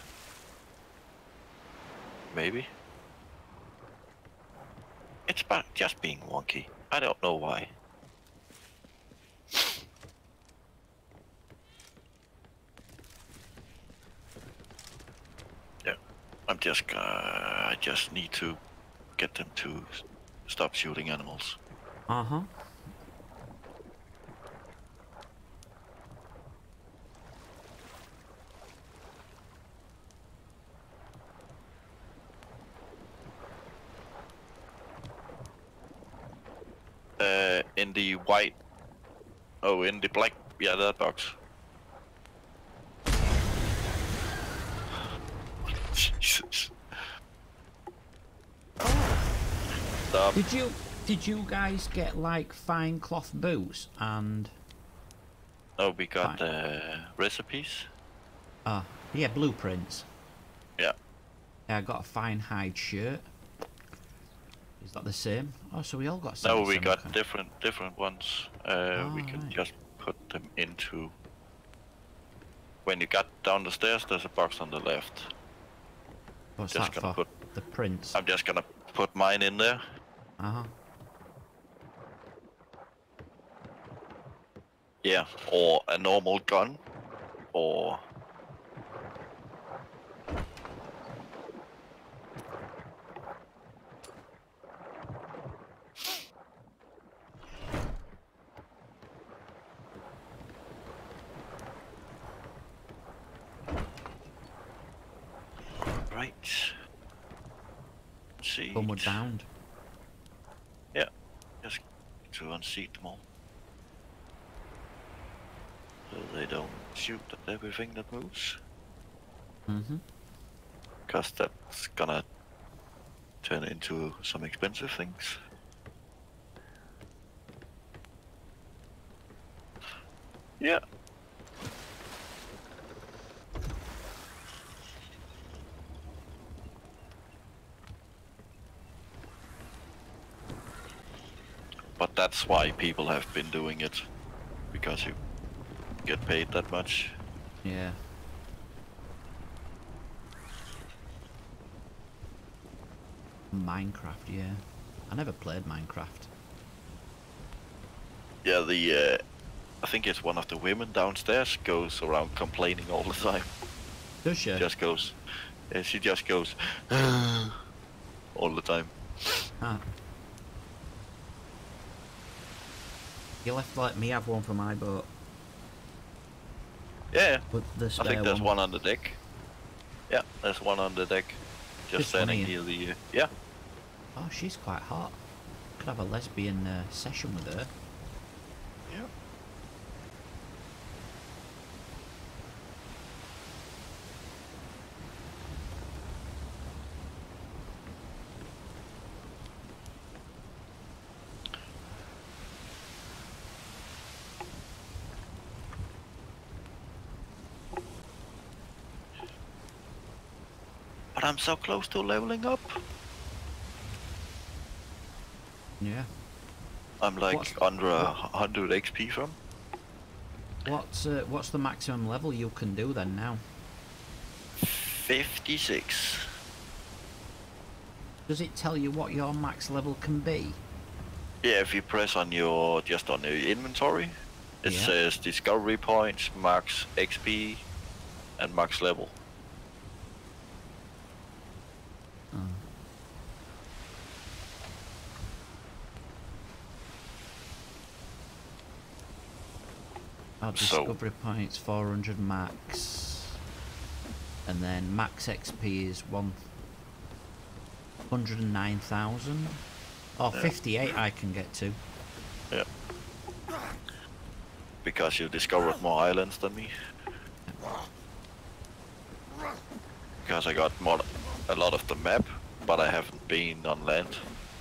Maybe. It's just being wonky. I don't know why. Yeah, I just need to get them to stop shooting animals. Uh-huh. In the white... Oh, in the black... Yeah, that box. Jesus. Did you guys get like fine cloth boots and... Oh, we got Fine. recipes. Yeah, blueprints. Yeah. Yeah, I got a fine hide shirt. Is that the same? Oh, so we all got No, some we got kind. different ones. We can right. just put them into... When you got down the stairs, there's a box on the left. What's just that gonna for? put- The prints. I'm just gonna put mine in there. Uh-huh. Yeah, or a normal gun, or... Right. See. Homeward bound. Yeah, just to unseat them all. So they don't shoot at everything that moves. Mm-hmm. Because that's gonna turn into some expensive things. Yeah. But that's why people have been doing it. Because you get paid that much. Yeah. Minecraft, yeah. I never played Minecraft. Yeah, I think it's one of the women downstairs goes around complaining all the time. Does she? Just goes, yeah, she just goes all the time. Ah. You'll have to let me have one for my boat. Yeah, But the I spare think there's one on the deck. Yeah, there's one on the deck. Just This one standing here? near the... yeah. Oh, she's quite hot. Could have a lesbian session with her. Yeah. But I'm so close to leveling up. Yeah. I'm like What's- under 100 XP from. What's the maximum level you can do then now? 56. Does it tell you what your max level can be? Yeah, if you press on your, just on the inventory, it Yeah. says discovery points, max XP, and max level. Oh. Our So- discovery points 400 max, and then max XP is 109,000. Or Yeah. 58 I can get to. Yeah. Because you discovered more islands than me. because I got a lot of the map, but I haven't been on land.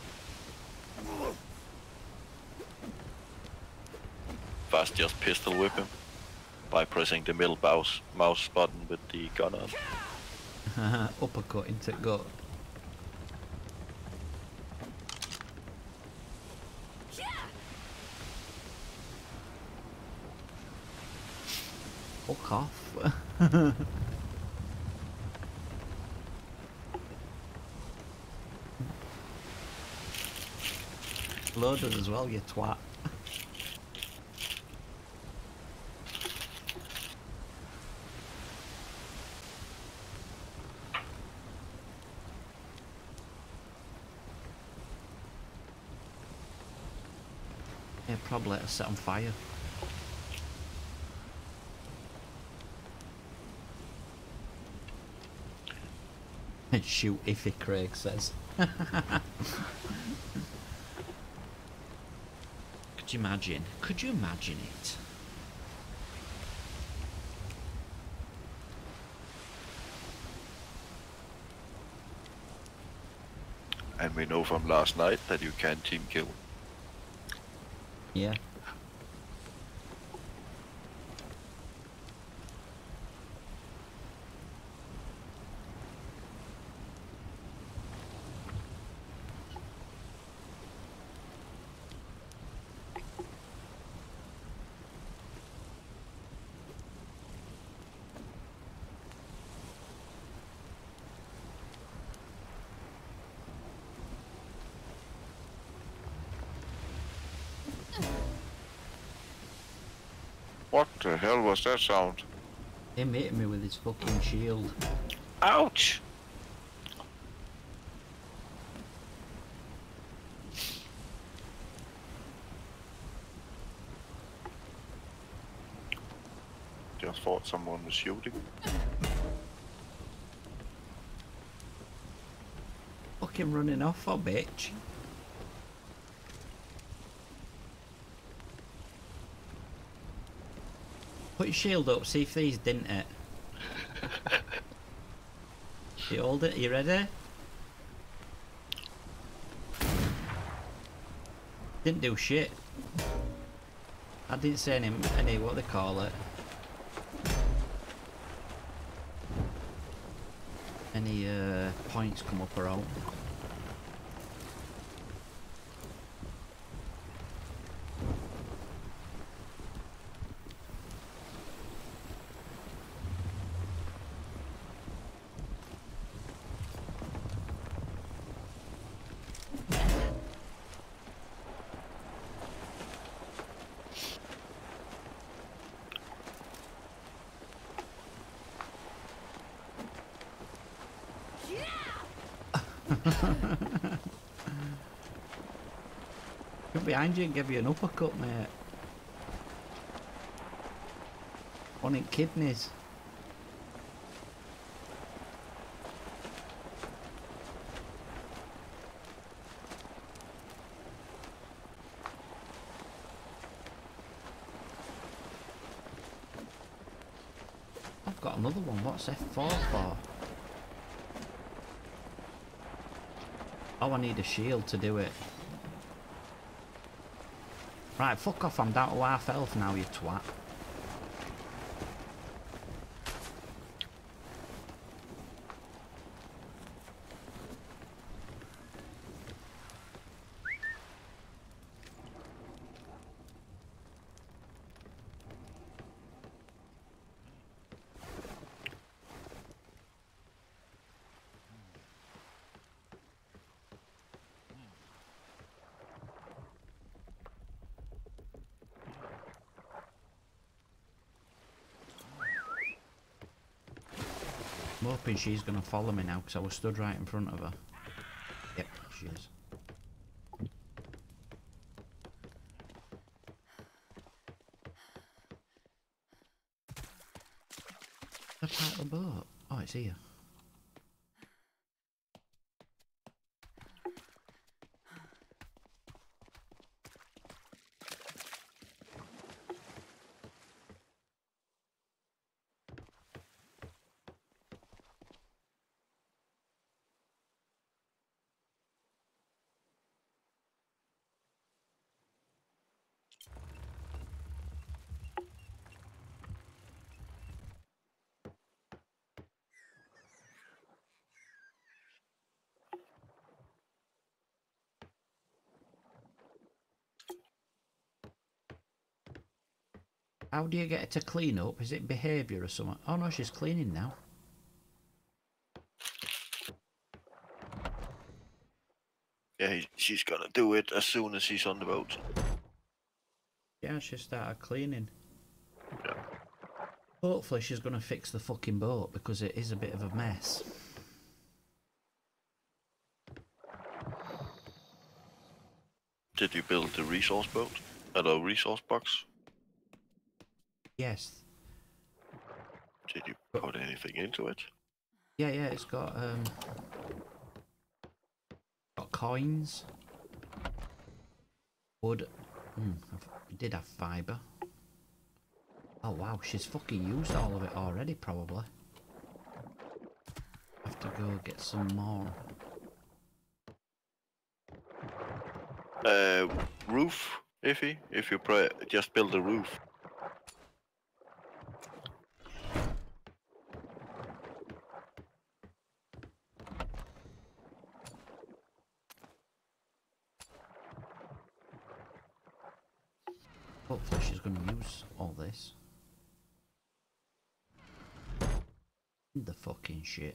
Fast just pistol whip him by pressing the middle mouse button with the gun on. Uppercut into gut. Fuck off. Loaded as well, you twat. Yeah, probably let us set on fire. And shoot iffy, Craig says. Could you imagine? Could you imagine it? And we know from last night that you can team kill. Yeah. What the hell was that sound? Him hitting me with his fucking shield. Ouch! Just thought someone was shooting. Fucking running off, oh bitch. Put your shield up, see if these didn't it. You hold it, you ready? Didn't do shit. I didn't say any what they call it. Any points come up or out. Come behind you and give you an uppercut, mate. One in kidneys. I've got another one. What's F4 for? Oh, I need a shield to do it. Right, fuck off, I'm down to half health now, you twat. I'm hoping she's going to follow me now because I was stood right in front of her. Yep, she is. The part of the boat. Oh, it's here. How do you get her to clean up? Is it behaviour or something? Oh no, she's cleaning now. Yeah, she's gonna do it as soon as she's on the boat. Yeah, she started cleaning. Yeah. Hopefully she's going to fix the fucking boat because it is a bit of a mess. Did you build the resource boat? Hello, resource box? Yes. Did you put anything into it? Yeah, it's got coins. Wood. I did have fibre. Oh wow, she's fucking used all of it already, probably. Have to go get some more. Roof, if you just build a roof. Hopefully she's going to use all this. The fucking shit.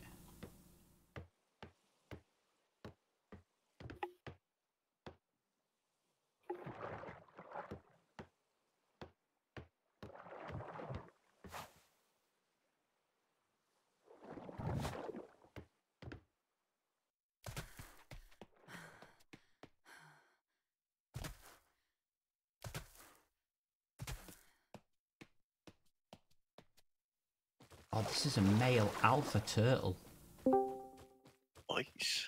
Oh, this is a male alpha turtle. Nice.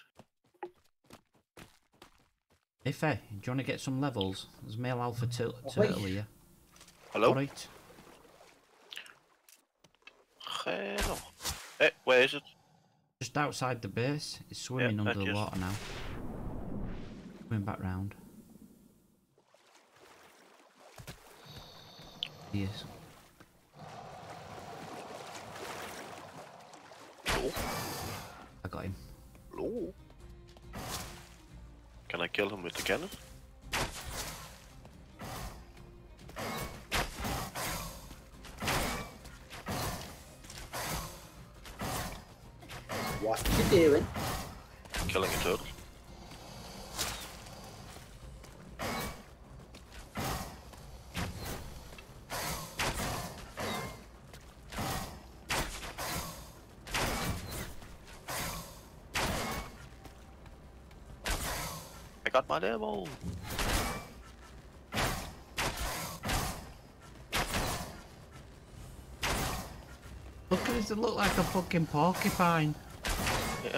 Ife, do you want to get some levels? There's a male alpha turtle here. Hello? Alright. Hello. Hey, where is it? Just outside the base. It's swimming under the water now. Swimming back round. Yes. Hello? I got him. Hello? Can I kill him with the cannon? What you doing? Killing a turtle. I got my demo. Look at this, it look like a fucking porcupine. Yeah.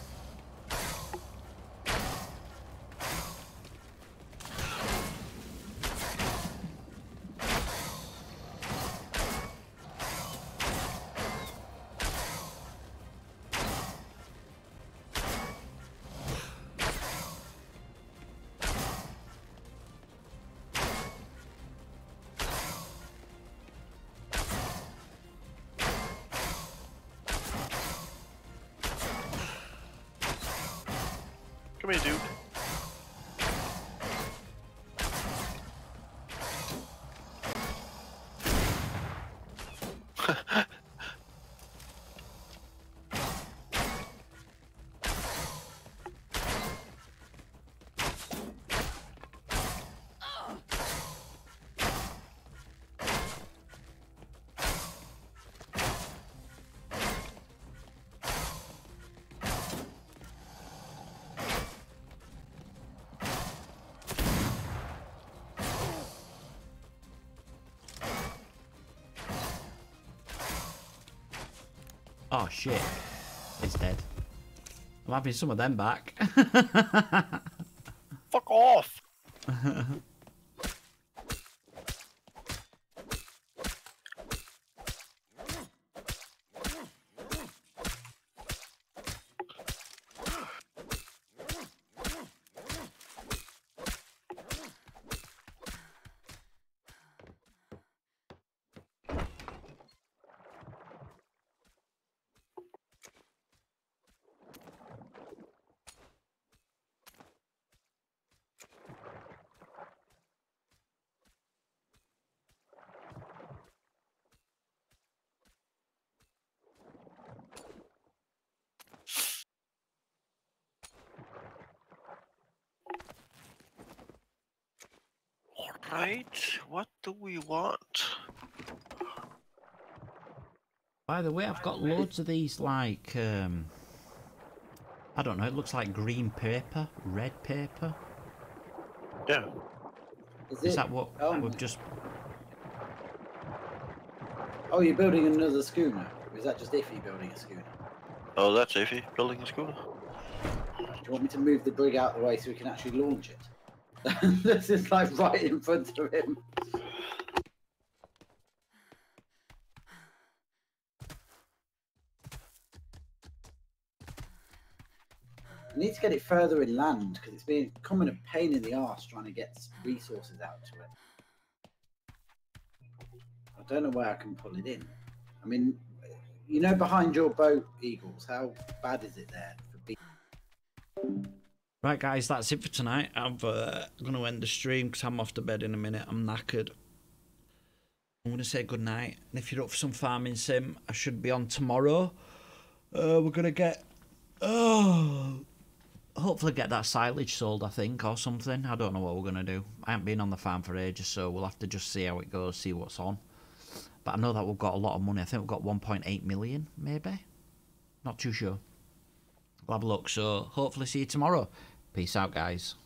Come here, dude. Oh shit. It's dead. I'm having some of them back. Fuck off! Right, what do we want? By the way, I've got loads of these, like, I don't know, it looks like green paper, red paper. Yeah. Is that what Oh, we've just... oh, you're building another schooner? Or is that just Iffy building a schooner? Oh, that's Iffy building a schooner. Do you want me to move the brig out of the way so we can actually launch it? This is like right in front of him. I need to get it further inland because it's becoming a pain in the arse trying to get resources out to it. I don't know where I can pull it in. I mean, you know, behind your boat, Eagles, how bad is it there for being? Right, guys, that's it for tonight. I'm going to end the stream because I'm off to bed in a minute. I'm knackered. I'm going to say good night. And if you're up for some farming sim, I should be on tomorrow. We're going to get... hopefully get that silage sold, I think, or something. I don't know what we're going to do. I haven't been on the farm for ages, so we'll have to just see how it goes, see what's on. But I know that we've got a lot of money. I think we've got 1.8 million, maybe. Not too sure. We'll have a look. So hopefully see you tomorrow. Peace out, guys.